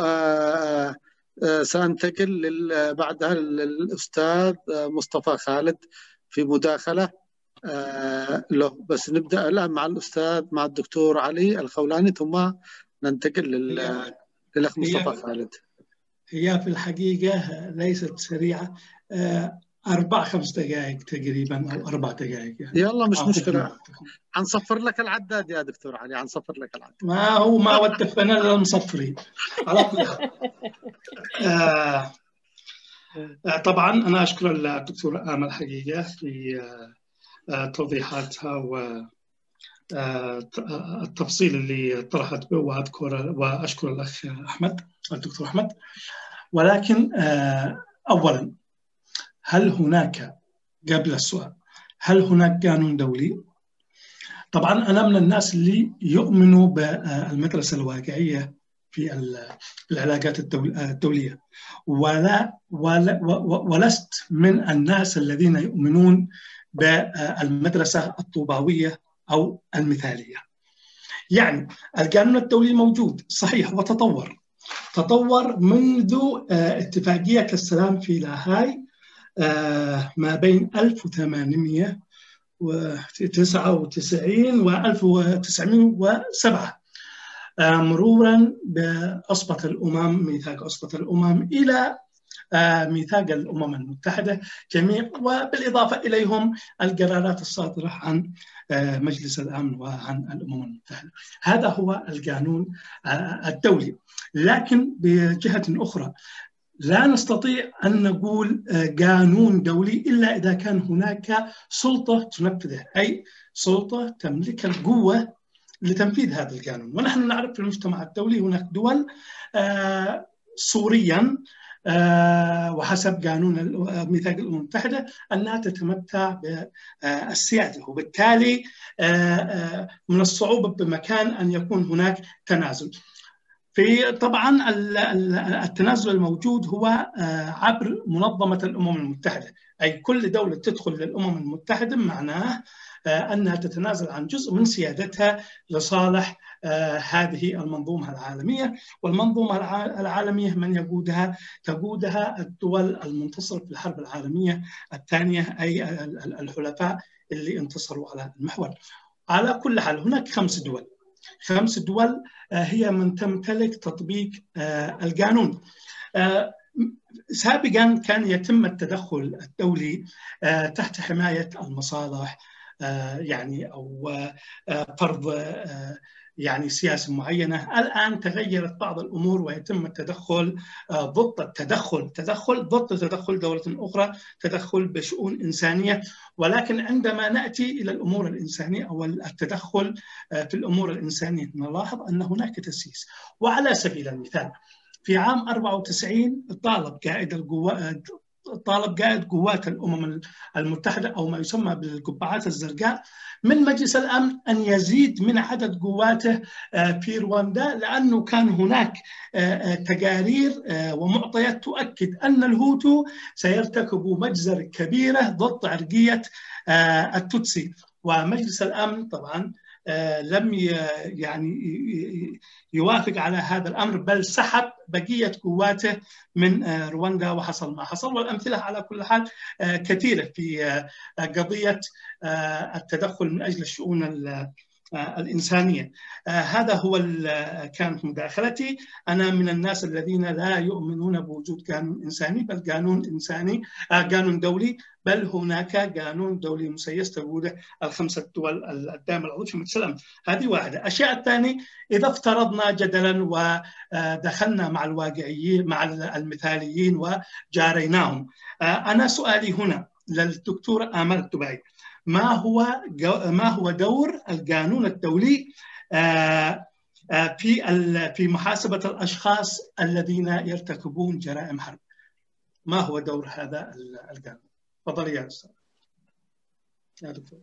سأنتقل بعدها للأستاذ مصطفى خالد في مداخلة له. بس نبدأ الآن مع الدكتور علي الخولاني، ثم ننتقل للأخ مصطفى خالد. هي في الحقيقة ليست سريعة، 4-5 دقائق تقريبا أو 4 دقائق يعني. يلا مش مشكلة، حنصفر لك العداد يا دكتور علي، حنصفر لك العداد. ما ودفنا لنا مصفرين على كل حال. طبعا أنا أشكر الدكتور آمل حقيقة في توضيحاتها والتفصيل اللي طرحت به، وأشكر الأخ أحمد، الدكتور أحمد. ولكن أولا، هل هناك، قبل السؤال، هل هناك قانون دولي؟ طبعا أنا من الناس اللي يؤمنوا بالمدرسة الواقعية في العلاقات الدولية، ولست من الناس الذين يؤمنون بالمدرسة الطوباوية أو المثالية. يعني القانون الدولي موجود صحيح وتطور منذ اتفاقية السلام في لاهاي ما بين 1899 و 1907، مرورا بأسبة الأمم، ميثاق أسبة الأمم، إلى ميثاق الأمم المتحدة جميع، وبالإضافة إليهم القرارات الصادرة عن مجلس الأمن وعن الأمم المتحدة. هذا هو القانون الدولي. لكن بجهة أخرى لا نستطيع أن نقول قانون دولي إلا إذا كان هناك سلطة تنفذه، أي سلطة تملك القوة لتنفيذ هذا القانون. ونحن نعرف في المجتمع الدولي هناك دول صوريا وحسب قانون ميثاق الأمم المتحدة أنها تتمتع بالسيادة، وبالتالي من الصعوبة بمكان أن يكون هناك تنازل. في طبعا التنازل الموجود هو عبر منظمة الأمم المتحدة، أي كل دولة تدخل للأمم المتحدة معناه أنها تتنازل عن جزء من سيادتها لصالح هذه المنظومة العالمية. والمنظومة العالمية من تقودها الدول المنتصرة في الحرب العالمية الثانية، أي الحلفاء اللي انتصروا على المحور. على كل حال هناك 5 دول هي من تمتلك تطبيق القانون. سابقا كان يتم التدخل الدولي تحت حماية المصالح، يعني أو فرض يعني سياسة معينة. الآن تغيرت بعض الأمور ويتم التدخل ضد تدخل دولة أخرى، تدخل بشؤون إنسانية. ولكن عندما نأتي إلى الأمور الإنسانية أو التدخل في الأمور الإنسانية نلاحظ أن هناك تسييس. وعلى سبيل المثال في عام 94 طالب قائد قوات الأمم المتحدة أو ما يسمى بالقبعات الزرقاء من مجلس الأمن أن يزيد من عدد قواته في رواندا، لأنه كان هناك تقارير ومعطيات تؤكد أن الهوتو سيرتكبوا مجزرة كبيرة ضد عرقية التوتسي. ومجلس الأمن طبعا لم يعني يوافق على هذا الأمر، بل سحب بقية قواته من رواندا وحصل ما حصل. والأمثلة على كل حال كثيرة في قضية التدخل من أجل الشؤون الإنسانية. هذا هو كانت مداخلتي. أنا من الناس الذين لا يؤمنون بوجود قانون إنساني، بل قانون دولي، بل هناك قانون دولي مسيس تقوله ال5 دول الدائمة العضو في مجلس الأمن. هذه واحدة. الشيء الثاني، إذا افترضنا جدلا ودخلنا مع الواقعيين مع المثاليين وجاريناهم، أنا سؤالي هنا للدكتورة آمال الدباعي، ما هو دور القانون الدولي في محاسبة الأشخاص الذين يرتكبون جرائم حرب؟ ما هو دور هذا القانون؟ تفضل يا أستاذ. يا دكتور.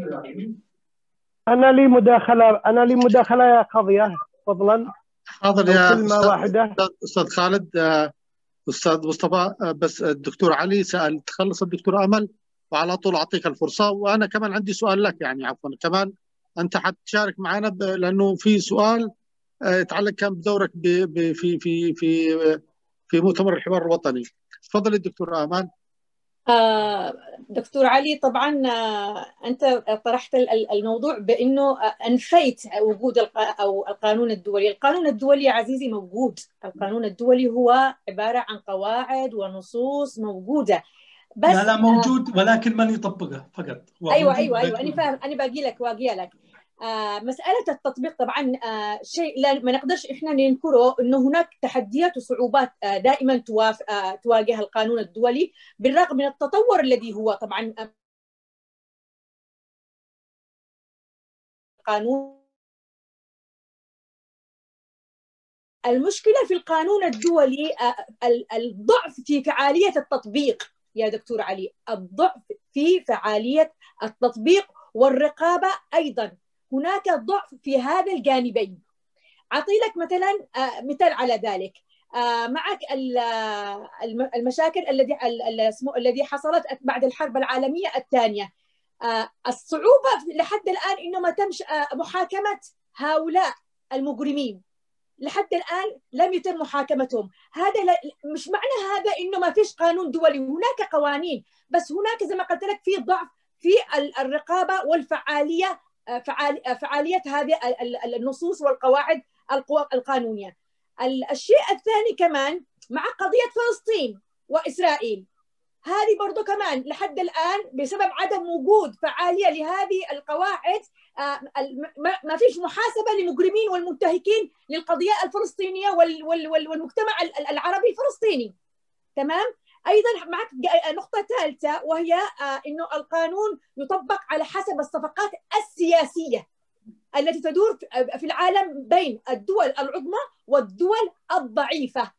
أنا لي مداخلة يا قضية، فضلا. حاضر يا كلمة واحدة. أستاذ خالد. أستاذ مصطفى، بس الدكتور علي سأل تخلص الدكتور أمل وعلى طول أعطيك الفرصة. وأنا كمان عندي سؤال لك، يعني عفوا كمان أنت حتشارك معنا لأنه في سؤال يتعلق كان بدورك في في في في مؤتمر الحوار الوطني. تفضل الدكتور آمال. دكتور علي، طبعا أنت طرحت الموضوع بأنه أنفيت وجود أو القانون الدولي. القانون الدولي يا عزيزي موجود. القانون الدولي هو عبارة عن قواعد ونصوص موجودة، بس لا موجود ولكن من يطبقه فقط. أيوة أنا فاهم، أنا باقي لك. مسألة التطبيق طبعا شيء لا ما نقدرش إحنا ننكره، إنه هناك تحديات وصعوبات دائما تواجه القانون الدولي، بالرغم من التطور الذي هو طبعا قانون. المشكلة في القانون الدولي الضعف في فعالية التطبيق يا دكتور علي، الضعف في فعالية التطبيق والرقابة أيضا. هناك ضعف في هذا الجانبين. أعطي لك مثلا مثال على ذلك. معك المشاكل الذي حصلت بعد الحرب العالمية الثانية. الصعوبة لحد الآن إنه ما تمش محاكمة هؤلاء المجرمين. لحد الآن لم يتم محاكمتهم. هذا مش معنى هذا إنه ما فيش قانون دولي، هناك قوانين، بس هناك زي ما قلت لك في ضعف في الرقابة والفعالية، فعالية هذه النصوص والقواعد القانونية. الشيء الثاني كمان مع قضية فلسطين وإسرائيل، هذه برضو كمان لحد الآن بسبب عدم وجود فعالية لهذه القواعد ما فيش محاسبة للمجرمين والمنتهكين للقضية الفلسطينية والمجتمع العربي الفلسطيني. تمام؟ أيضا معك نقطة ثالثة، وهي إنه القانون يطبق على حسب الصفقات السياسية التي تدور في العالم بين الدول العظمى والدول الضعيفة.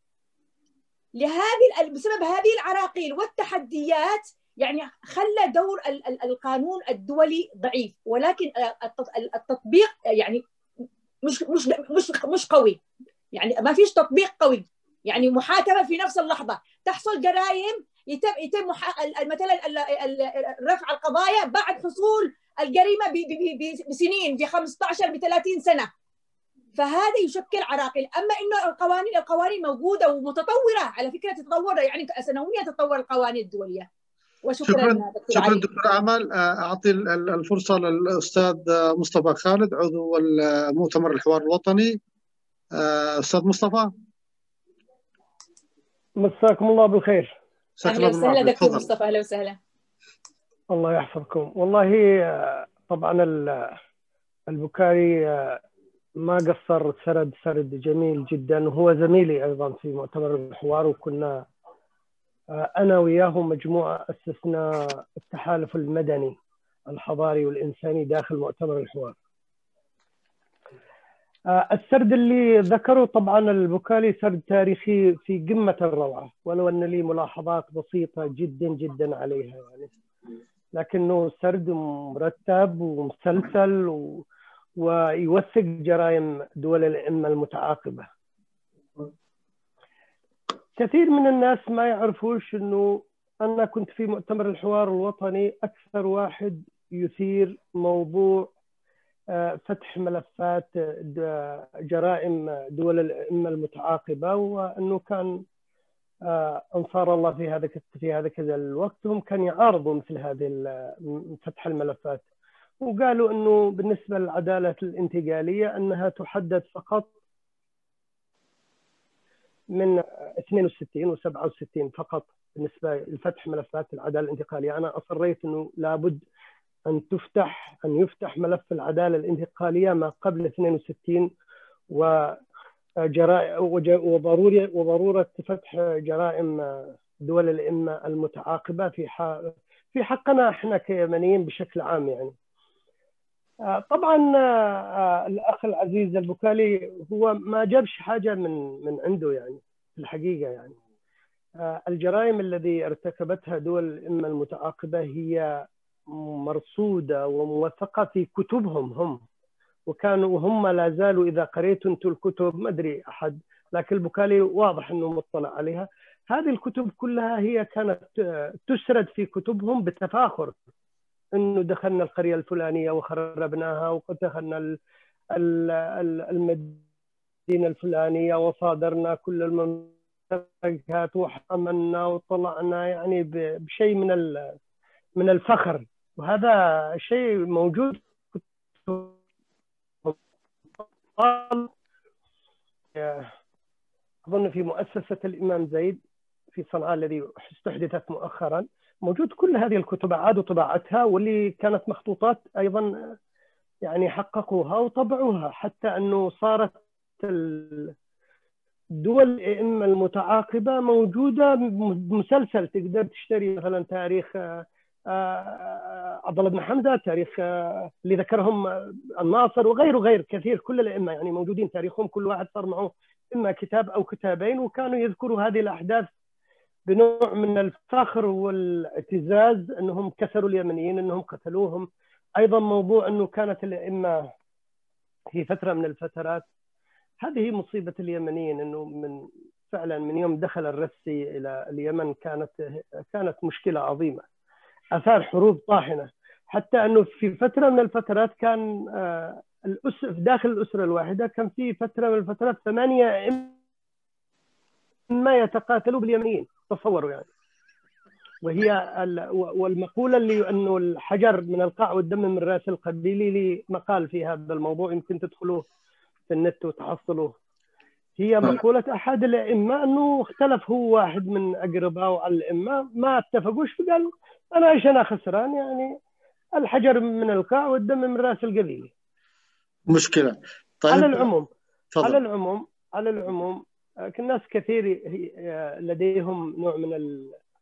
بسبب هذه العراقيل والتحديات يعني خلى دور القانون الدولي ضعيف، ولكن التطبيق يعني مش قوي. يعني ما فيش تطبيق قوي، يعني محاكمه في نفس اللحظه، تحصل جرائم يتم مثلا رفع القضايا بعد حصول الجريمه بسنين، ب 15 ب 30 سنه. فهذا يشكل عراقيل. اما انه القوانين موجوده ومتطوره، على فكره تتطور، يعني سنويا تتطور القوانين الدوليه. وشكرا دكتور علي. شكرا دكتور امل. اعطي الفرصه للاستاذ مصطفى خالد عضو المؤتمر الحوار الوطني. استاذ مصطفى، مساكم الله بالخير. اهلا وسهلا دكتور مصطفى، اهلا وسهلا. الله يحفظكم. والله طبعا البكاري ما قصر، سرد جميل جدا، وهو زميلي ايضا في مؤتمر الحوار، وكنا انا وياه مجموعه اسسنا التحالف المدني الحضاري والانساني داخل مؤتمر الحوار. السرد اللي ذكره طبعا البكالي سرد تاريخي في قمه الروعه، ولو ان لي ملاحظات بسيطه جدا جدا عليها يعني، لكنه سرد مرتب ومسلسل ويوثق جرائم دول الأئمة المتعاقبة. كثير من الناس ما يعرفوش أنه أنا كنت في مؤتمر الحوار الوطني أكثر واحد يثير موضوع فتح ملفات جرائم دول الأئمة المتعاقبة، وأنه كان أنصار الله في هذا كذا الوقت هم كانوا يعارضوا مثل هذه فتح الملفات، وقالوا أنه بالنسبة للعدالة الانتقالية أنها تحدد فقط من 62 و67 فقط بالنسبة لفتح ملفات العدالة الانتقالية. أنا أصريت أنه لابد أن يفتح ملف العدالة الانتقالية ما قبل 62 وضرورة فتح جرائم دول الأئمة المتعاقبة في حقنا احنا كيمنيين بشكل عام يعني. طبعا الأخ العزيز البكالي هو ما جابش حاجة من عنده يعني في الحقيقة يعني. الجرائم التي ارتكبتها دول الأئمة المتعاقبة هي مرصودة وموثقة في كتبهم هم، وهم لا زالوا، إذا قريت أنتم الكتب ما أدري أحد، لكن البكالي واضح أنه مطلع عليها. هذه الكتب كلها هي كانت تسرد في كتبهم بتفاخر، أنه دخلنا القرية الفلانية وخربناها، ودخلنا المدينة الفلانية وصادرنا كل الممتلكات وحملنا وطلعنا، يعني بشيء من الفخر، وهذا شيء موجود. أظن في مؤسسة الإمام زيد في صنعاء الذي استحدثت مؤخرا موجود كل هذه الكتب، أعادوا طباعتها، واللي كانت مخطوطات أيضا يعني حققوها وطبعوها، حتى أنه صارت دول الأئمة المتعاقبة موجودة مسلسل، تقدر تشتري مثلا تاريخ عبد الله بن حمزة، تاريخ اللي ذكرهم الناصر وغير كثير، كل الأئمة يعني موجودين تاريخهم، كل واحد صار معه إما كتاب أو كتابين، وكانوا يذكروا هذه الأحداث بنوع من الفخر والاعتزاز أنهم كسروا اليمنيين، أنهم قتلوهم. أيضا موضوع أنه كانت الأئمة في فترة من الفترات، هذه مصيبة اليمنيين، أنه فعلا من يوم دخل الرسي إلى اليمن كانت مشكلة عظيمة، أثار حروب طاحنة، حتى أنه في فترة من الفترات كان داخل الأسرة الواحدة كان في فترة من الفترات 8 أئمة يتقاتلوا باليمنيين، تصوروا يعني. والمقولة اللي أنه الحجر من القاع والدم من راس القبيلي، لي مقال في هذا الموضوع يمكن تدخلوه في النت وتحصلوه. هي مقولة أحد الأئمة أنه اختلف هو واحد من أقربائه على الأئمة، ما اتفقوش، فقال أنا عشان خسران، يعني الحجر من القاع والدم من راس القبيلي. مشكلة. طيب على العموم الناس كثير لديهم نوع من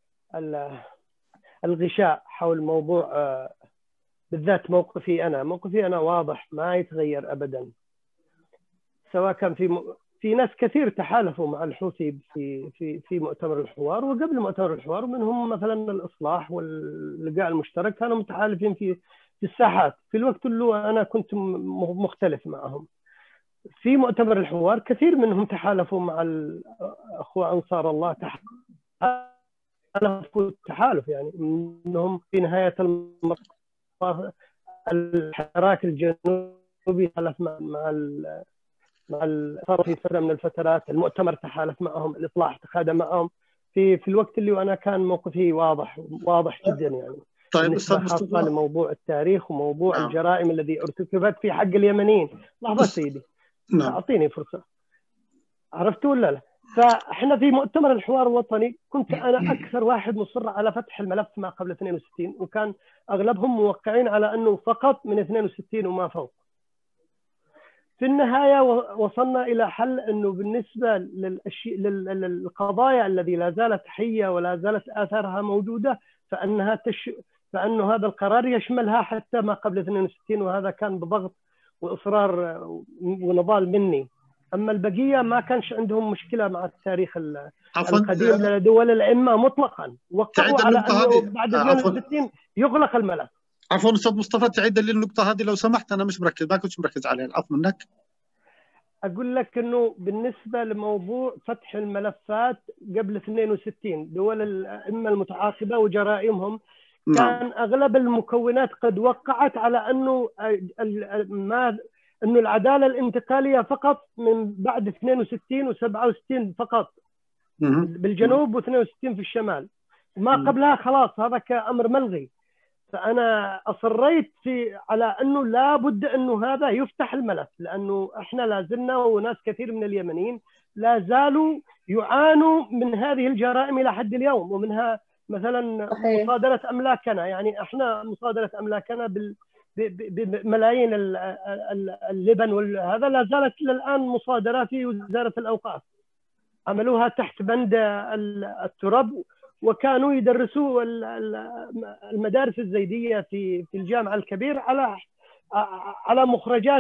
الغشاء حول موضوع، بالذات موقفي أنا واضح ما يتغير أبدا، سواء كان في ناس كثير تحالفوا مع الحوثي في مؤتمر الحوار وقبل مؤتمر الحوار، ومنهم مثلا الإصلاح واللقاء المشترك كانوا متحالفين في الساحات في الوقت اللي أنا كنت مختلف معهم. في مؤتمر الحوار كثير منهم تحالفوا مع الأخوة أنصار الله، تحالف يعني انهم في نهايه المطاف الحراك الجنوبي تحالف مع صار في فتره من الفترات المؤتمر تحالف معهم، الاصلاح تخادم معهم في الوقت اللي انا كان موقفي واضح جدا يعني. طيب بالنسبه خاصه لموضوع التاريخ وموضوع الجرائم الذي ارتكبت في حق اليمنيين. لحظه سيدي، اعطيني فرصه، عرفتوا ولا لا؟ فاحنا في مؤتمر الحوار الوطني كنت انا اكثر واحد مصر على فتح الملف ما قبل 62، وكان اغلبهم موقعين على انه فقط من 62 وما فوق. في النهايه وصلنا الى حل انه بالنسبه للقضايا التي لا زالت حيه ولا زالت اثارها موجوده فانه هذا القرار يشملها حتى ما قبل 62، وهذا كان بضغط واصرار ونضال مني. اما البقيه ما كانش عندهم مشكله مع التاريخ القديم لدول الائمه مطلقا، وقعوا على انه بعد 62 يغلق الملف. عفوا استاذ مصطفى، تعيد لي النقطه هذه لو سمحت، انا مش مركز، ما كنتش مركز عليها، العفو منك. اقول لك انه بالنسبه لموضوع فتح الملفات قبل 62 دول الائمه المتعاقبه وجرائمهم، كان اغلب المكونات قد وقعت على انه انه العداله الانتقاليه فقط من بعد 62 و67 فقط بالجنوب و62 في الشمال، ما قبلها خلاص هذا كأمر ملغي. فانا اصريت على انه لابد انه هذا يفتح الملف، لانه احنا لازلنا وناس كثير من اليمنيين لا زالوا يعانوا من هذه الجرائم الى حد اليوم، ومنها مثلا مصادره املاكنا. يعني احنا مصادره املاكنا بملايين اللبن وهذا لا زالت الآن مصادرة في وزارة الأوقاف، عملوها تحت بند التراب، وكانوا يدرسوا المدارس الزيدية في الجامعة الكبير على مخرجات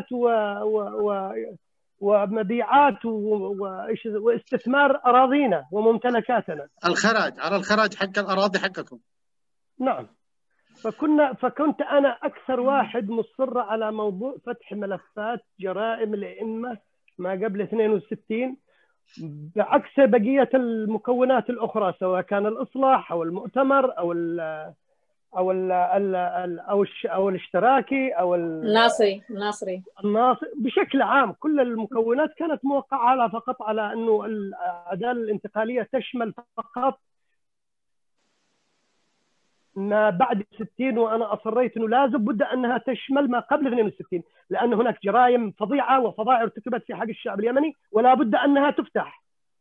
ومبيعات واستثمار أراضينا وممتلكاتنا، على الخراج حق الأراضي حقكم. نعم. فكنت أنا أكثر واحد مصر على موضوع فتح ملفات جرائم الأئمة ما قبل 62، بعكس بقية المكونات الأخرى، سواء كان الإصلاح أو المؤتمر أو الاشتراكي أو الناصري بشكل عام. كل المكونات كانت موقعة فقط على أنه العدالة الانتقالية تشمل فقط ما بعد 60، وأنا أصريت أنه لازم بد أنها تشمل ما قبل 62، لأن هناك جرائم فظيعة وفظائع ارتكبت في حق الشعب اليمني ولا بد أنها تفتح.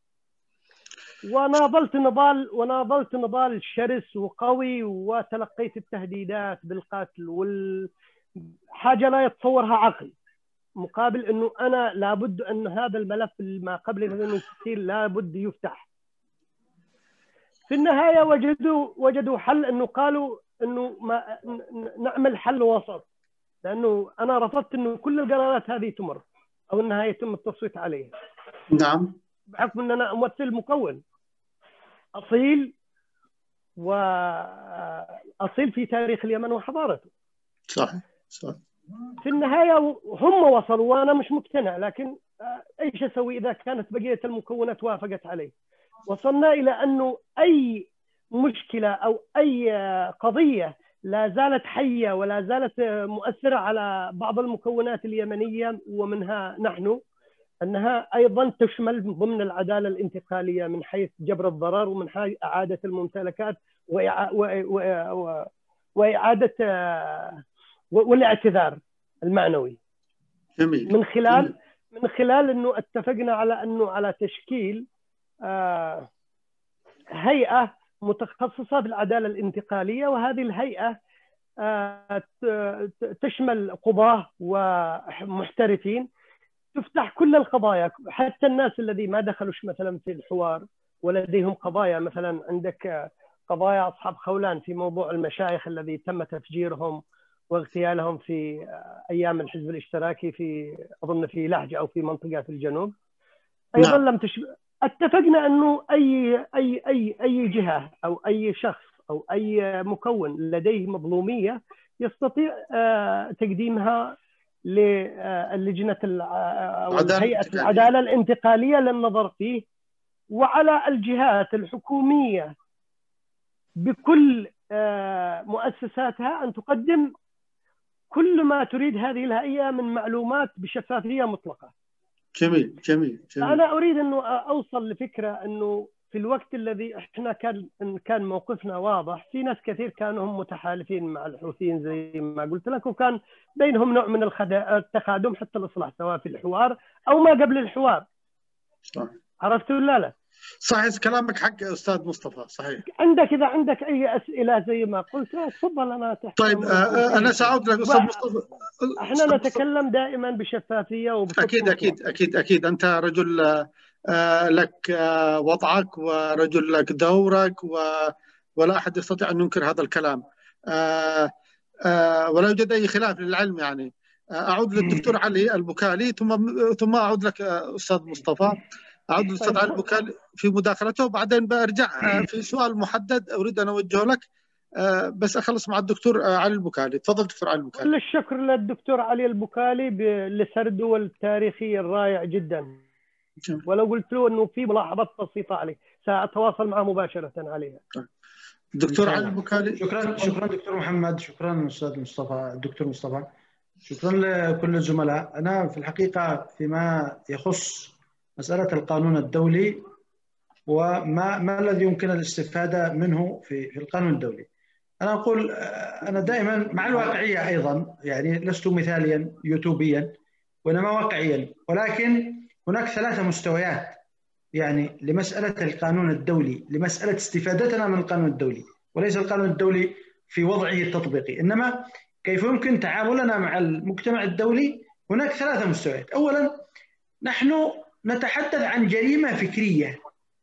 وناضلت نضال شرس وقوي، وتلقيت التهديدات بالقتل والحاجة لا يتصورها عقل، مقابل أنه أنا لابد أن هذا الملف ما قبل 62 لابد يفتح. في النهاية وجدوا حل، أنه قالوا أنه ما نعمل حل وسط، لأنه أنا رفضت أنه كل القرارات هذه تمر أو أنها يتم التصويت عليها. نعم. بحكم أن أنا أمثل مكون أصيل في تاريخ اليمن وحضارته. صح. في النهاية هم وصلوا وأنا مش مقتنع، لكن إيش أسوي إذا كانت بقية المكونات وافقت عليه؟ وصلنا إلى أنه أي مشكلة أو أي قضية لا زالت حية ولا زالت مؤثرة على بعض المكونات اليمنية ومنها نحن، أنها أيضا تشمل ضمن العدالة الانتقالية من حيث جبر الضرر ومن حيث إعادة الممتلكات وإعادة والاعتذار المعنوي. جميل. من خلال أنه اتفقنا على تشكيل هيئة متخصصة في العدالة الانتقالية، وهذه الهيئة تشمل قضاة ومحترفين، تفتح كل القضايا، حتى الناس الذي ما دخلوش مثلا في الحوار ولديهم قضايا. مثلا عندك قضايا أصحاب خولان في موضوع المشايخ الذي تم تفجيرهم واغتيالهم في أيام الحزب الاشتراكي في أظن في لهجة أو في منطقة في الجنوب. أيضا لم اتفقنا أنه أي جهة أو أي شخص أو أي مكون لديه مظلومية يستطيع تقديمها للجنة أو هيئة العدالة الانتقالية للنظر فيه، وعلى الجهات الحكومية بكل مؤسساتها أن تقدم كل ما تريد هذه الهيئة من معلومات بشفافية مطلقة. جميل جميل جميل. أنا أريد أنه أوصل لفكرة أنه في الوقت الذي احنا كان موقفنا واضح، في ناس كثير كانوا هم متحالفين مع الحوثيين زي ما قلت لك، وكان بينهم نوع من التخادم حتى الإصلاح، سواء في الحوار أو ما قبل الحوار. صح. عرفت ولا لا؟ صحيح كلامك حق أستاذ مصطفى، صحيح. إذا عندك أي أسئلة زي ما قلت تفضل. أنا تحت. طيب أنا سأعود لك أستاذ مصطفى. احنا نتكلم دائما بشفافية وبصدق. أكيد أنت رجل لك وضعك ورجل لك دورك، ولا أحد يستطيع أن ينكر هذا الكلام، ولا يوجد أي خلاف للعلم. يعني أعود للدكتور علي البكالي ثم أعود لك أستاذ مصطفى. أعود للأستاذ علي البكالي في مداخلته، وبعدين برجع في سؤال محدد أريد أن أوجهه لك، بس أخلص مع الدكتور علي البكالي. تفضل دكتور علي البكالي. كل الشكر للدكتور علي البكالي لسرده التاريخي الرائع جدا، ولو قلت له أنه في ملاحظات بسيطة عليه سأتواصل معه مباشرة عليها. دكتور علي البكالي. شكرا دكتور محمد، شكرا أستاذ مصطفى، الدكتور مصطفى، شكرا لكل الزملاء. أنا في الحقيقة فيما يخص مسألة القانون الدولي وما الذي يمكن الاستفادة منه في القانون الدولي، أنا أقول أنا دائما مع الواقعية أيضا، يعني لست مثاليا يوتوبيا وإنما واقعيا، ولكن هناك 3 مستويات يعني لمسألة القانون الدولي، لمسألة استفادتنا من القانون الدولي، وليس القانون الدولي في وضعه التطبيقي، إنما كيف يمكن تعاملنا مع المجتمع الدولي. هناك 3 مستويات. أولا، نحن نتحدث عن جريمة فكرية.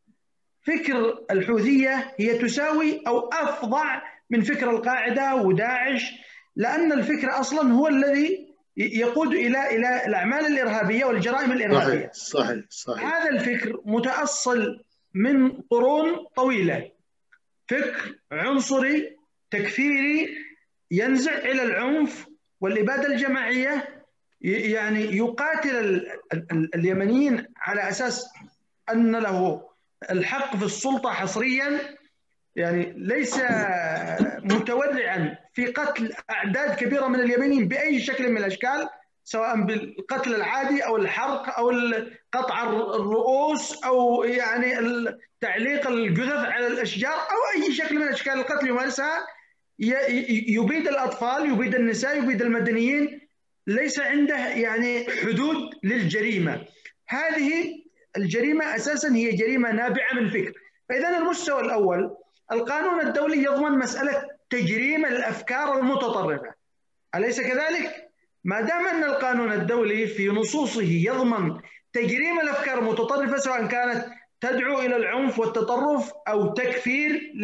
فكر الحوثية هي تساوي أو أفظع من فكر القاعدة وداعش، لأن الفكر أصلا هو الذي يقود إلى الأعمال الإرهابية والجرائم الإرهابية. صحيح. هذا الفكر متأصل من قرون طويلة، فكر عنصري تكفيري ينزع إلى العنف والإبادة الجماعية، يعني يقاتل اليمنيين على أساس أن له الحق في السلطة حصريا، يعني ليس متورعا في قتل أعداد كبيرة من اليمنيين بأي شكل من الأشكال، سواء بالقتل العادي أو الحرق أو قطع الرؤوس أو يعني تعليق الجثث على الأشجار أو أي شكل من أشكال القتل يمارسها، يبيد الأطفال، يبيد النساء، يبيد المدنيين، ليس عنده يعني حدود للجريمة. هذه الجريمة أساسا هي جريمة نابعة من فكر. فإذا المستوى الأول، القانون الدولي يضمن مسألة تجريم الأفكار المتطرفة، أليس كذلك؟ ما دام أن القانون الدولي في نصوصه يضمن تجريم الأفكار المتطرفة، سواء كانت تدعو إلى العنف والتطرف أو تكفير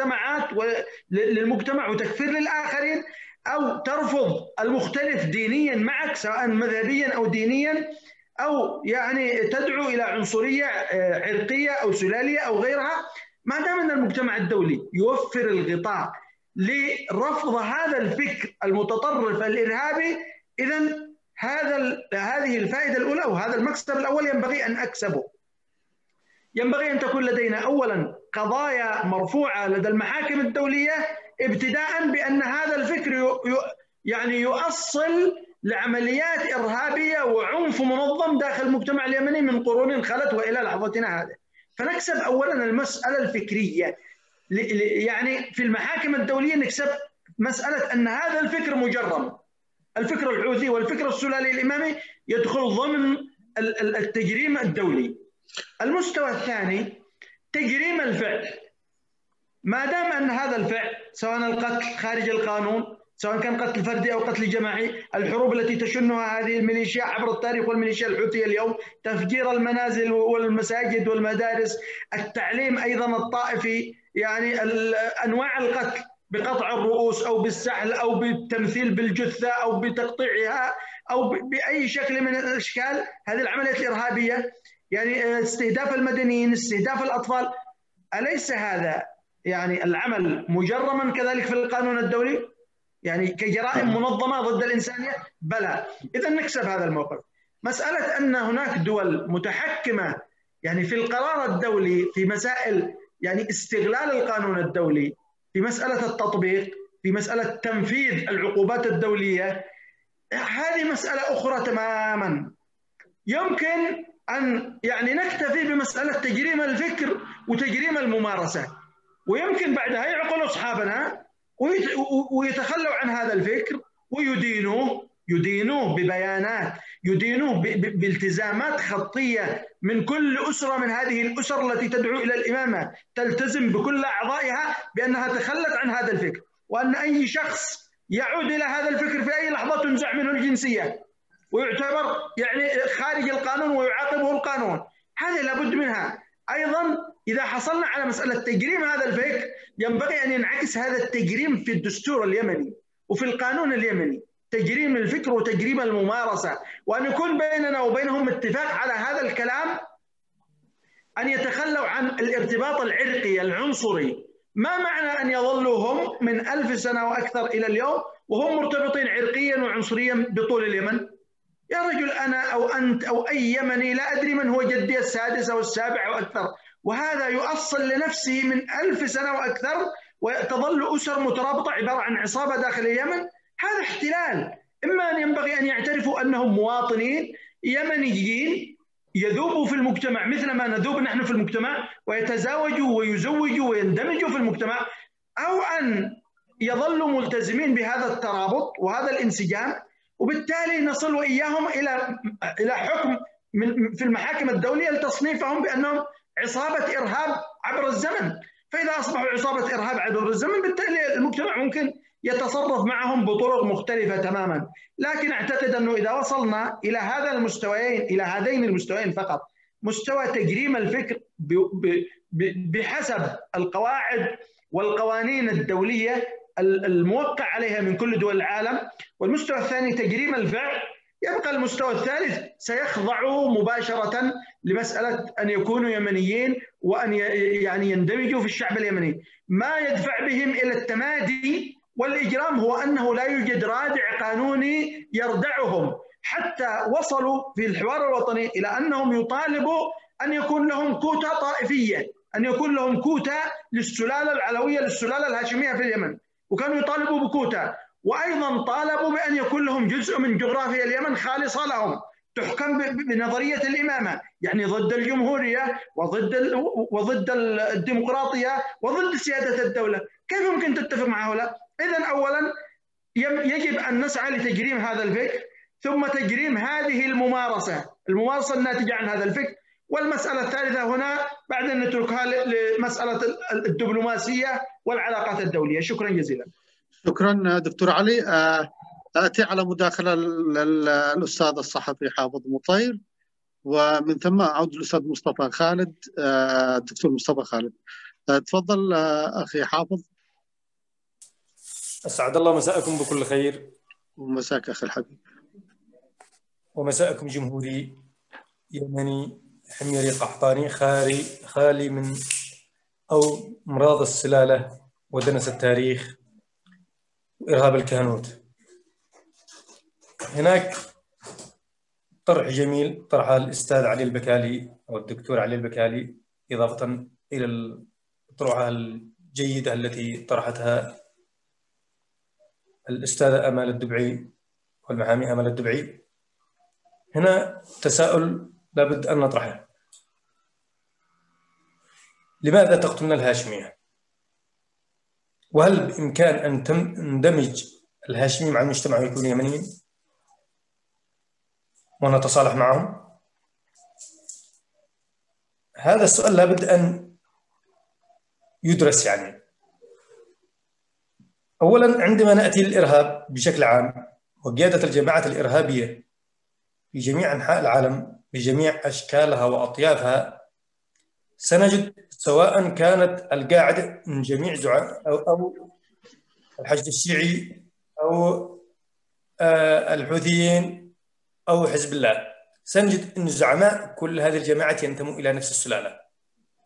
للمجتمع وتكفير للآخرين، أو ترفض المختلف دينيا معك سواء مذهبيا أو دينيا، أو يعني تدعو إلى عنصرية عرقية أو سلالية أو غيرها، ما دام أن المجتمع الدولي يوفر الغطاء لرفض هذا الفكر المتطرف الإرهابي، إذن هذه الفائدة الأولى وهذا المكسب الأول ينبغي أن أكسبه. ينبغي أن تكون لدينا أولا قضايا مرفوعة لدى المحاكم الدولية، ابتداء بأن هذا الفكر يعني يؤصل لعمليات إرهابية وعنف منظم داخل المجتمع اليمني من قرون خلت وإلى لحظتنا هذه. فنكسب أولا المسألة الفكرية، يعني في المحاكم الدولية نكسب مسألة أن هذا الفكر مجرم، الفكر الحوثي والفكر السلالي الإمامي يدخل ضمن التجريم الدولي. المستوى الثاني تجريم الفعل، ما دام أن هذا الفعل سواء القتل خارج القانون، سواء كان قتل فردي أو قتل جماعي، الحروب التي تشنها هذه الميليشيا عبر التاريخ والميليشيا الحوثية اليوم، تفجير المنازل والمساجد والمدارس، التعليم أيضا الطائفي، يعني أنواع القتل بقطع الرؤوس أو بالسحل أو بالتمثيل بالجثة أو بتقطيعها أو بأي شكل من الأشكال، هذه العمليات الإرهابية، يعني استهداف المدنيين، استهداف الأطفال، أليس هذا يعني العمل مجرما كذلك في القانون الدولي؟ يعني كجرائم منظمة ضد الإنسانية بلى. إذا نكسب هذا الموقف. مسألة أن هناك دول متحكمة يعني في القرار الدولي في مسائل يعني استغلال القانون الدولي، في مسألة التطبيق، في مسألة تنفيذ العقوبات الدولية، هذه مسألة أخرى تماما. يمكن أن يعني نكتفي بمسألة تجريم الفكر وتجريم الممارسة، ويمكن بعدها يعقلوا أصحابنا ويتخلوا عن هذا الفكر ويدينوه ببيانات، يدينوه بالتزامات خطية من كل أسرة من هذه الأسر التي تدعو إلى الإمامة، تلتزم بكل أعضائها بأنها تخلت عن هذا الفكر، وأن أي شخص يعود إلى هذا الفكر في أي لحظة تنزع منه الجنسية ويعتبر يعني خارج القانون ويعاقبه القانون. هذه لابد منها. أيضا إذا حصلنا على مسألة تجريم هذا الفكر، ينبغي أن ينعكس هذا التجريم في الدستور اليمني وفي القانون اليمني، تجريم الفكر وتجريم الممارسة، وأن يكون بيننا وبينهم اتفاق على هذا الكلام، أن يتخلوا عن الارتباط العرقي العنصري. ما معنى أن يظلوا هم من 1000 سنة وأكثر إلى اليوم وهم مرتبطين عرقيا وعنصريا بطول اليمن؟ يا رجل أنا أو أنت أو أي يمني لا أدري من هو جدي السادس أو السابع وأكثر، وهذا يؤصل لنفسه من 1000 سنة وأكثر، وتظل أسر مترابطة عبارة عن عصابة داخل اليمن. هذا احتلال. إما أن ينبغي أن يعترفوا أنهم مواطنين يمنيين يذوبوا في المجتمع مثل ما نذوب نحن في المجتمع، ويتزاوجوا ويزوجوا ويندمجوا في المجتمع، أو أن يظلوا ملتزمين بهذا الترابط وهذا الانسجام، وبالتالي نصل وإياهم إلى حكم في المحاكم الدولية لتصنيفهم بأنهم عصابة إرهاب عبر الزمن. فإذا أصبحوا عصابة إرهاب عبر الزمن، بالتالي المجتمع ممكن يتصرف معهم بطرق مختلفة تماما. لكن أعتقد أنه إذا وصلنا إلى هذا المستويين، إلى هذين المستويين فقط، مستوى تجريم الفكر بحسب القواعد والقوانين الدولية الموقع عليها من كل دول العالم، والمستوى الثاني تجريم الفعل، يبقى المستوى الثالث سيخضع مباشرة لمسألة أن يكونوا يمنيين وأن يعني يندمجوا في الشعب اليمني. ما يدفع بهم إلى التمادي والإجرام هو أنه لا يوجد رادع قانوني يردعهم، حتى وصلوا في الحوار الوطني إلى أنهم يطالبوا أن يكون لهم كوتا طائفية، أن يكون لهم كوتا للسلالة العلوية للسلالة الهاشمية في اليمن، وكانوا يطالبوا بكوتا. وأيضا طالبوا بأن يكون لهم جزء من جغرافيا اليمن خالصة لهم، تحكم بنظرية الإمامة، يعني ضد الجمهورية وضد الديمقراطية وضد سيادة الدولة. كيف يمكن تتفق مع هؤلاء؟ إذن أولا يجب أن نسعى لتجريم هذا الفكر، ثم تجريم هذه الممارسة الناتجة عن هذا الفكر. والمسألة الثالثة هنا بعدين نتركها لمسألة الدبلوماسية والعلاقات الدولية. شكرا جزيلا. شكرا دكتور علي. آتي على مداخلة الأستاذ الصحفي حافظ مطير، ومن ثم أعود للأستاذ مصطفى خالد. الدكتور مصطفى خالد، تفضل أخي حافظ. أسعد الله مساءكم بكل خير. ومساك أخي الحبيب. ومساءكم جمهوري يمني حميري قحطاني خالي من أو أمراض السلالة ودنس التاريخ وإرهاب الكهنوت. هناك طرح جميل طرحه الأستاذ علي البكالي أو الدكتور علي البكالي، إضافة إلى الطروحة الجيدة التي طرحتها الأستاذة أمال الدبعي والمحامي أمال الدبعي. هنا تساؤل لابد أن نطرحه: لماذا تقتلنا الهاشمية؟ وهل بإمكان أن تندمج الهاشمي مع المجتمع ويكونوا يمنيين ونتصالح معهم؟ هذا السؤال لابد أن يدرس. يعني أولاً، عندما نأتي للإرهاب بشكل عام وقيادة الجماعات الإرهابية في جميع أنحاء العالم بجميع أشكالها وأطيافها، سنجد سواء كانت القاعدة من جميع أو الحشد الشيعي أو الحوثيين أو حزب الله، سنجد أن زعماء كل هذه الجماعات ينتموا إلى نفس السلالة.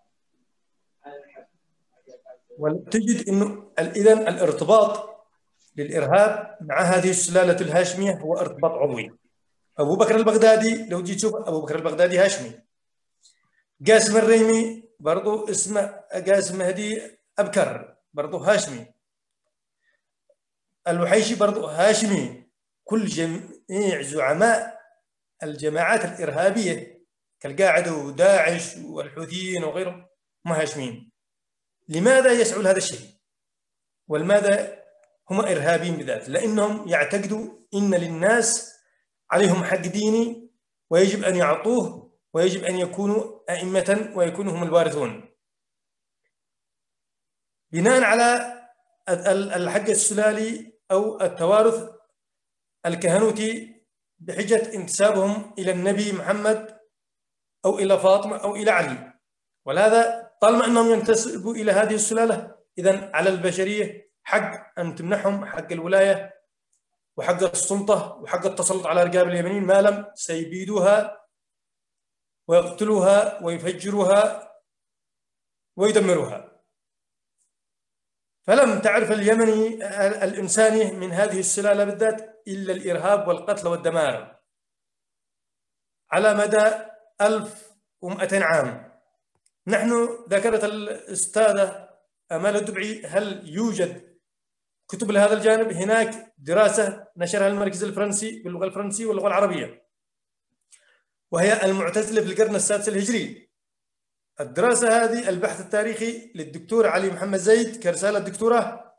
وتجد أنه إذن الارتباط للإرهاب مع هذه السلالة الهاشمية هو ارتباط عضوي. أبو بكر البغدادي لو جيت تشوف أبو بكر البغدادي هاشمي. قاسم الريمي برضو اسمه قاسم مهدي أبكر برضو هاشمي. الوحيشي برضو هاشمي. كل جميع زعماء الجماعات الإرهابية كالقاعدة وداعش والحوثيين وغيرهم هم هاشميين. لماذا يسعوا لهذا الشيء؟ ولماذا هم إرهابيين بذات؟ لأنهم يعتقدوا إن للناس عليهم حق ديني ويجب أن يعطوه ويجب أن يكونوا أئمة ويكونوا هم الوارثون. بناء على الحق السلالي أو التوارث الكهنوتي بحجة انتسابهم إلى النبي محمد أو إلى فاطمة أو إلى علي. ولهذا طالما أنهم ينتسبوا إلى هذه السلالة إذن على البشرية حق أن تمنحهم حق الولاية وحق السلطة وحق التسلط على رقاب اليمنيين ما لم سيبيدوها ويقتلوها ويفجروها ويدمروها. فلم تعرف اليمني الإنساني من هذه السلالة بالذات إلا الإرهاب والقتل والدمار على مدى 1200 عام. نحن ذكرت الأستاذة آمال الدبعي هل يوجد كتب لهذا الجانب؟ هناك دراسة نشرها المركز الفرنسي باللغة الفرنسية واللغة العربية وهي المعتزلة في القرن السادس الهجري. الدراسة هذه البحث التاريخي للدكتور علي محمد زيد كرسالة دكتوراه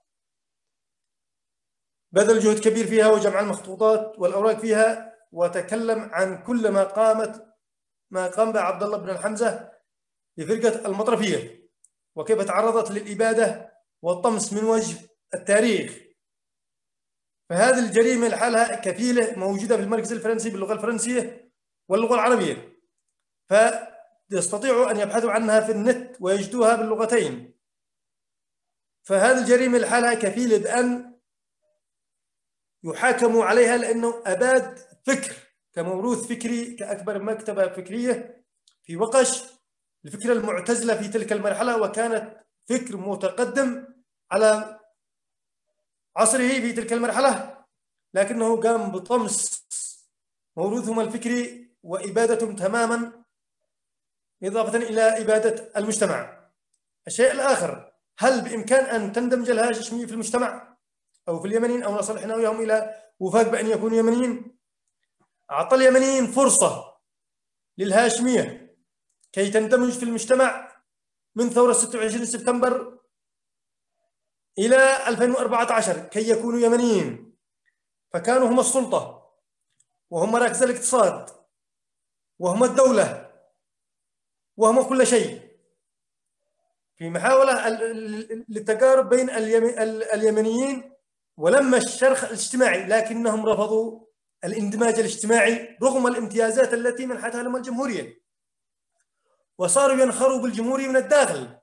بذل جهد كبير فيها وجمع المخطوطات والأوراق فيها وتكلم عن كل ما قام به عبد الله بن الحمزة لفرقة المطرفية وكيف تعرضت للإبادة والطمس من وجه التاريخ. فهذه الجريمة لحالها كفيلة موجودة في المركز الفرنسي باللغة الفرنسية واللغة العربية، فيستطيعوا أن يبحثوا عنها في النت ويجدوها باللغتين. فهذه الجريمة لحالها كفيلة بأن يحاكموا عليها لأنه أباد فكر كموروث فكري كأكبر مكتبة فكرية في وقش الفكرة المعتزلة في تلك المرحلة، وكانت فكر متقدم على عصره في تلك المرحلة، لكنه قام بطمس موروثهم الفكري وإبادتهم تماما إضافة إلى إبادة المجتمع. الشيء الآخر، هل بإمكان أن تندمج الهاشمية في المجتمع أو في اليمنيين أو نصل إحنا وياهم إلى وفاق بأن يكونوا يمنيين؟ أعطى اليمنيين فرصة للهاشمية كي تندمج في المجتمع من ثورة 26 سبتمبر إلى 2014 كي يكونوا يمنيين، فكانوا هم السلطة وهم مراكز الاقتصاد وهم الدولة وهم كل شيء، في محاولة للتقارب بين اليمنيين ولم الشرخ الاجتماعي، لكنهم رفضوا الاندماج الاجتماعي رغم الامتيازات التي منحتها لهم الجمهورية، وصاروا ينخروا بالجمهورية من الداخل.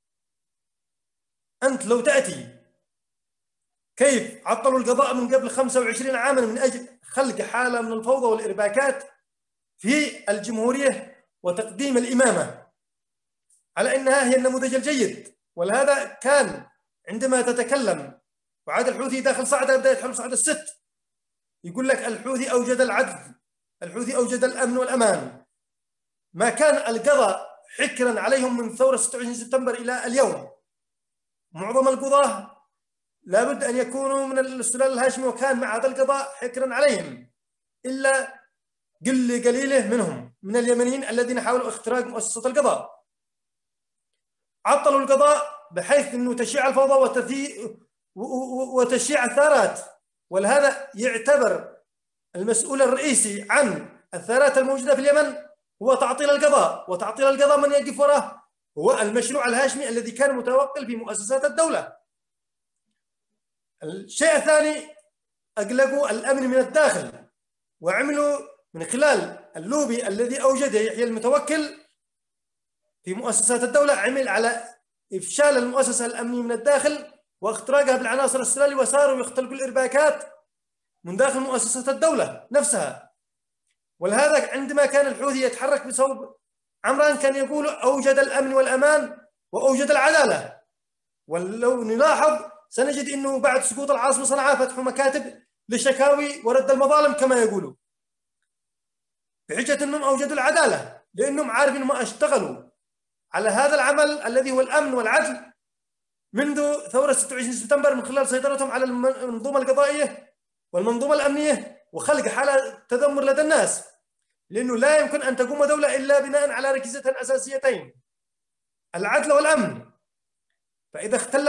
أنت لو تأتي كيف عطلوا القضاء من قبل 25 عاما من أجل خلق حالة من الفوضى والإرباكات في الجمهورية وتقديم الإمامة على أنها هي النموذج الجيد. ولهذا كان عندما تتكلم وعاد الحوثي داخل صعدة بداية حرب صعدة الست يقول لك الحوثي أوجد العدل، الحوثي أوجد الأمن والأمان. ما كان القضاء حكرا عليهم من ثورة 26 سبتمبر إلى اليوم. معظم القضاة لابد أن يكونوا من السلالة الهاشمية، وكان مع هذا القضاء حكرا عليهم إلا قليله منهم من اليمنيين الذين حاولوا اختراق مؤسسة القضاء. عطلوا القضاء بحيث أنه تشيع الفوضى وتشيع الثارات، ولهذا يعتبر المسؤول الرئيسي عن الثارات الموجودة في اليمن هو تعطيل القضاء، وتعطيل القضاء من يقف وراه هو المشروع الهاشمي الذي كان متوقل في مؤسسات الدولة. الشيء الثاني، أقلقوا الأمن من الداخل وعملوا من خلال اللوبي الذي أوجده يحيى المتوكل في مؤسسات الدولة، عمل على إفشال المؤسسة الأمنية من الداخل واختراقها بالعناصر السلالية، وصاروا يختلقوا الإرباكات من داخل مؤسسة الدولة نفسها. ولهذا عندما كان الحوثي يتحرك بصوب عمران كان يقول أوجد الأمن والأمان وأوجد العدالة. ولو نلاحظ سنجد أنه بعد سقوط العاصمة صنعاء فتحوا مكاتب للشكاوي ورد المظالم كما يقولوا، بحجة أنهم أوجدوا العدالة، لأنهم عارفين ما اشتغلوا على هذا العمل الذي هو الأمن والعدل منذ ثورة 26 سبتمبر من خلال سيطرتهم على المنظومة القضائية والمنظومة الأمنية وخلق حالة تذمر لدى الناس، لأنه لا يمكن أن تقوم دولة إلا بناء على ركيزتين أساسيتين: العدل والأمن. فإذا اختل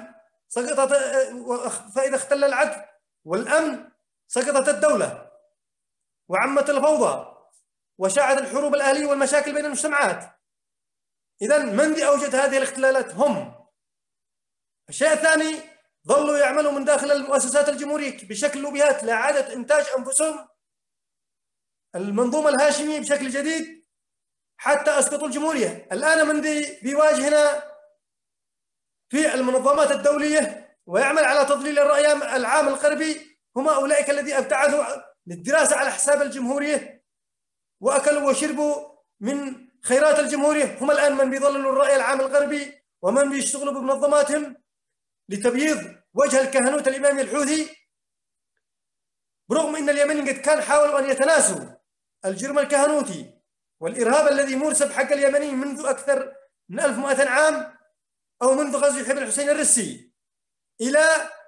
العدل والأمن سقطت الدولة وعمت الفوضى وشاعت الحروب الأهلية والمشاكل بين المجتمعات. إذن من ذي أوجد هذه الاختلالات؟ هم. الشيء الثاني، ظلوا يعملوا من داخل المؤسسات الجمهورية بشكل لوبيات لإعادة إنتاج أنفسهم المنظومة الهاشمية بشكل جديد حتى أسقطوا الجمهورية. الآن من ذي بيواجهنا في المنظمات الدولية ويعمل على تضليل الرأي العام الغربي هم أولئك الذين ابتعدوا للدراسة على حساب الجمهورية وأكلوا وشربوا من خيرات الجمهورية. هم الآن من بيضللوا الرأي العام الغربي ومن بيشتغلوا بمنظماتهم لتبييض وجه الكهنوت الإمامي الحوثي، برغم أن اليمنيين قد كان حاولوا أن يتناسوا الجرم الكهنوتي والإرهاب الذي مورس بحق اليمنيين منذ أكثر من 1200 عام أو منذ غزو حبل الحسين الرسي إلى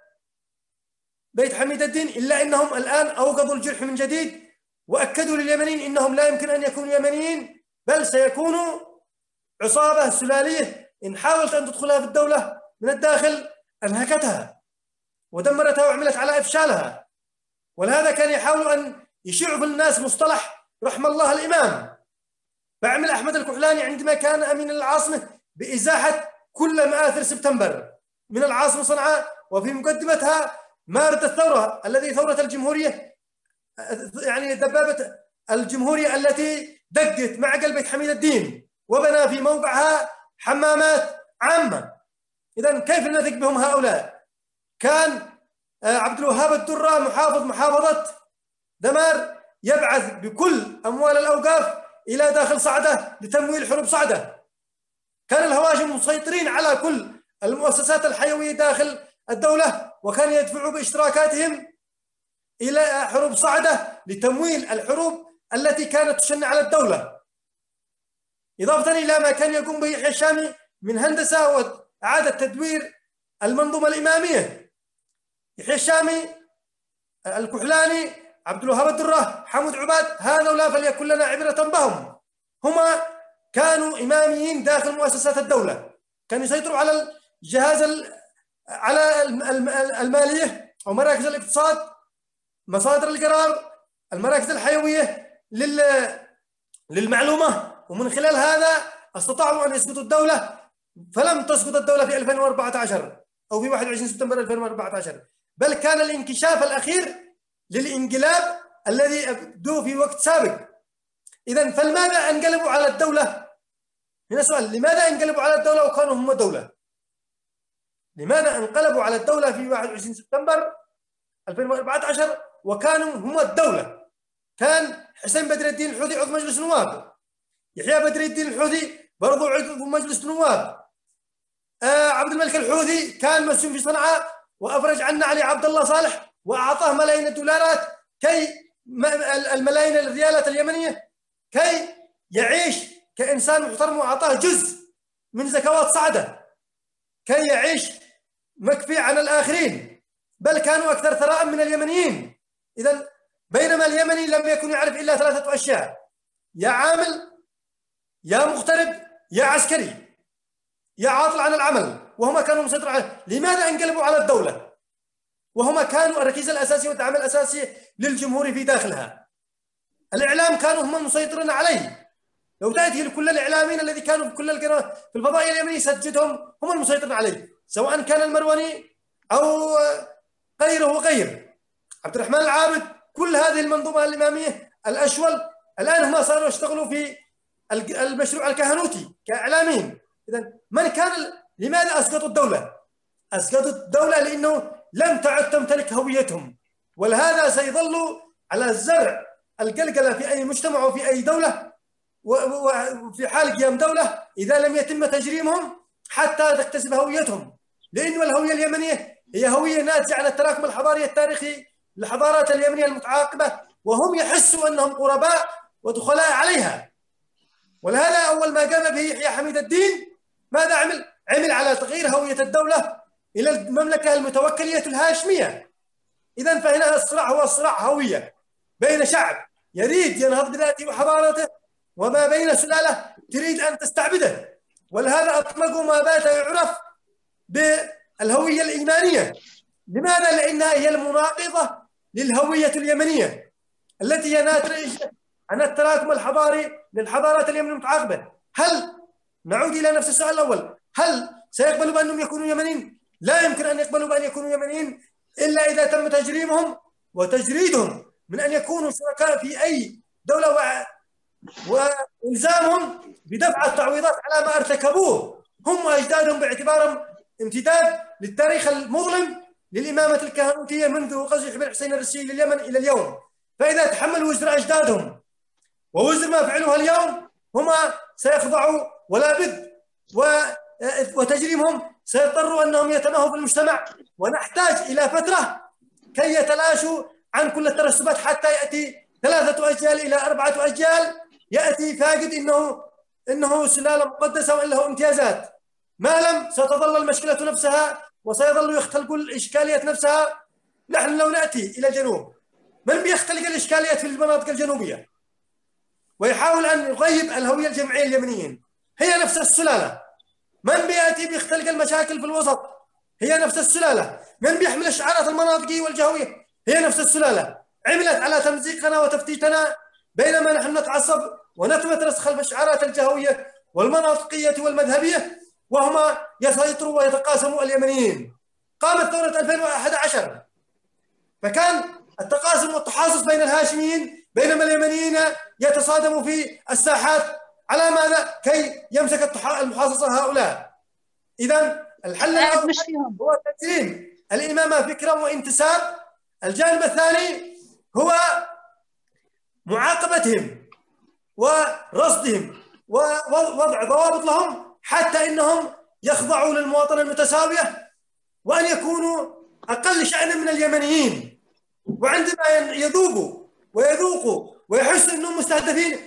بيت حميد الدين، إلا أنهم الآن أوقظوا الجرح من جديد وأكدوا لليمنيين أنهم لا يمكن أن يكونوا يمنيين، بل سيكونوا عصابة سلالية إن حاولت أن تدخلها في الدولة من الداخل أنهكتها ودمرتها وعملت على إفشالها. ولهذا كان يحاولوا أن يشيعوا في الناس مصطلح رحم الله الإمام. فعمل أحمد الكحلاني عندما كان أمين العاصمة بإزاحة كل مآثر سبتمبر من العاصمة صنعاء، وفي مقدمتها مارد الثورة الذي ثورة الجمهورية، يعني دبابة الجمهورية التي دقت مع قلب بيت حميد الدين وبنى في موقعها حمامات عامة. إذن كيف نثق بهم هؤلاء؟ كان عبد الوهاب الدرة محافظ محافظة دمار يبعث بكل أموال الأوقاف إلى داخل صعدة لتمويل حروب صعدة. كان الهواشم مسيطرين على كل المؤسسات الحيوية داخل الدولة، وكان يدفعوا باشتراكاتهم إلى حروب صعدة لتمويل الحروب التي كانت تشن على الدولة، إضافة إلى ما كان يقوم به يحيى الشامي من هندسة وإعادة تدوير المنظومة الإمامية. يحيى الشامي، الكحلاني، عبد الوهاب الدرة، حمود عباد، هذولا فليكن لنا عبرة بهم. هما كانوا إماميين داخل مؤسسات الدولة، كانوا يسيطروا على الجهاز على المالية ومراكز الاقتصاد، مصادر القرار، المراكز الحيوية للمعلومة، ومن خلال هذا استطاعوا أن يسقطوا الدولة. فلم تسقط الدولة في 2014 أو في 21 سبتمبر 2014، بل كان الانكشاف الأخير للانقلاب الذي أبدوه في وقت سابق. إذن فلماذا انقلبوا على الدولة؟ هنا سؤال، لماذا انقلبوا على الدولة وكانوا هم دولة؟ لماذا انقلبوا على الدولة في 21 سبتمبر 2014 وكانوا هم الدولة؟ كان حسين بدر الدين الحوثي عضو مجلس النواب، يحيى بدر الدين الحوثي برضو عضو مجلس النواب، عبد الملك الحوثي كان مسجون في صنعاء وأفرج عنا علي عبد الله صالح وأعطاه ملايين الدولارات، كي الملايين الريالات اليمنية، كي يعيش كإنسان محترم، وأعطاه جزء من زكوات صعدة كي يعيش مكفي عن الآخرين، بل كانوا أكثر ثراء من اليمنيين. إذن بينما اليمني لم يكن يعرف إلا 3 أشياء: يا عامل، يا مغترب، يا عسكري، يا عاطل عن العمل، وهما كانوا مسيطرين عليه. لماذا انقلبوا على الدولة وهما كانوا الركيزة الأساسية والدعم الأساسي للجمهور في داخلها؟ الإعلام كانوا هم المسيطرين عليه. لو تأتي لكل الإعلاميين الذي كانوا في كل القنوات في الفضائية اليمنية سجدهم، هم المسيطرين عليه، سواء كان المرواني أو غيره وغير عبد الرحمن العابد. كل هذه المنظومة الإمامية الأشول الآن هم صاروا يشتغلوا في المشروع الكهنوتي كإعلاميين. إذن من كان لماذا أسقطوا الدولة؟ أسقطوا الدولة لأنه لم تعد تمتلك هويتهم، ولهذا سيظلوا على زرع القلقلة في أي مجتمع وفي أي دولة، وفي حال قيام دولة إذا لم يتم تجريمهم حتى تكتسب هويتهم، لأن الهوية اليمنية هي هوية ناتجة عن التراكم الحضاري التاريخي للحضارات اليمنية المتعاقبة، وهم يحسوا أنهم قرباء ودخلاء عليها. ولهذا أول ما قام به يحيى حميد الدين ماذا عمل؟ عمل على تغيير هوية الدولة إلى المملكة المتوكلية الهاشمية. إذن فهنا الصراع هو صراع هوية بين شعب يريد ينهض بذاته وحضارته، وما بين سلالة تريد أن تستعبده. ولهذا أطلقوا ما بات يعرف بالهوية الإيمانية. لماذا؟ لأنها هي المناقضة للهوية اليمنية التي هي ناتجة عن التراكم الحضاري للحضارات اليمنية المتعاقبة. هل نعود إلى نفس السؤال الأول، هل سيقبلوا بأنهم يكونوا يمنيين؟ لا يمكن أن يقبلوا بأن يكونوا يمنيين إلا إذا تم تجريمهم وتجريدهم من أن يكونوا شركاء في أي دولة، وإلزامهم بدفع التعويضات على ما ارتكبوه هم وأجدادهم، باعتبارهم امتداد للتاريخ المظلم للإمامة الكهنوتية منذ قصف بن حسين الرسي لليمن إلى اليوم. فإذا تحملوا وزر أجدادهم ووزر ما فعلوه اليوم هم سيخضعوا ولا بد، وتجريمهم سيضطروا أنهم يتماهوا في المجتمع، ونحتاج إلى فترة كي يتلاشوا عن كل الترسبات حتى يأتي 3 أجيال إلى 4 أجيال يأتي فاقد إنه سلالة مقدسة وإن له امتيازات. ما لم ستظل المشكلة نفسها وسيظل يختلق الإشكالية نفسها. نحن لو نأتي إلى الجنوب، من بيختلق الإشكاليات في المناطق الجنوبية ويحاول أن يغيب الهوية الجمعية اليمنيين؟ هي نفس السلالة. من بيأتي بيختلق المشاكل في الوسط؟ هي نفس السلالة. من بيحمل الشعارات المناطقية والجهوية؟ هي نفس السلالة. عملت على تمزيقنا وتفتيتنا بينما نحن نتعصب ونتمترس خلف الشعارات الجهوية والمناطقية والمذهبية، وهما يسيطروا ويتقاسموا اليمنيين. قامت ثورة 2011 فكان التقاسم والتحاصص بين الهاشميين، بينما اليمنيين يتصادموا في الساحات. على ماذا؟ كي يمسك المحاصصة هؤلاء. إذن الحل الأول هو تسليم الإمامة فكرا وانتساب. الجانب الثاني هو معاقبتهم ورصدهم ووضع ضوابط لهم حتى إنهم يخضعوا للمواطنة المتساوية وأن يكونوا أقل شأنا من اليمنيين. وعندما يذوقوا ويذوقوا ويحسوا أنهم مستهدفين.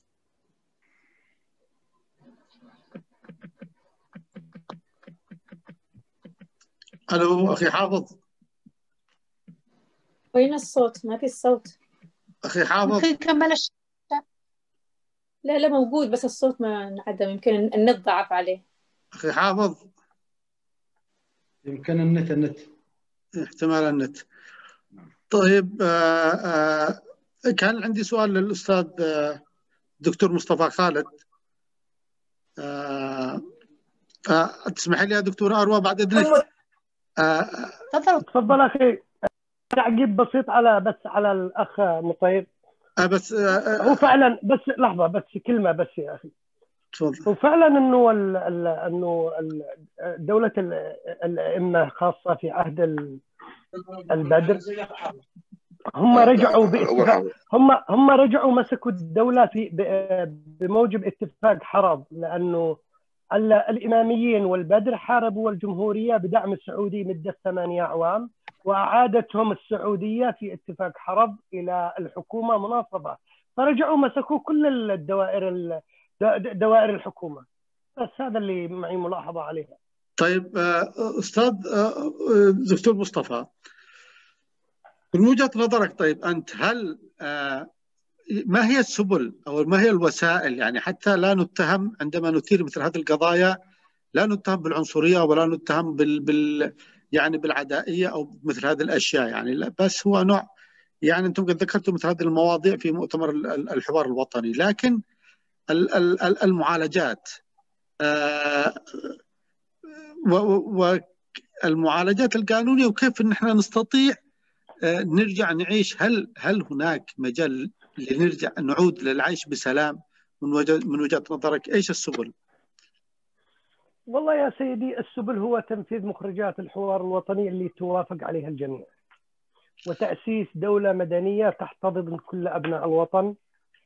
ألو أخي حافظ، وين الصوت؟ ما في الصوت أخي حافظ. ممكن كمل لا موجود بس الصوت ما انعدم، يمكن النت ضعف عليه. أخي حافظ، يمكن النت احتمال النت. طيب كان عندي سؤال للأستاذ دكتور مصطفى خالد. تسمح لي يا دكتور أروى بعد إذنك؟ تفضل أخي. تعقيب بسيط على الأخ مطيب. بس هو فعلا، بس لحظة، بس كلمة بس يا أخي. تفضل. هو فعلا إنه دولة الأئمة خاصة في عهد البدر هم رجعوا باتفاق، هم رجعوا مسكوا الدولة بموجب اتفاق حرب، لأنه الإماميين والبدر حاربوا الجمهورية بدعم السعودي مدة 8 أعوام، وأعادتهم السعودية في اتفاق حرب إلى الحكومة مناصبة، فرجعوا مسكوا كل دوائر الحكومة. بس هذا اللي معي ملاحظة عليها. طيب أستاذ دكتور مصطفى، من وجهة نظرك، طيب أنت هل ما هي السبل أو ما هي الوسائل، يعني حتى لا نتهم عندما نثير مثل هذه القضايا، لا نتهم بالعنصرية ولا نتهم يعني بالعدائية أو مثل هذه الأشياء، يعني بس هو نوع، يعني أنتم قد ذكرتوا مثل هذه المواضيع في مؤتمر الحوار الوطني، لكن المعالجات والمعالجات القانونية وكيف نحن نستطيع نرجع نعيش، هل هناك مجال لنرجع نعود للعيش بسلام؟ من وجهة نظرك ايش السبل؟ والله يا سيدي، السبل هو تنفيذ مخرجات الحوار الوطني اللي توافق عليها الجميع، وتأسيس دولة مدنية تحتضن كل أبناء الوطن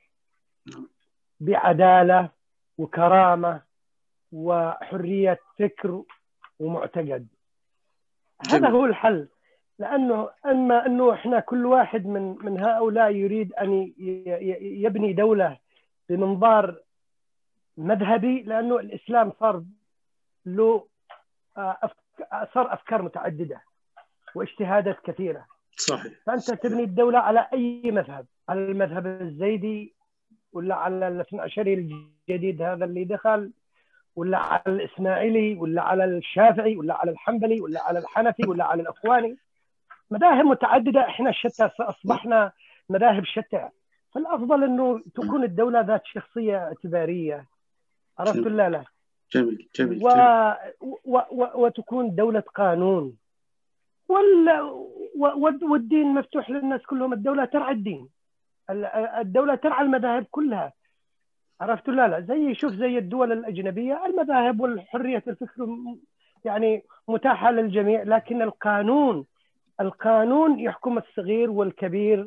بعدالة وكرامة وحرية فكر ومعتقد. هذا هو الحل. لأنه أما أنه إحنا كل واحد من هؤلاء يريد أن يبني دولة بمنظار مذهبي، لأنه الإسلام صار له صار أفكار متعددة واجتهادات كثيرة. صحيح. فأنت تبني الدولة على أي مذهب، على المذهب الزيدي ولا على الاثنى عشري الجديد هذا اللي دخل، ولا على الإسماعيلي، ولا على الشافعي، ولا على الحنبلي، ولا على الحنفي، ولا على الأخواني. مذاهب متعددة، إحنا شتى، أصبحنا مذاهب شتى. فالأفضل أنه تكون الدولة ذات شخصية اعتبارية، عرفت ولا لا؟ جميل جميل. وتكون دولة قانون، والدين مفتوح للناس كلهم. الدولة ترعى الدين، الدولة ترعى المذاهب كلها، عرفت ولا لا؟ زي الدول الأجنبية، المذاهب والحرية الفكر يعني متاحة للجميع، لكن القانون يحكم الصغير والكبير،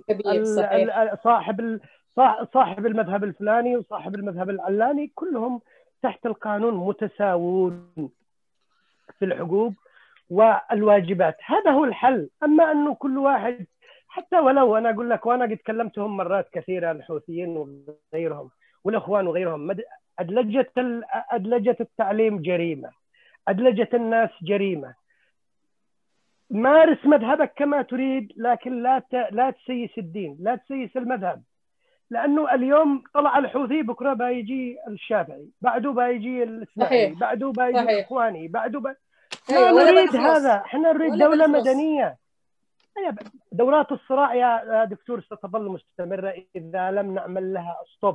صاحب المذهب الفلاني وصاحب المذهب العلاني، كلهم تحت القانون متساوون في الحقوق والواجبات. هذا هو الحل. أما أنه كل واحد، حتى ولو أنا أقول لك، وأنا قد كلمتهم مرات كثيرة، الحوثيين وغيرهم والإخوان وغيرهم، أدلجة التعليم جريمة، أدلجة الناس جريمة. مارس مذهبك كما تريد، لكن لا تسيس الدين، لا تسيس المذهب. لأنه اليوم طلع الحوثي، بكرة بيجي الشافعي، بعده بيجي الإسماعيلي، بعده بيجي الإخواني، بعده لا نريد هذا. احنا نريد دولة مدنية. دورات الصراع يا دكتور ستظل مستمرة إذا لم نعمل لها ستوب.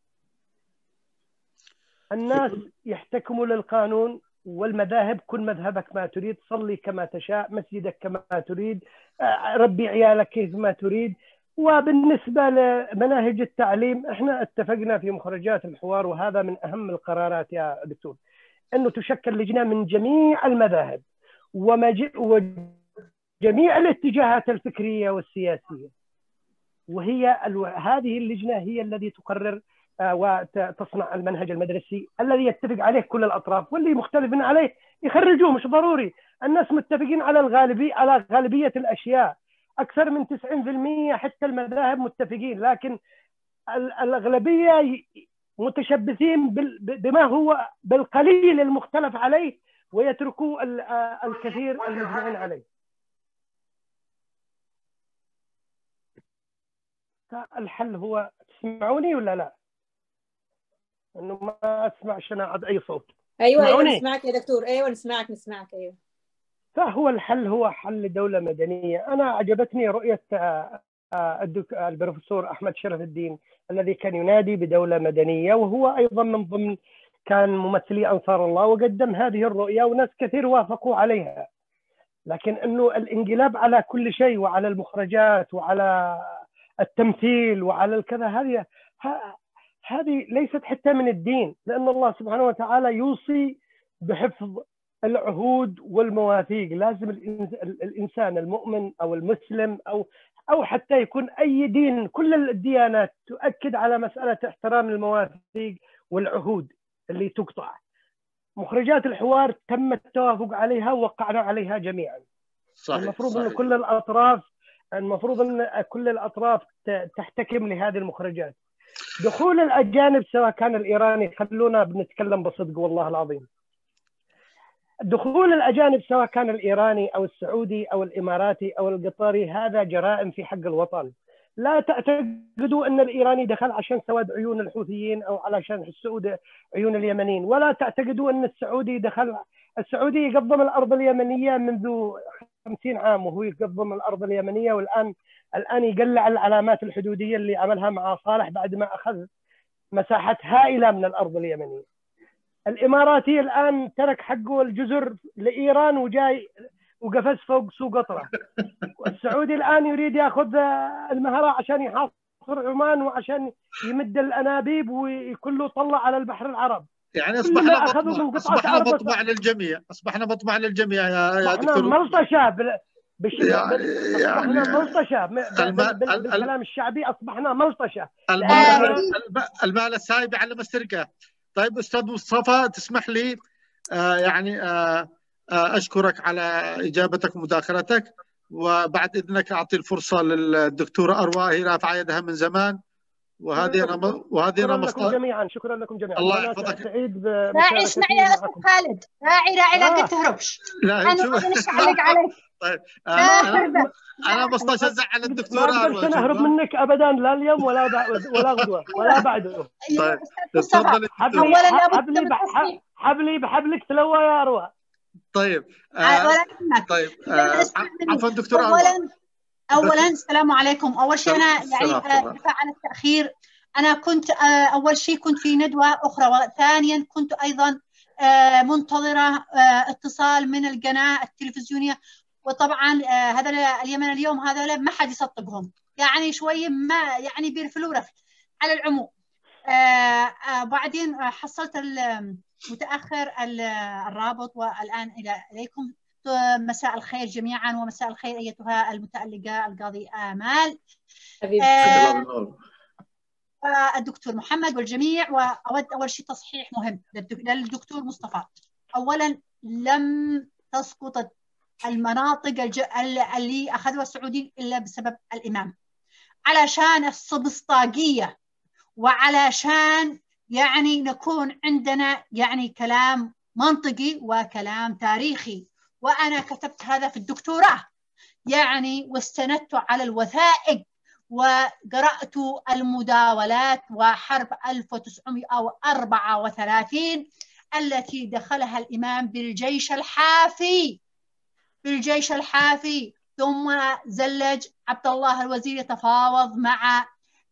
الناس يحتكموا للقانون، والمذاهب كن مذهبك ما تريد، صلي كما تشاء، مسجدك كما تريد، ربي عيالك كيف ما تريد. وبالنسبة لمناهج التعليم، احنا اتفقنا في مخرجات الحوار، وهذا من أهم القرارات يا دكتور، أنه تشكل لجنة من جميع المذاهب وجميع الاتجاهات الفكرية والسياسية، هذه اللجنة هي التي تقرر وتصنع المنهج المدرسي الذي يتفق عليه كل الأطراف، واللي مختلفين عليه يخرجوه. مش ضروري، الناس متفقين على غالبية الأشياء، أكثر من 90% حتى المذاهب متفقين، لكن الأغلبية متشبثين بما هو بالقليل المختلف عليه، ويتركوا الكثير المجمعين عليه. الحل هو، تسمعوني ولا لا؟ انه ما اسمعش انا اي صوت. ايوه نسمعك يا دكتور. ايوه نسمعك. ايوه. فهو الحل هو حل دولة مدنية. انا عجبتني رؤية البروفيسور أحمد شرف الدين الذي كان ينادي بدولة مدنية، وهو أيضا من ضمن كان ممثلي أنصار الله، وقدم هذه الرؤية وناس كثير وافقوا عليها. لكن أنه الانقلاب على كل شيء، وعلى المخرجات وعلى التمثيل وعلى الكذا، هذه ليست حتى من الدين، لأن الله سبحانه وتعالى يوصي بحفظ العهود والمواثيق. لازم الإنسان المؤمن أو المسلم أو حتى يكون أي دين، كل الديانات تؤكد على مسألة احترام المواثيق والعهود اللي تقطع. مخرجات الحوار تم التوافق عليها ووقعنا عليها جميعا. صحيح. المفروض أن كل الأطراف تحتكم لهذه المخرجات. دخول الأجانب سواء كان الإيراني، خلونا بنتكلم بصدق والله العظيم، دخول الأجانب سواء كان الإيراني أو السعودي أو الإماراتي أو القطري، هذا جرائم في حق الوطن. لا تعتقدوا أن الإيراني دخل عشان سواد عيون الحوثيين أو علشان السعود عيون اليمنيين، ولا تعتقدوا أن السعودي دخل. السعودي يقضم الأرض اليمنية منذ 50 عام، وهو يقضم الأرض اليمنية، والآن يقلع العلامات الحدودية اللي عملها مع صالح بعد ما أخذ مساحات هائلة من الأرض اليمنية. الإماراتي الآن ترك حقه الجزر لإيران وجاي وقفز فوق سوق قطرة. والسعودي الآن يريد يأخذ المهرة عشان يحاصر عمان وعشان يمد الأنابيب وكله طلع على البحر العرب. يعني أصبحنا مطمع للجميع. أصبحنا مطمع للجميع يا دكتور. ملطشة أصبحنا ملطشة بالكلام الشعبي، أصبحنا ملطشة. المال السايب علم السرقة. طيب أستاذ مصطفى، تسمح لي يعني أشكرك على إجابتك ومداخلتك، وبعد إذنك أعطي الفرصة للدكتورة أروى، هي رافعة يدها من زمان، وهذه شكرا لكم جميعا. شكرا لكم جميعا. الله أنا يحفظك. سعيد راعي اسمعي يا أستاذ خالد، راعي لا قلت تهربش. أنا أعلق عليك. طيب أنا مصطفى أزعل الدكتورة ما أقدر أهرب منك أبدا، لا اليوم ولا غدوة ولا بعده. طيب تفضل. حبلي بحبلك تلوى يا أروى. طيب طيب عفوا دكتورة أولا السلام عليكم. أول شيء أنا يعني أسف على التأخير، أنا كنت أول شيء كنت في ندوة أخرى، وثانيا كنت أيضا منتظرة اتصال من القناة التلفزيونية، وطبعا هذا اليمن اليوم هذا ما حد يصدقهم، يعني شوي ما يعني بيرفلوا رفل. على العموم بعدين حصلت متأخر الرابط، والآن إليكم. مساء الخير جميعا، ومساء الخير أيتها المتألقة القاضي آمال، الدكتور محمد والجميع. وأود أول شيء تصحيح مهم للدكتور مصطفى. أولا لم تسقط المناطق اللي أخذوها السعوديين إلا بسبب الإمام، علشان السبسطاقية، وعلشان يعني نكون عندنا يعني كلام منطقي وكلام تاريخي. وأنا كتبت هذا في الدكتوراه يعني، واستندت على الوثائق، وقرأت المداولات وحرب 1934 التي دخلها الإمام بالجيش الحافي، ثم زلج عبد الله الوزير يتفاوض مع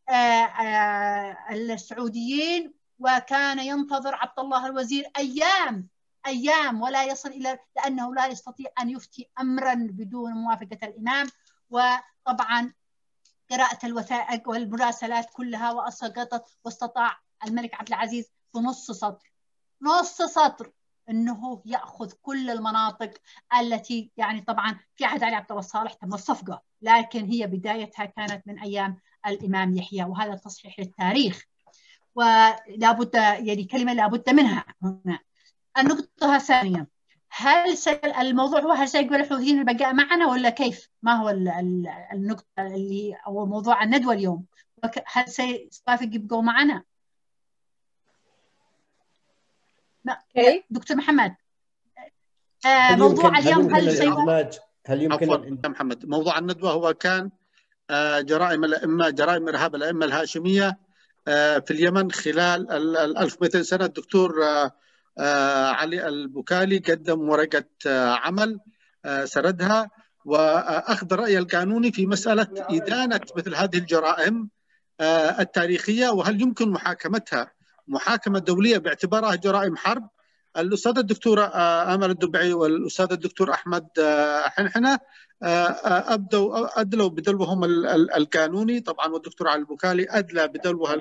السعوديين، وكان ينتظر عبد الله الوزير أيام ولا يصل إلى، لأنه لا يستطيع أن يفتي أمرا بدون موافقة الإمام. وطبعا قراءة الوثائق والمراسلات كلها وأسقطت، واستطاع الملك عبد العزيز بنص سطر أنه يأخذ كل المناطق التي يعني طبعا في عهد علي عبد الله الصالح تم الصفقة، لكن هي بدايتها كانت من أيام الإمام يحيى، وهذا تصحيح للتاريخ ولا بد يعني كلمة لا بد منها هنا. النقطة الثانية، هل الموضوع هو هل سيقبل الحوثيين البقاء معنا ولا كيف؟ ما هو النقطة اللي أو موضوع الندوة اليوم؟ هل سيوافق يبقوا معنا؟ دكتور محمد، موضوع اليوم هل يمكن محمد، موضوع الندوة هو كان جرائم الأئمة، جرائم إرهاب الأئمة الهاشمية في اليمن خلال 1200 سنة. الدكتور علي البكالي قدم ورقة عمل سردها، وأخذ الرأي القانوني في مسألة إدانة مثل هذه الجرائم التاريخية، وهل يمكن محاكمتها محاكمة دولية باعتبارها جرائم حرب. الأستاذ الدكتورة آمل الدبعي والأستاذ الدكتور أحمد حنحنة أدلوا بدلوهم القانوني طبعا، والدكتور علي البكالي أدلى بدلوها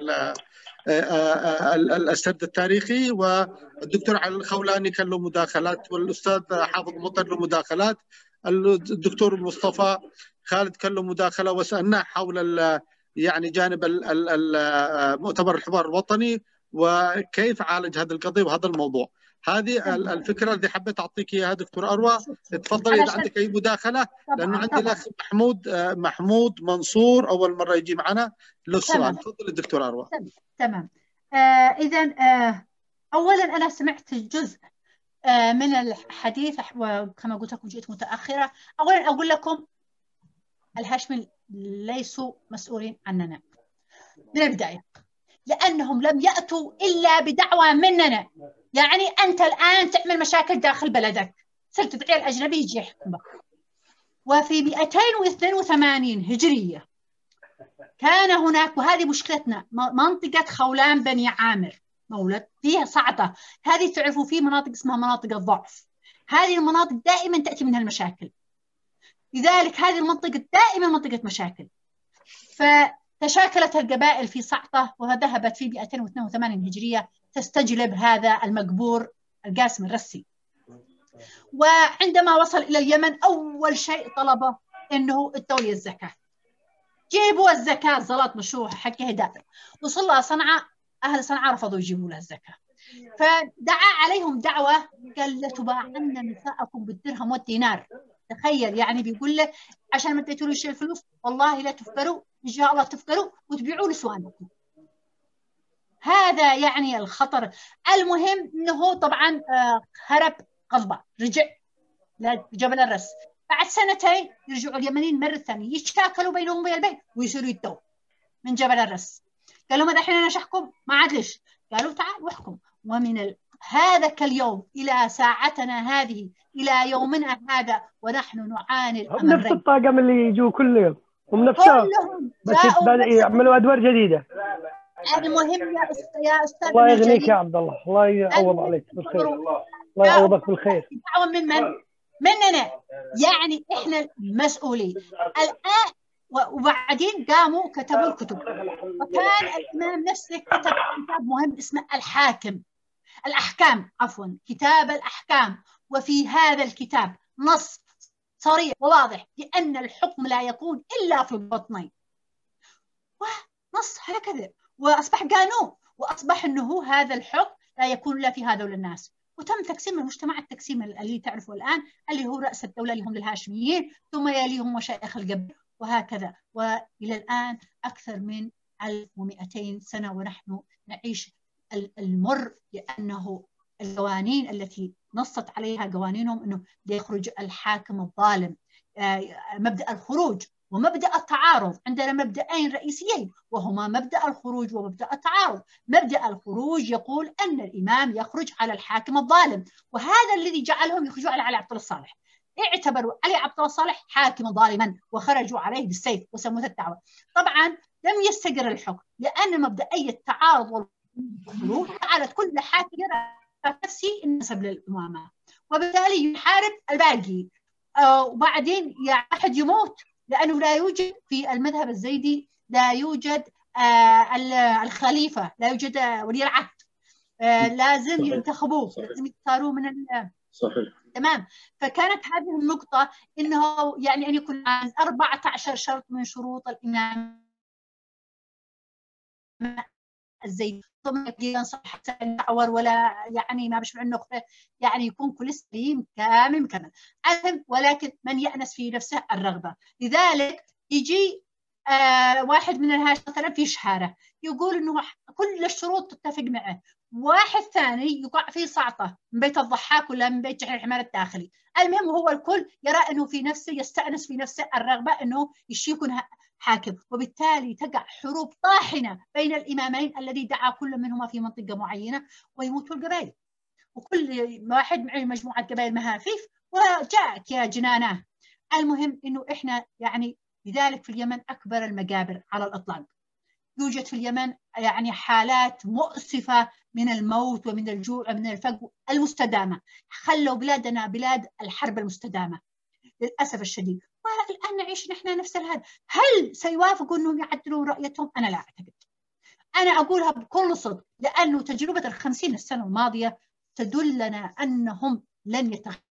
السرد التاريخي، والدكتور علي الخولاني كان له مداخلات، والأستاذ حافظ مطر له مداخلات، الدكتور مصطفى خالد كان له مداخلة، وسألناه حول يعني جانب مؤتمر الحوار الوطني وكيف عالج هذه القضية وهذا الموضوع. هذه الفكرة اللي حبيت أعطيك إياها دكتور أروى. تفضلي إذا عندك أي مداخلة، لأنه عندي الأخ محمود منصور أول مرة يجي معنا له السؤال. تفضلي دكتور أروى. تمام. إذا أولا أنا سمعت جزء من الحديث، وكما قلت لكم جئت متأخرة. أولا أقول لكم الهاشمي ليسوا مسؤولين عننا من البداية، لأنهم لم يأتوا إلا بدعوة مننا. يعني أنت الآن تعمل مشاكل داخل بلدك، صرت تدعي الأجنبي يجي يحكمك. وفي 282 هجرية كان هناك، وهذه مشكلتنا، منطقة خولان بني عامر مولد فيها صعدة، هذه تعرفوا في مناطق اسمها مناطق الضعف، هذه المناطق دائما تأتي منها المشاكل، لذلك هذه المنطقة دائما منطقة مشاكل. فتشاكلت القبائل في صعطة، وذهبت في 282 هجرية تستجلب هذا المقبور القاسم الرسي. وعندما وصل إلى اليمن أول شيء طلبه إنه الدولة الزكاة، جيبوا الزكاة، زلط مشروع حق هداية. وصل لها صنعاء، أهل صنعاء رفضوا يجيبوا لها الزكاة. فدعا عليهم دعوة، قال لتباعن نساءكم بالدرهم والدينار. تخيل يعني بيقول له عشان ما اديتوليش الفلوس والله لا تفقروا، ان شاء الله تفقروا وتبيعوا نسوانكم. هذا يعني الخطر. المهم انه طبعا هرب غضبان، رجع لجبل الرس. بعد سنتين يرجعوا اليمنيين مرة ثانية يتشاكلوا بينهم وبين البيت ويصيروا يدوا من جبل الرس. قالوا ما دحين انا احكم؟ ما عاد ليش؟ قالوا تعال واحكم. ومن هذاك اليوم الى ساعتنا هذه الى يومنا هذا ونحن نعاني الامرين. نفس الطاقم اللي يجوا كل يوم هم نفسهم، بس يعملوا ادوار جديده. المهم يا استاذ الله يغنيك يا عبد الله، الله يعوض عليك بالخير، الله يعوضك بالخير. دعوه من مننا، يعني احنا مسؤولين الان. وبعدين قاموا كتبوا الكتب، وكان الامام نفسه كتب كتاب مهم اسمه كتاب الاحكام. وفي هذا الكتاب نص صريح وواضح بان الحكم لا يكون الا في البطنين، ونص هكذا، واصبح قانون، واصبح انه هذا الحكم لا يكون الا في هذول الناس. وتم تقسيم المجتمع التقسيم اللي تعرفه الان، اللي هو راس الدوله اللي هم الهاشميين، ثم يليهم مشايخ القبيله، وهكذا. والى الان اكثر من 1200 سنه ونحن نعيش المر، لانه القوانين التي نصت عليها قوانينهم انه يخرج الحاكم الظالم. مبدا الخروج ومبدأ التعارض، عندنا مبدأين رئيسيين وهما مبدأ الخروج ومبدأ التعارض. مبدأ الخروج يقول أن الإمام يخرج على الحاكم الظالم، وهذا الذي جعلهم يخرجوا على علي عبد الله الصالح. اعتبروا علي عبد الله الصالح حاكما ظالما وخرجوا عليه بالسيف وسموه الدعوة. طبعا لم يستقر الحكم، لأن مبدأي التعارض والخروج جعلت كل حاكم يرى نفسه النسب للإمامة، وبالتالي يحارب الباقي. وبعدين واحد يموت، لأنه لا يوجد في المذهب الزيدي لا يوجد الخليفة، لا يوجد ولي العهد، لازم ينتخبوه، لازم يختاروا من صحيح. تمام. فكانت هذه النقطة إنه يعني أن يكون 14 شرط من شروط الإمام الزيدي، ثم ينصح يعور ولا يعني ما بشبع النقطة، يعني يكون كل سليم كامل مكمل. ولكن من يأنس في نفسه الرغبة. لذلك يجي واحد من الهاشم مثلا في شهارة يقول إنه كل الشروط تتفق معه، واحد ثاني يقع في صعطة من بيت الضحاك ولا من بيت جحر الحمار الداخلي. المهم هو الكل يرى إنه في نفسه يستأنس في نفسه الرغبة إنه يكون حاكم، وبالتالي تقع حروب طاحنة بين الإمامين الذي دعا كل منهما في منطقة معينة، ويموتوا القبائل، وكل واحد معه مجموعة قبائل مهافيف وجاءك يا جنانه. المهم إنه إحنا يعني لذلك في اليمن أكبر المقابر على الإطلاق. يوجد في اليمن يعني حالات مؤسفة من الموت ومن الجوع ومن الفقر المستدامة، خلوا بلادنا بلاد الحرب المستدامة للأسف الشديد. والآن نعيش نحن نفس هذا. هل سيوافقوا أنهم يعدلوا رأيتهم؟ أنا لا أعتقد. أنا أقولها بكل صدق، لأنه تجربة 50 السنة الماضية تدلنا أنهم لن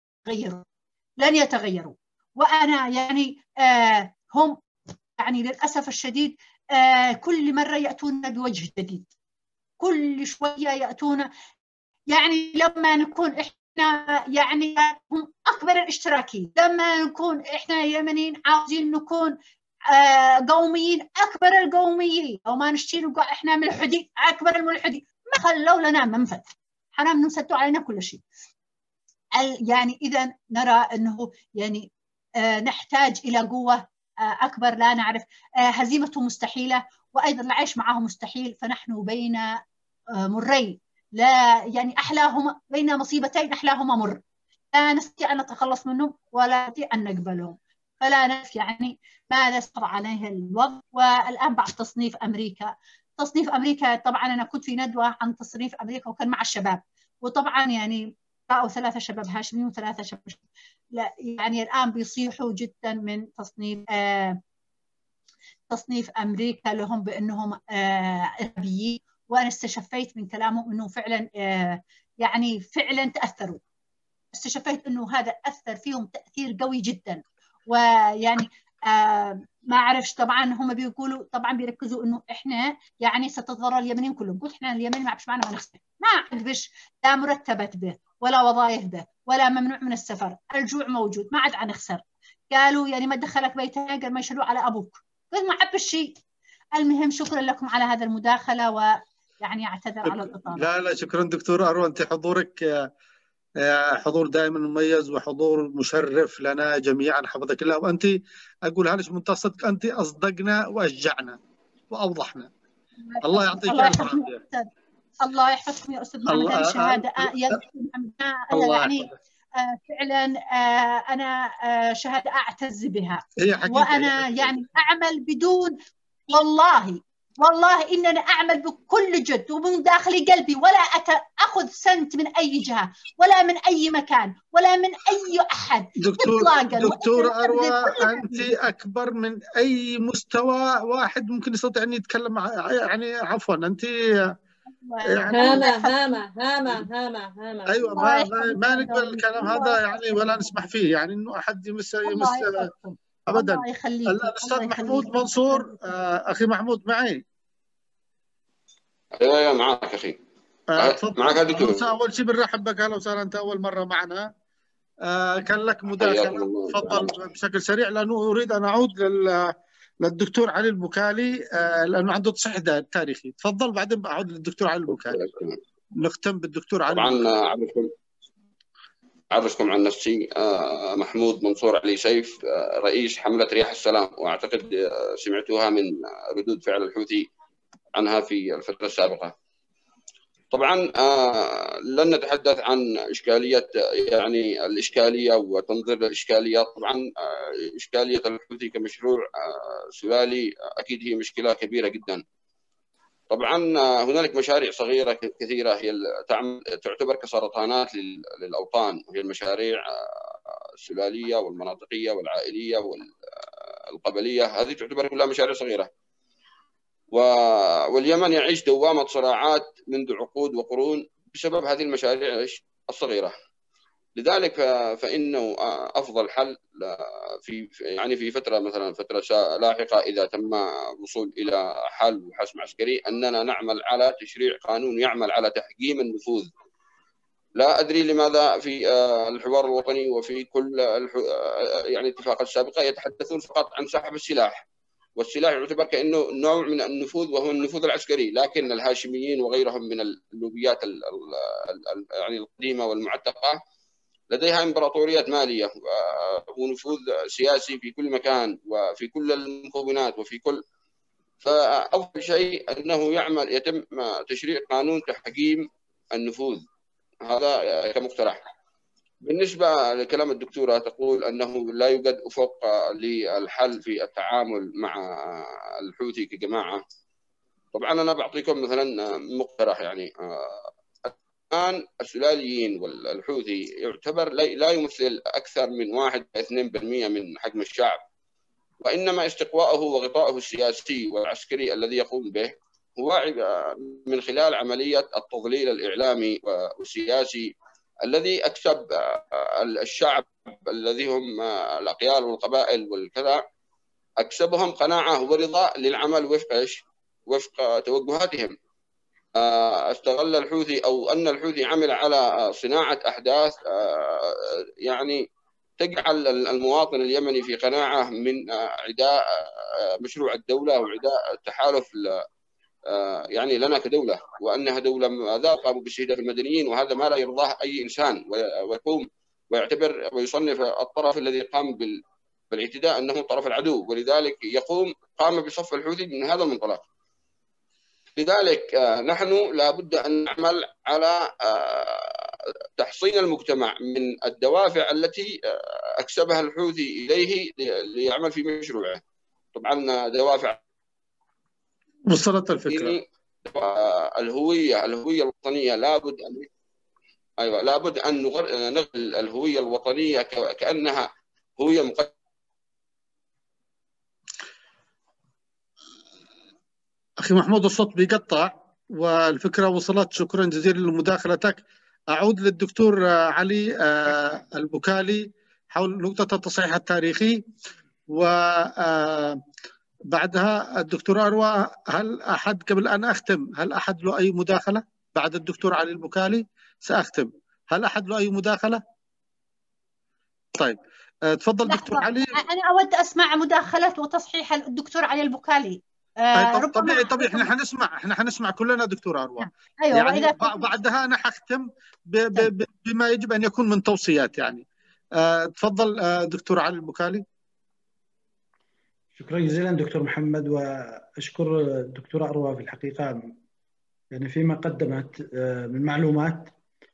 يتغيروا. وأنا يعني هم يعني للأسف الشديد كل مرة يأتون بوجه جديد، كل شوية يأتون. يعني لما نكون إحنا يعني هم أكبر الاشتراكيين، لما نكون إحنا يمنيين عاوزين نكون قوميين أكبر القوميين، أو ما نشتري نقع إحنا ملحدين أكبر الملحدين، ما خلوا لنا منفذ، حرام نسدوا علينا كل شيء. يعني إذا نرى أنه يعني نحتاج إلى قوة أكبر، لا نعرف هزيمته مستحيلة، وأيضا العيش معه مستحيل. فنحن بين مرين، لا يعني أحلاهما بين مصيبتين أحلاهما مر، لا نستطيع أن نتخلص منهم ولا نستطيع أن نقبلهم. فلا نعرف يعني ماذا سيطر عليه الوضع. والآن بعد تصنيف أمريكا طبعا أنا كنت في ندوة عن تصنيف أمريكا وكان مع الشباب، وطبعا يعني أو 3 شباب هاشميين و3 شباب لا يعني الآن بيصيحوا جدا من تصنيف أمريكا لهم بأنهم إرهابيين. وأنا استشفيت من كلامهم أنه فعلا يعني فعلا تأثروا، استشفيت أنه هذا أثر فيهم تأثير قوي جدا. ويعني ما أعرفش طبعا هم بيقولوا طبعا بيركزوا إنه إحنا يعني ستتضرر اليمنيين كلهم. قلت إحنا اليمنيين ما عرفش معنا ما نخسر، ما عندش لا مرتبات به ولا وظائف به ولا ممنوع من السفر، الجوع موجود ما عاد نخسر. قالوا يعني ما دخلك بيتنا قال ما يشهدوا على أبوك، قلت ما عب الشيء. المهم شكرا لكم على هذا المداخلة، ويعني أعتذر على الإطالة. لا شكرا دكتور أروى، أنت حضورك حضور دائما مميز وحضور مشرف لنا جميعا، حفظك الله. وأنت أقولها لك منتهى الصدق، أنت أصدقنا وأشجعنا وأوضحنا. الله يعطيك العافية. الله يحفظكم يا أستاذ محمد. شهادة يعني فعلا أنا شهادة أعتز بها، وأنا يعني أعمل بدون والله إننا أعمل بكل جد ومن داخل قلبي، ولا أخذ سنت من أي جهة ولا من أي مكان ولا من أي أحد. دكتور أروى، أنت أكبر من أي مستوى واحد ممكن يستطيع أن يتكلم، يعني عفوا أنت يعني هامة أيوة، ما نقبل الكلام هذا يعني ولا نسمح فيه، يعني إنه أحد يمس أبدا. الأستاذ محمود منصور، أخي محمود معي؟ ايوه معك أخي. معك دكتور. أول شيء بنرحب بك، أهلا وسهلا، أنت أول مرة معنا. كان لك مداخلة، تفضل بشكل سريع، لأنه أريد أن أعود للدكتور علي البكالي لأنه عنده تصحيح تاريخي. تفضل، بعدين بعود للدكتور علي البكالي، نختم بالدكتور علي. طبعا أعرفكم عن نفسي، محمود منصور علي سيف، رئيس حملة رياح السلام، وأعتقد سمعتوها من ردود فعل الحوثي عنها في الفترة السابقة. طبعا لن نتحدث عن إشكالية، يعني الإشكالية وتنظير الإشكالية. طبعا إشكالية الحوثي كمشروع سلالي أكيد هي مشكلة كبيرة جدا. طبعا هنالك مشاريع صغيرة كثيرة هي تعتبر كسرطانات للأوطان، وهي المشاريع السلالية والمناطقية والعائلية والقبلية، هذه تعتبر كلها مشاريع صغيرة. واليمن يعيش دوامة صراعات منذ عقود وقرون بسبب هذه المشاريع الصغيرة. لذلك فإنه أفضل حل في فترة مثلا فترة لاحقة إذا تم الوصول إلى حل وحسم عسكري، أننا نعمل على تشريع قانون يعمل على تحجيم النفوذ. لا أدري لماذا في الحوار الوطني وفي كل يعني الاتفاقات السابقة يتحدثون فقط عن سحب السلاح، والسلاح يعتبر كأنه نوع من النفوذ وهو النفوذ العسكري، لكن الهاشميين وغيرهم من اللوبيات يعني القديمة والمعتقة لديها إمبراطوريات مالية ونفوذ سياسي في كل مكان وفي كل المكونات وفي كل. فأفضل شيء أنه يتم تشريع قانون تحجيم النفوذ، هذا كمقترح. بالنسبة لكلام الدكتورة تقول أنه لا يوجد أفق للحل في التعامل مع الحوثي كجماعة. طبعا أنا بعطيكم مثلا مقترح، يعني الآن السلاليين والحوثي يعتبر لا يمثل أكثر من 1-2% من حجم الشعب، وإنما استقواءه وغطاءه السياسي والعسكري الذي يقوم به هو من خلال عملية التضليل الإعلامي والسياسي الذي أكسب الشعب الذي هم الأقيال والقبائل والكذا، أكسبهم قناعة ورضا للعمل وفق توجهاتهم. استغل الحوثي أو أن الحوثي عمل على صناعة أحداث يعني تجعل المواطن اليمني في قناعة من عداء مشروع الدولة وعداء التحالف يعني لنا كدولة، وأنها دولة ماذا قاموا باستهداف المدنيين، وهذا ما لا يرضاه أي إنسان، ويقوم ويعتبر ويصنف الطرف الذي قام بالاعتداء أنه طرف العدو، ولذلك قام بصف الحوثي من هذا المنطلق. لذلك نحن لابد أن نعمل على تحصين المجتمع من الدوافع التي أكسبها الحوثي إليه ليعمل في مشروعه. طبعا دوافع وصلت الفكرة. الهوية الوطنية لابد أن نغل الهوية الوطنية كأنها هوية مقدسة. أخي محمود الصوت بيقطع والفكرة وصلت، شكرا جزيلا لمداخلتك. أعود للدكتور علي البكالي حول نقطة التصحيح التاريخي. وبعدها الدكتور أروى، هل أحد قبل أن أختم هل أحد له أي مداخلة؟ بعد الدكتور علي البكالي سأختم. هل أحد له أي مداخلة؟ طيب تفضل دكتور علي. أنا أود أسمع مداخلة وتصحيح الدكتور علي البكالي. طبيعي احنا حنسمع كلنا دكتور أروى. أيوة، يعني بعدها أنا حختم بما يجب أن يكون من توصيات يعني. تفضل دكتور علي البكالي. شكرا جزيلا دكتور محمد، وأشكر الدكتورة أروى في الحقيقة يعني فيما قدمت من معلومات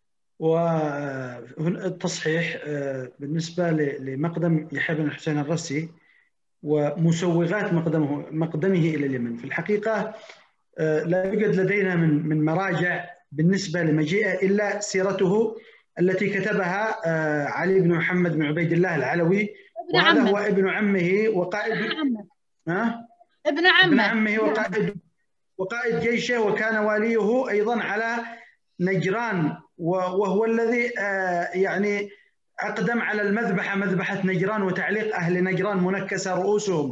والتصحيح بالنسبة لمقدم يحيى بن الحسين الرسي ومسوغات مقدمه إلى اليمن. في الحقيقة لا يوجد لدينا من مراجع بالنسبة لمجيئه إلا سيرته التي كتبها علي بن محمد بن عبيد الله العلوي، وهذا هو ابن عمه وقائد ابن عمه وقائد جيشه، وكان واليه أيضا على نجران، وهو الذي يعني أقدم على مذبحة نجران وتعليق أهل نجران منكسة رؤوسهم.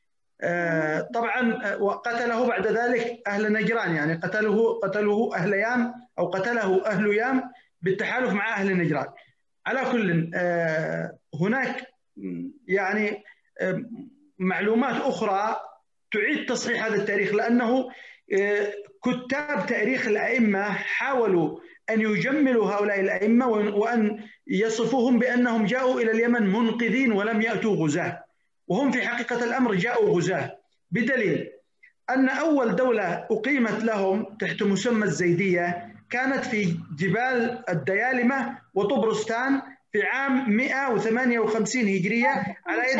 طبعا وقتله بعد ذلك أهل نجران، يعني قتله أهل يام أو قتله أهل يام بالتحالف مع أهل نجران. على كل هناك يعني معلومات أخرى تعيد تصحيح هذا التاريخ، لأنه كتاب تاريخ الأئمة حاولوا أن يجملوا هؤلاء الأئمة وأن يصفوهم بأنهم جاءوا إلى اليمن منقذين ولم يأتوا غزاة، وهم في حقيقة الأمر جاءوا غزاة، بدليل أن أول دولة أقيمت لهم تحت مسمى الزيدية كانت في جبال الديالمة وطبرستان في عام 158 هجرية على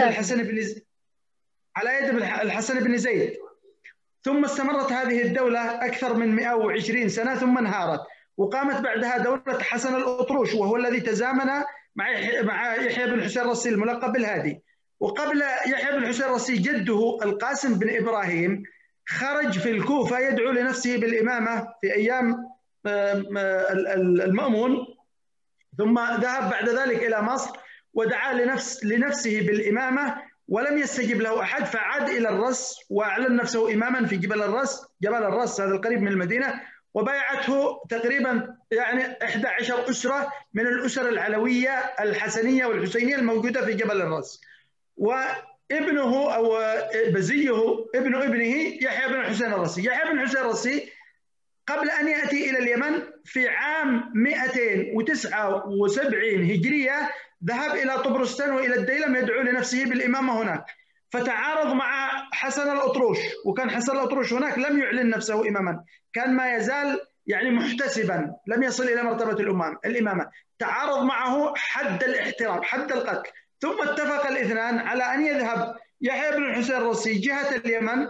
يد الحسن بن زيد. ثم استمرت هذه الدولة أكثر من 120 سنة ثم انهارت، وقامت بعدها دولة حسن الأطروش، وهو الذي تزامن مع يحيى بن الحسين الرسي الملقب بالهادي. وقبل يحيى بن الحسين الرسي جده القاسم بن إبراهيم خرج في الكوفة يدعو لنفسه بالإمامة في أيام المأمون، ثم ذهب بعد ذلك إلى مصر ودعا لنفسه بالإمامة ولم يستجب له أحد، فعاد إلى الرس وأعلن نفسه إماما في جبل الرس هذا القريب من المدينة، وبايعته تقريبا يعني 11 أسرة من الأسر العلوية الحسنية والحسينية الموجودة في جبل الرس. وابنه أو بزيه ابن ابنه يحيى بن الحسين الرسي. يحيى بن الحسين الرسي قبل أن يأتي إلى اليمن في عام 279 هجرية ذهب إلى طبرستان وإلى الديلم يدعو لنفسه بالإمامة هناك، فتعارض مع حسن الأطروش، وكان حسن الأطروش هناك لم يعلن نفسه إماما، كان ما يزال يعني محتسبا، لم يصل إلى مرتبة الإمامة. تعارض معه حد الاحترام، حد القتل. ثم اتفق الاثنان على أن يذهب يحيى بن الحسين الرسي جهة اليمن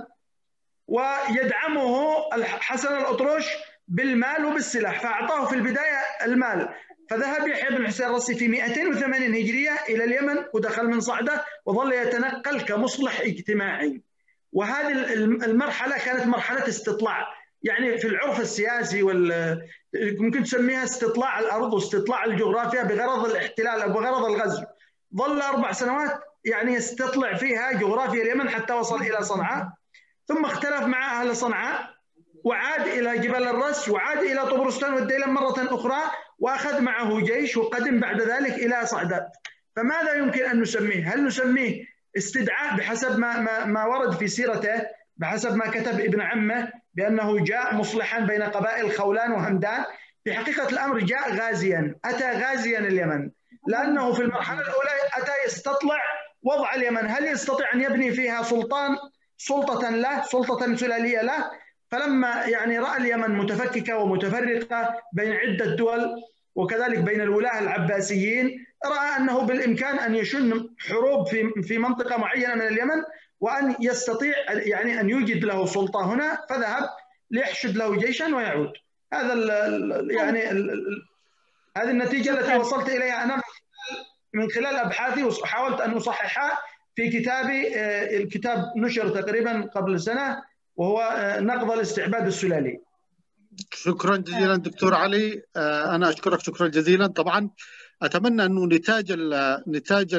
ويدعمه حسن الأطروش بالمال وبالسلاح، فأعطاه في البداية المال. فذهب يحيى بن الحسين الرسي في 280 هجرية إلى اليمن ودخل من صعدة وظل يتنقل كمصلح اجتماعي. وهذه المرحلة كانت مرحلة استطلاع، يعني في العرف السياسي ممكن تسميها استطلاع الأرض واستطلاع الجغرافيا بغرض الاحتلال أو بغرض الغزو. ظل 4 سنوات يعني يستطلع فيها جغرافيا اليمن حتى وصل إلى صنعاء، ثم اختلف مع أهل صنعاء وعاد إلى جبل الرس وعاد إلى طبرستان والديلم مرة أخرى، وأخذ معه جيش وقدم بعد ذلك إلى صعدة. فماذا يمكن أن نسميه؟ هل نسميه استدعاء بحسب ما ورد في سيرته، بحسب ما كتب ابن عمه بأنه جاء مصلحا بين قبائل خولان وهمدان؟ في حقيقة الأمر جاء غازيا، أتى غازيا اليمن، لأنه في المرحلة الأولى أتى يستطلع وضع اليمن، هل يستطيع أن يبني فيها سلطة له، سلطة سلالية له. فلما يعني رأى اليمن متفككة ومتفرقة بين عدة دول وكذلك بين الولاة العباسيين، رأى أنه بالإمكان أن يشن حروب في منطقة معينة من اليمن وأن يستطيع يعني أن يوجد له سلطة هنا، فذهب ليحشد له جيشا ويعود. هذا يعني هذه النتيجة التي وصلت إليها أنا من خلال أبحاثي، وحاولت أن أصححها في كتابي. الكتاب نشر تقريبا قبل سنة، وهو نقض الاستعباد السلالي. شكرا جزيلا دكتور علي، أنا أشكرك شكرا جزيلا. طبعا اتمنى انه نتاج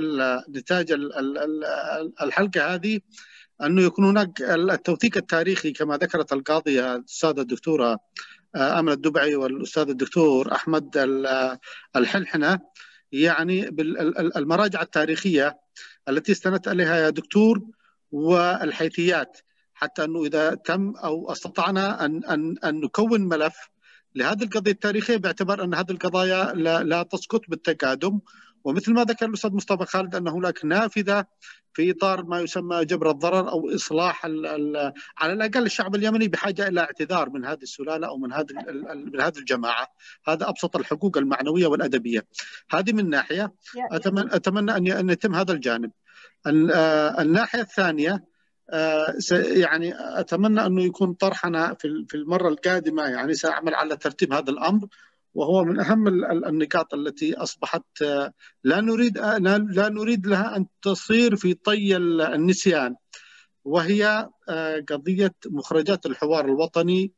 الحلقه هذه انه يكون هناك التوثيق التاريخي كما ذكرت القاضيه الاستاذه الدكتوره امل الدبعي والاستاذ الدكتور احمد الحلحنه، يعني بالمراجع التاريخيه التي استندت عليها يا دكتور والحيثيات، حتى انه اذا تم او استطعنا ان نكون ملف لهذه القضيه التاريخيه باعتبار ان هذه القضايا لا تسقط بالتقادم. ومثل ما ذكر الاستاذ مصطفى خالد ان هناك نافذه في اطار ما يسمى جبر الضرر او اصلاح على الاقل الشعب اليمني بحاجه الى اعتذار من هذه السلاله او من هذه الجماعه. هذا ابسط الحقوق المعنويه والادبيه. هذه من ناحيه. اتمنى ان يتم هذا الجانب. الناحيه الثانيه يعني اتمنى انه يكون طرحنا في المره القادمه، يعني ساعمل على ترتيب هذا الامر، وهو من اهم النقاط التي اصبحت لا نريد لها ان تصير في طي النسيان، وهي قضيه مخرجات الحوار الوطني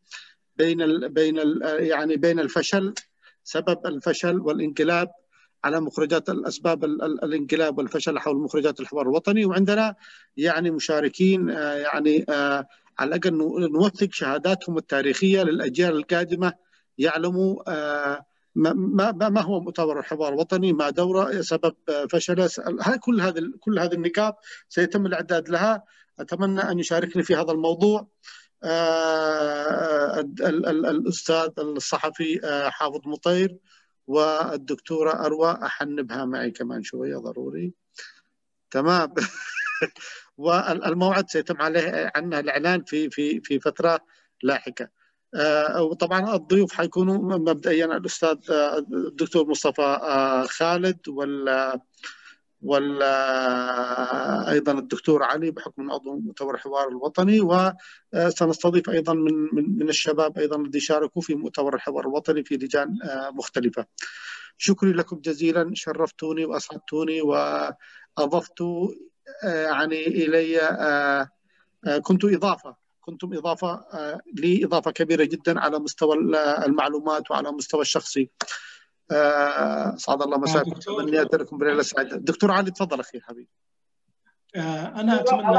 بين الفشل، سبب الفشل والانقلاب على مخرجات الاسباب الانقلاب والفشل حول مخرجات الحوار الوطني. وعندنا يعني مشاركين يعني على الاقل نوثق شهاداتهم التاريخيه للاجيال القادمه، يعلموا ما هو مؤتمر الحوار الوطني، ما دوره، سبب فشله. كل هذه النقاط سيتم الاعداد لها. اتمنى ان يشاركني في هذا الموضوع الاستاذ الصحفي حافظ مطير والدكتوره اروى، احنبها معي كمان شويه ضروري. تمام. والموعد سيتم عليه عنه الاعلان في فتره لاحقه. وطبعا الضيوف حيكونوا مبدئيا الاستاذ الدكتور مصطفى خالد ايضا الدكتور علي بحكم عضو مؤتمر الحوار الوطني، وسنستضيف ايضا من الشباب ايضا الذين شاركوا في مؤتمر الحوار الوطني في لجان مختلفه. شكري لكم جزيلا، شرفتوني واسعدتوني واضفتوا يعني الي، كنتم اضافه لي اضافه كبيره جدا على مستوى المعلومات وعلى مستوى الشخصي. اسعد الله مساكم، اتمنى لكم بليله سعيده. دكتور علي تفضل اخي حبيبي. انا اتمنى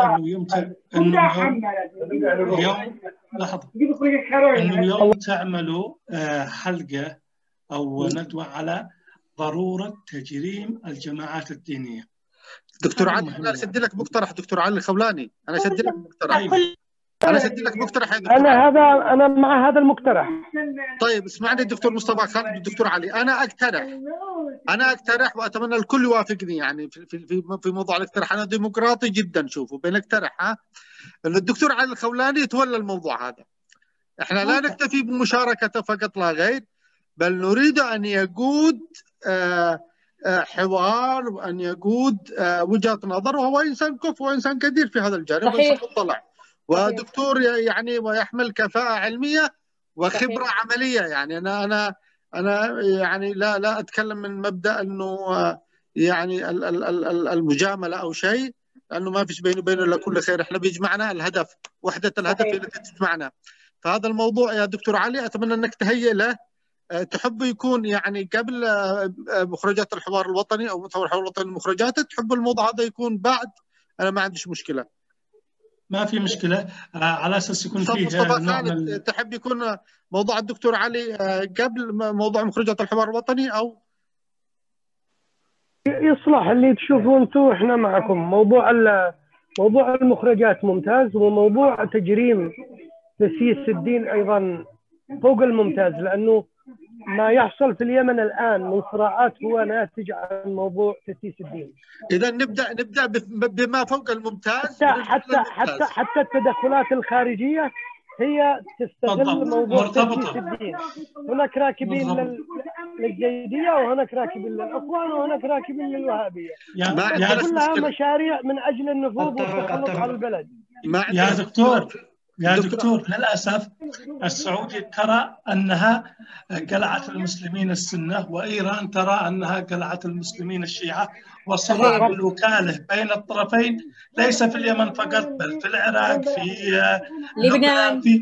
انه يوم تعملوا حلقه او ندوه على ضروره تجريم الجماعات الدينيه. دكتور علي انا اسجل لك مقترح، دكتور علي الخولاني، انا اسجل لك مقترح. انا اسجل لك مقترح يا دكتور. انا مع هذا المقترح. طيب اسمعني الدكتور مصطفى خالد والدكتور علي، انا اقترح واتمنى الكل يوافقني يعني في موضوع الاقتراح. انا ديمقراطي جدا، شوفوا بنقترح ان الدكتور علي الخولاني يتولى الموضوع هذا. احنا لا نكتفي بمشاركته فقط لا غير، بل نريد ان يقود حوار وان يقود وجهة نظر، وهو انسان كفء وانسان قدير في هذا الجانب وانسان مطلع ودكتور يعني ويحمل كفاءة علمية وخبرة عملية. يعني انا يعني لا اتكلم من مبدأ انه يعني المجاملة او شيء، لانه ما فيش بيني وبينه الا كل خير. احنا بيجمعنا الهدف، وحدة الهدف هي التي تجمعنا. فهذا الموضوع يا دكتور علي اتمنى انك تهيئ له. تحب يكون يعني قبل مخرجات الحوار الوطني او مؤتمر الحوار الوطني مخرجاته، تحب الموضوع هذا يكون بعد؟ انا ما عنديش مشكله. ما في مشكله، على اساس يكون فيه مصطفى خالد تحب يكون موضوع الدكتور علي قبل موضوع مخرجات الحوار الوطني او يصلح اللي تشوفوا انتم؟ احنا معكم. موضوع المخرجات ممتاز، وموضوع تجريم تسييس الدين ايضا فوق الممتاز، لانه ما يحصل في اليمن الان من صراعات هو ناتج عن موضوع تسييس الدين. اذا نبدا بما فوق الممتاز. حتى التدخلات الخارجيه هي تستغل موضوع تسييس الدين. هناك راكبين للزيديه، وهناك راكبين للاخوان، وهناك راكبين للوهابيه. كلها مشاريع من اجل النفوذ والتسلط على البلد. يا دكتور للأسف السعودية ترى أنها قلعت المسلمين السنة، وإيران ترى أنها قلعت المسلمين الشيعة، وصراع بالوكالة بين الطرفين ليس في اليمن فقط بل في العراق، في لبنان،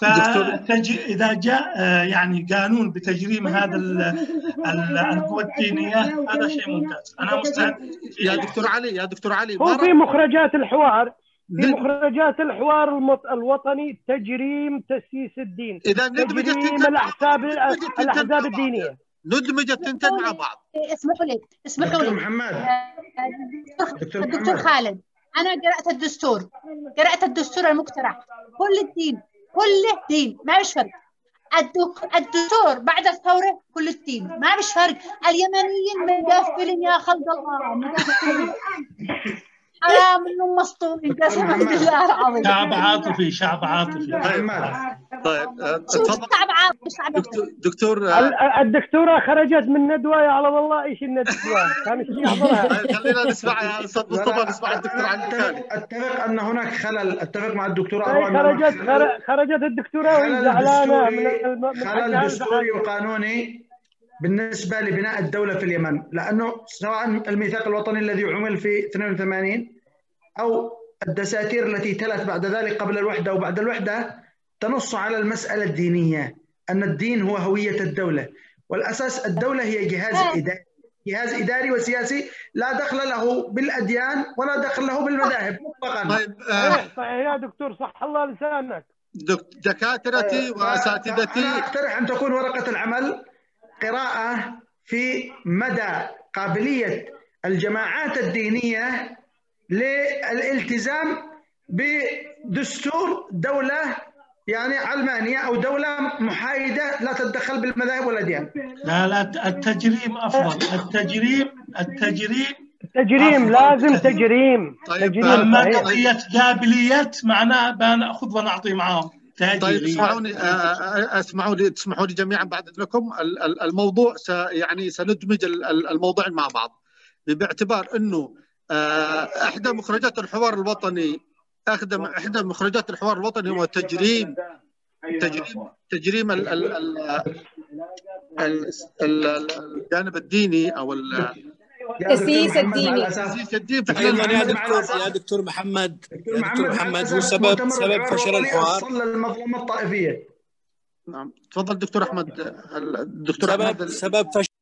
إذا جاء يعني قانون بتجريم هذا القوى الدينية هذا شيء ممتاز. أنا مستعد. يا دكتور علي هو في مخرجات الحوار، في مخرجات الحوار الوطني تجريم تأسيس الدين، إذا تجريم الأحزاب الدينية، ندمجت تنتين مع بعض. اسمحوا لي دكتور محمد. دكتور خالد، أنا قرأت الدستور المقترح، كل الدين ما فيش فرق. الدستور بعد الثورة كل الدين ما فيش فرق. اليمنيين مقفلين يا خلق الله، مقفلين حرام انهم مسطولين قسما بالله العظيم. شعب عاطفي. طيب شعب عاطفي. دكتور الدكتورة خرجت من ندوة، يعلم الله ايش الندوة كان يحضرها. خلينا نسمع يا استاذ مصطفى، نسمع الدكتور علي البكالي. اتفق ان هناك خلل، اتفق مع الدكتورة خرجت الدكتورة زعلانة من خلل دستوري وقانوني بالنسبة لبناء الدولة في اليمن، لأنه سواء الميثاق الوطني الذي عمل في 82 أو الدساتير التي تلت بعد ذلك قبل الوحدة وبعد الوحدة تنص على المسألة الدينية، أن الدين هو هوية الدولة، والأساس الدولة هي جهاز إداري وسياسي لا دخل له بالأديان ولا دخل له بالمذاهب مطلقا. صحيح يا دكتور، صح الله لسانك. دكاترتي وأساتذتي، أنا أقترح أن تكون ورقة العمل قراءة في مدى قابلية الجماعات الدينية للالتزام بدستور دولة يعني علمانية أو دولة محايدة لا تتدخل بالمذاهب والأديان. لا التجريم أفضل. التجريم لازم تجريم. أما قابلية معناه بنأخذ ونعطي معهم. طيب اسمحوا لي جميعا بعد اذنكم. الموضوع سندمج الموضوعين مع بعض، باعتبار انه احدى مخرجات الحوار الوطني هو تجريم الجانب الديني او التأسيس الديني. يا دكتور محمد هو سبب فشل الحوار المظلمة الطائفية. نعم تفضل دكتور احمد. سبب فشل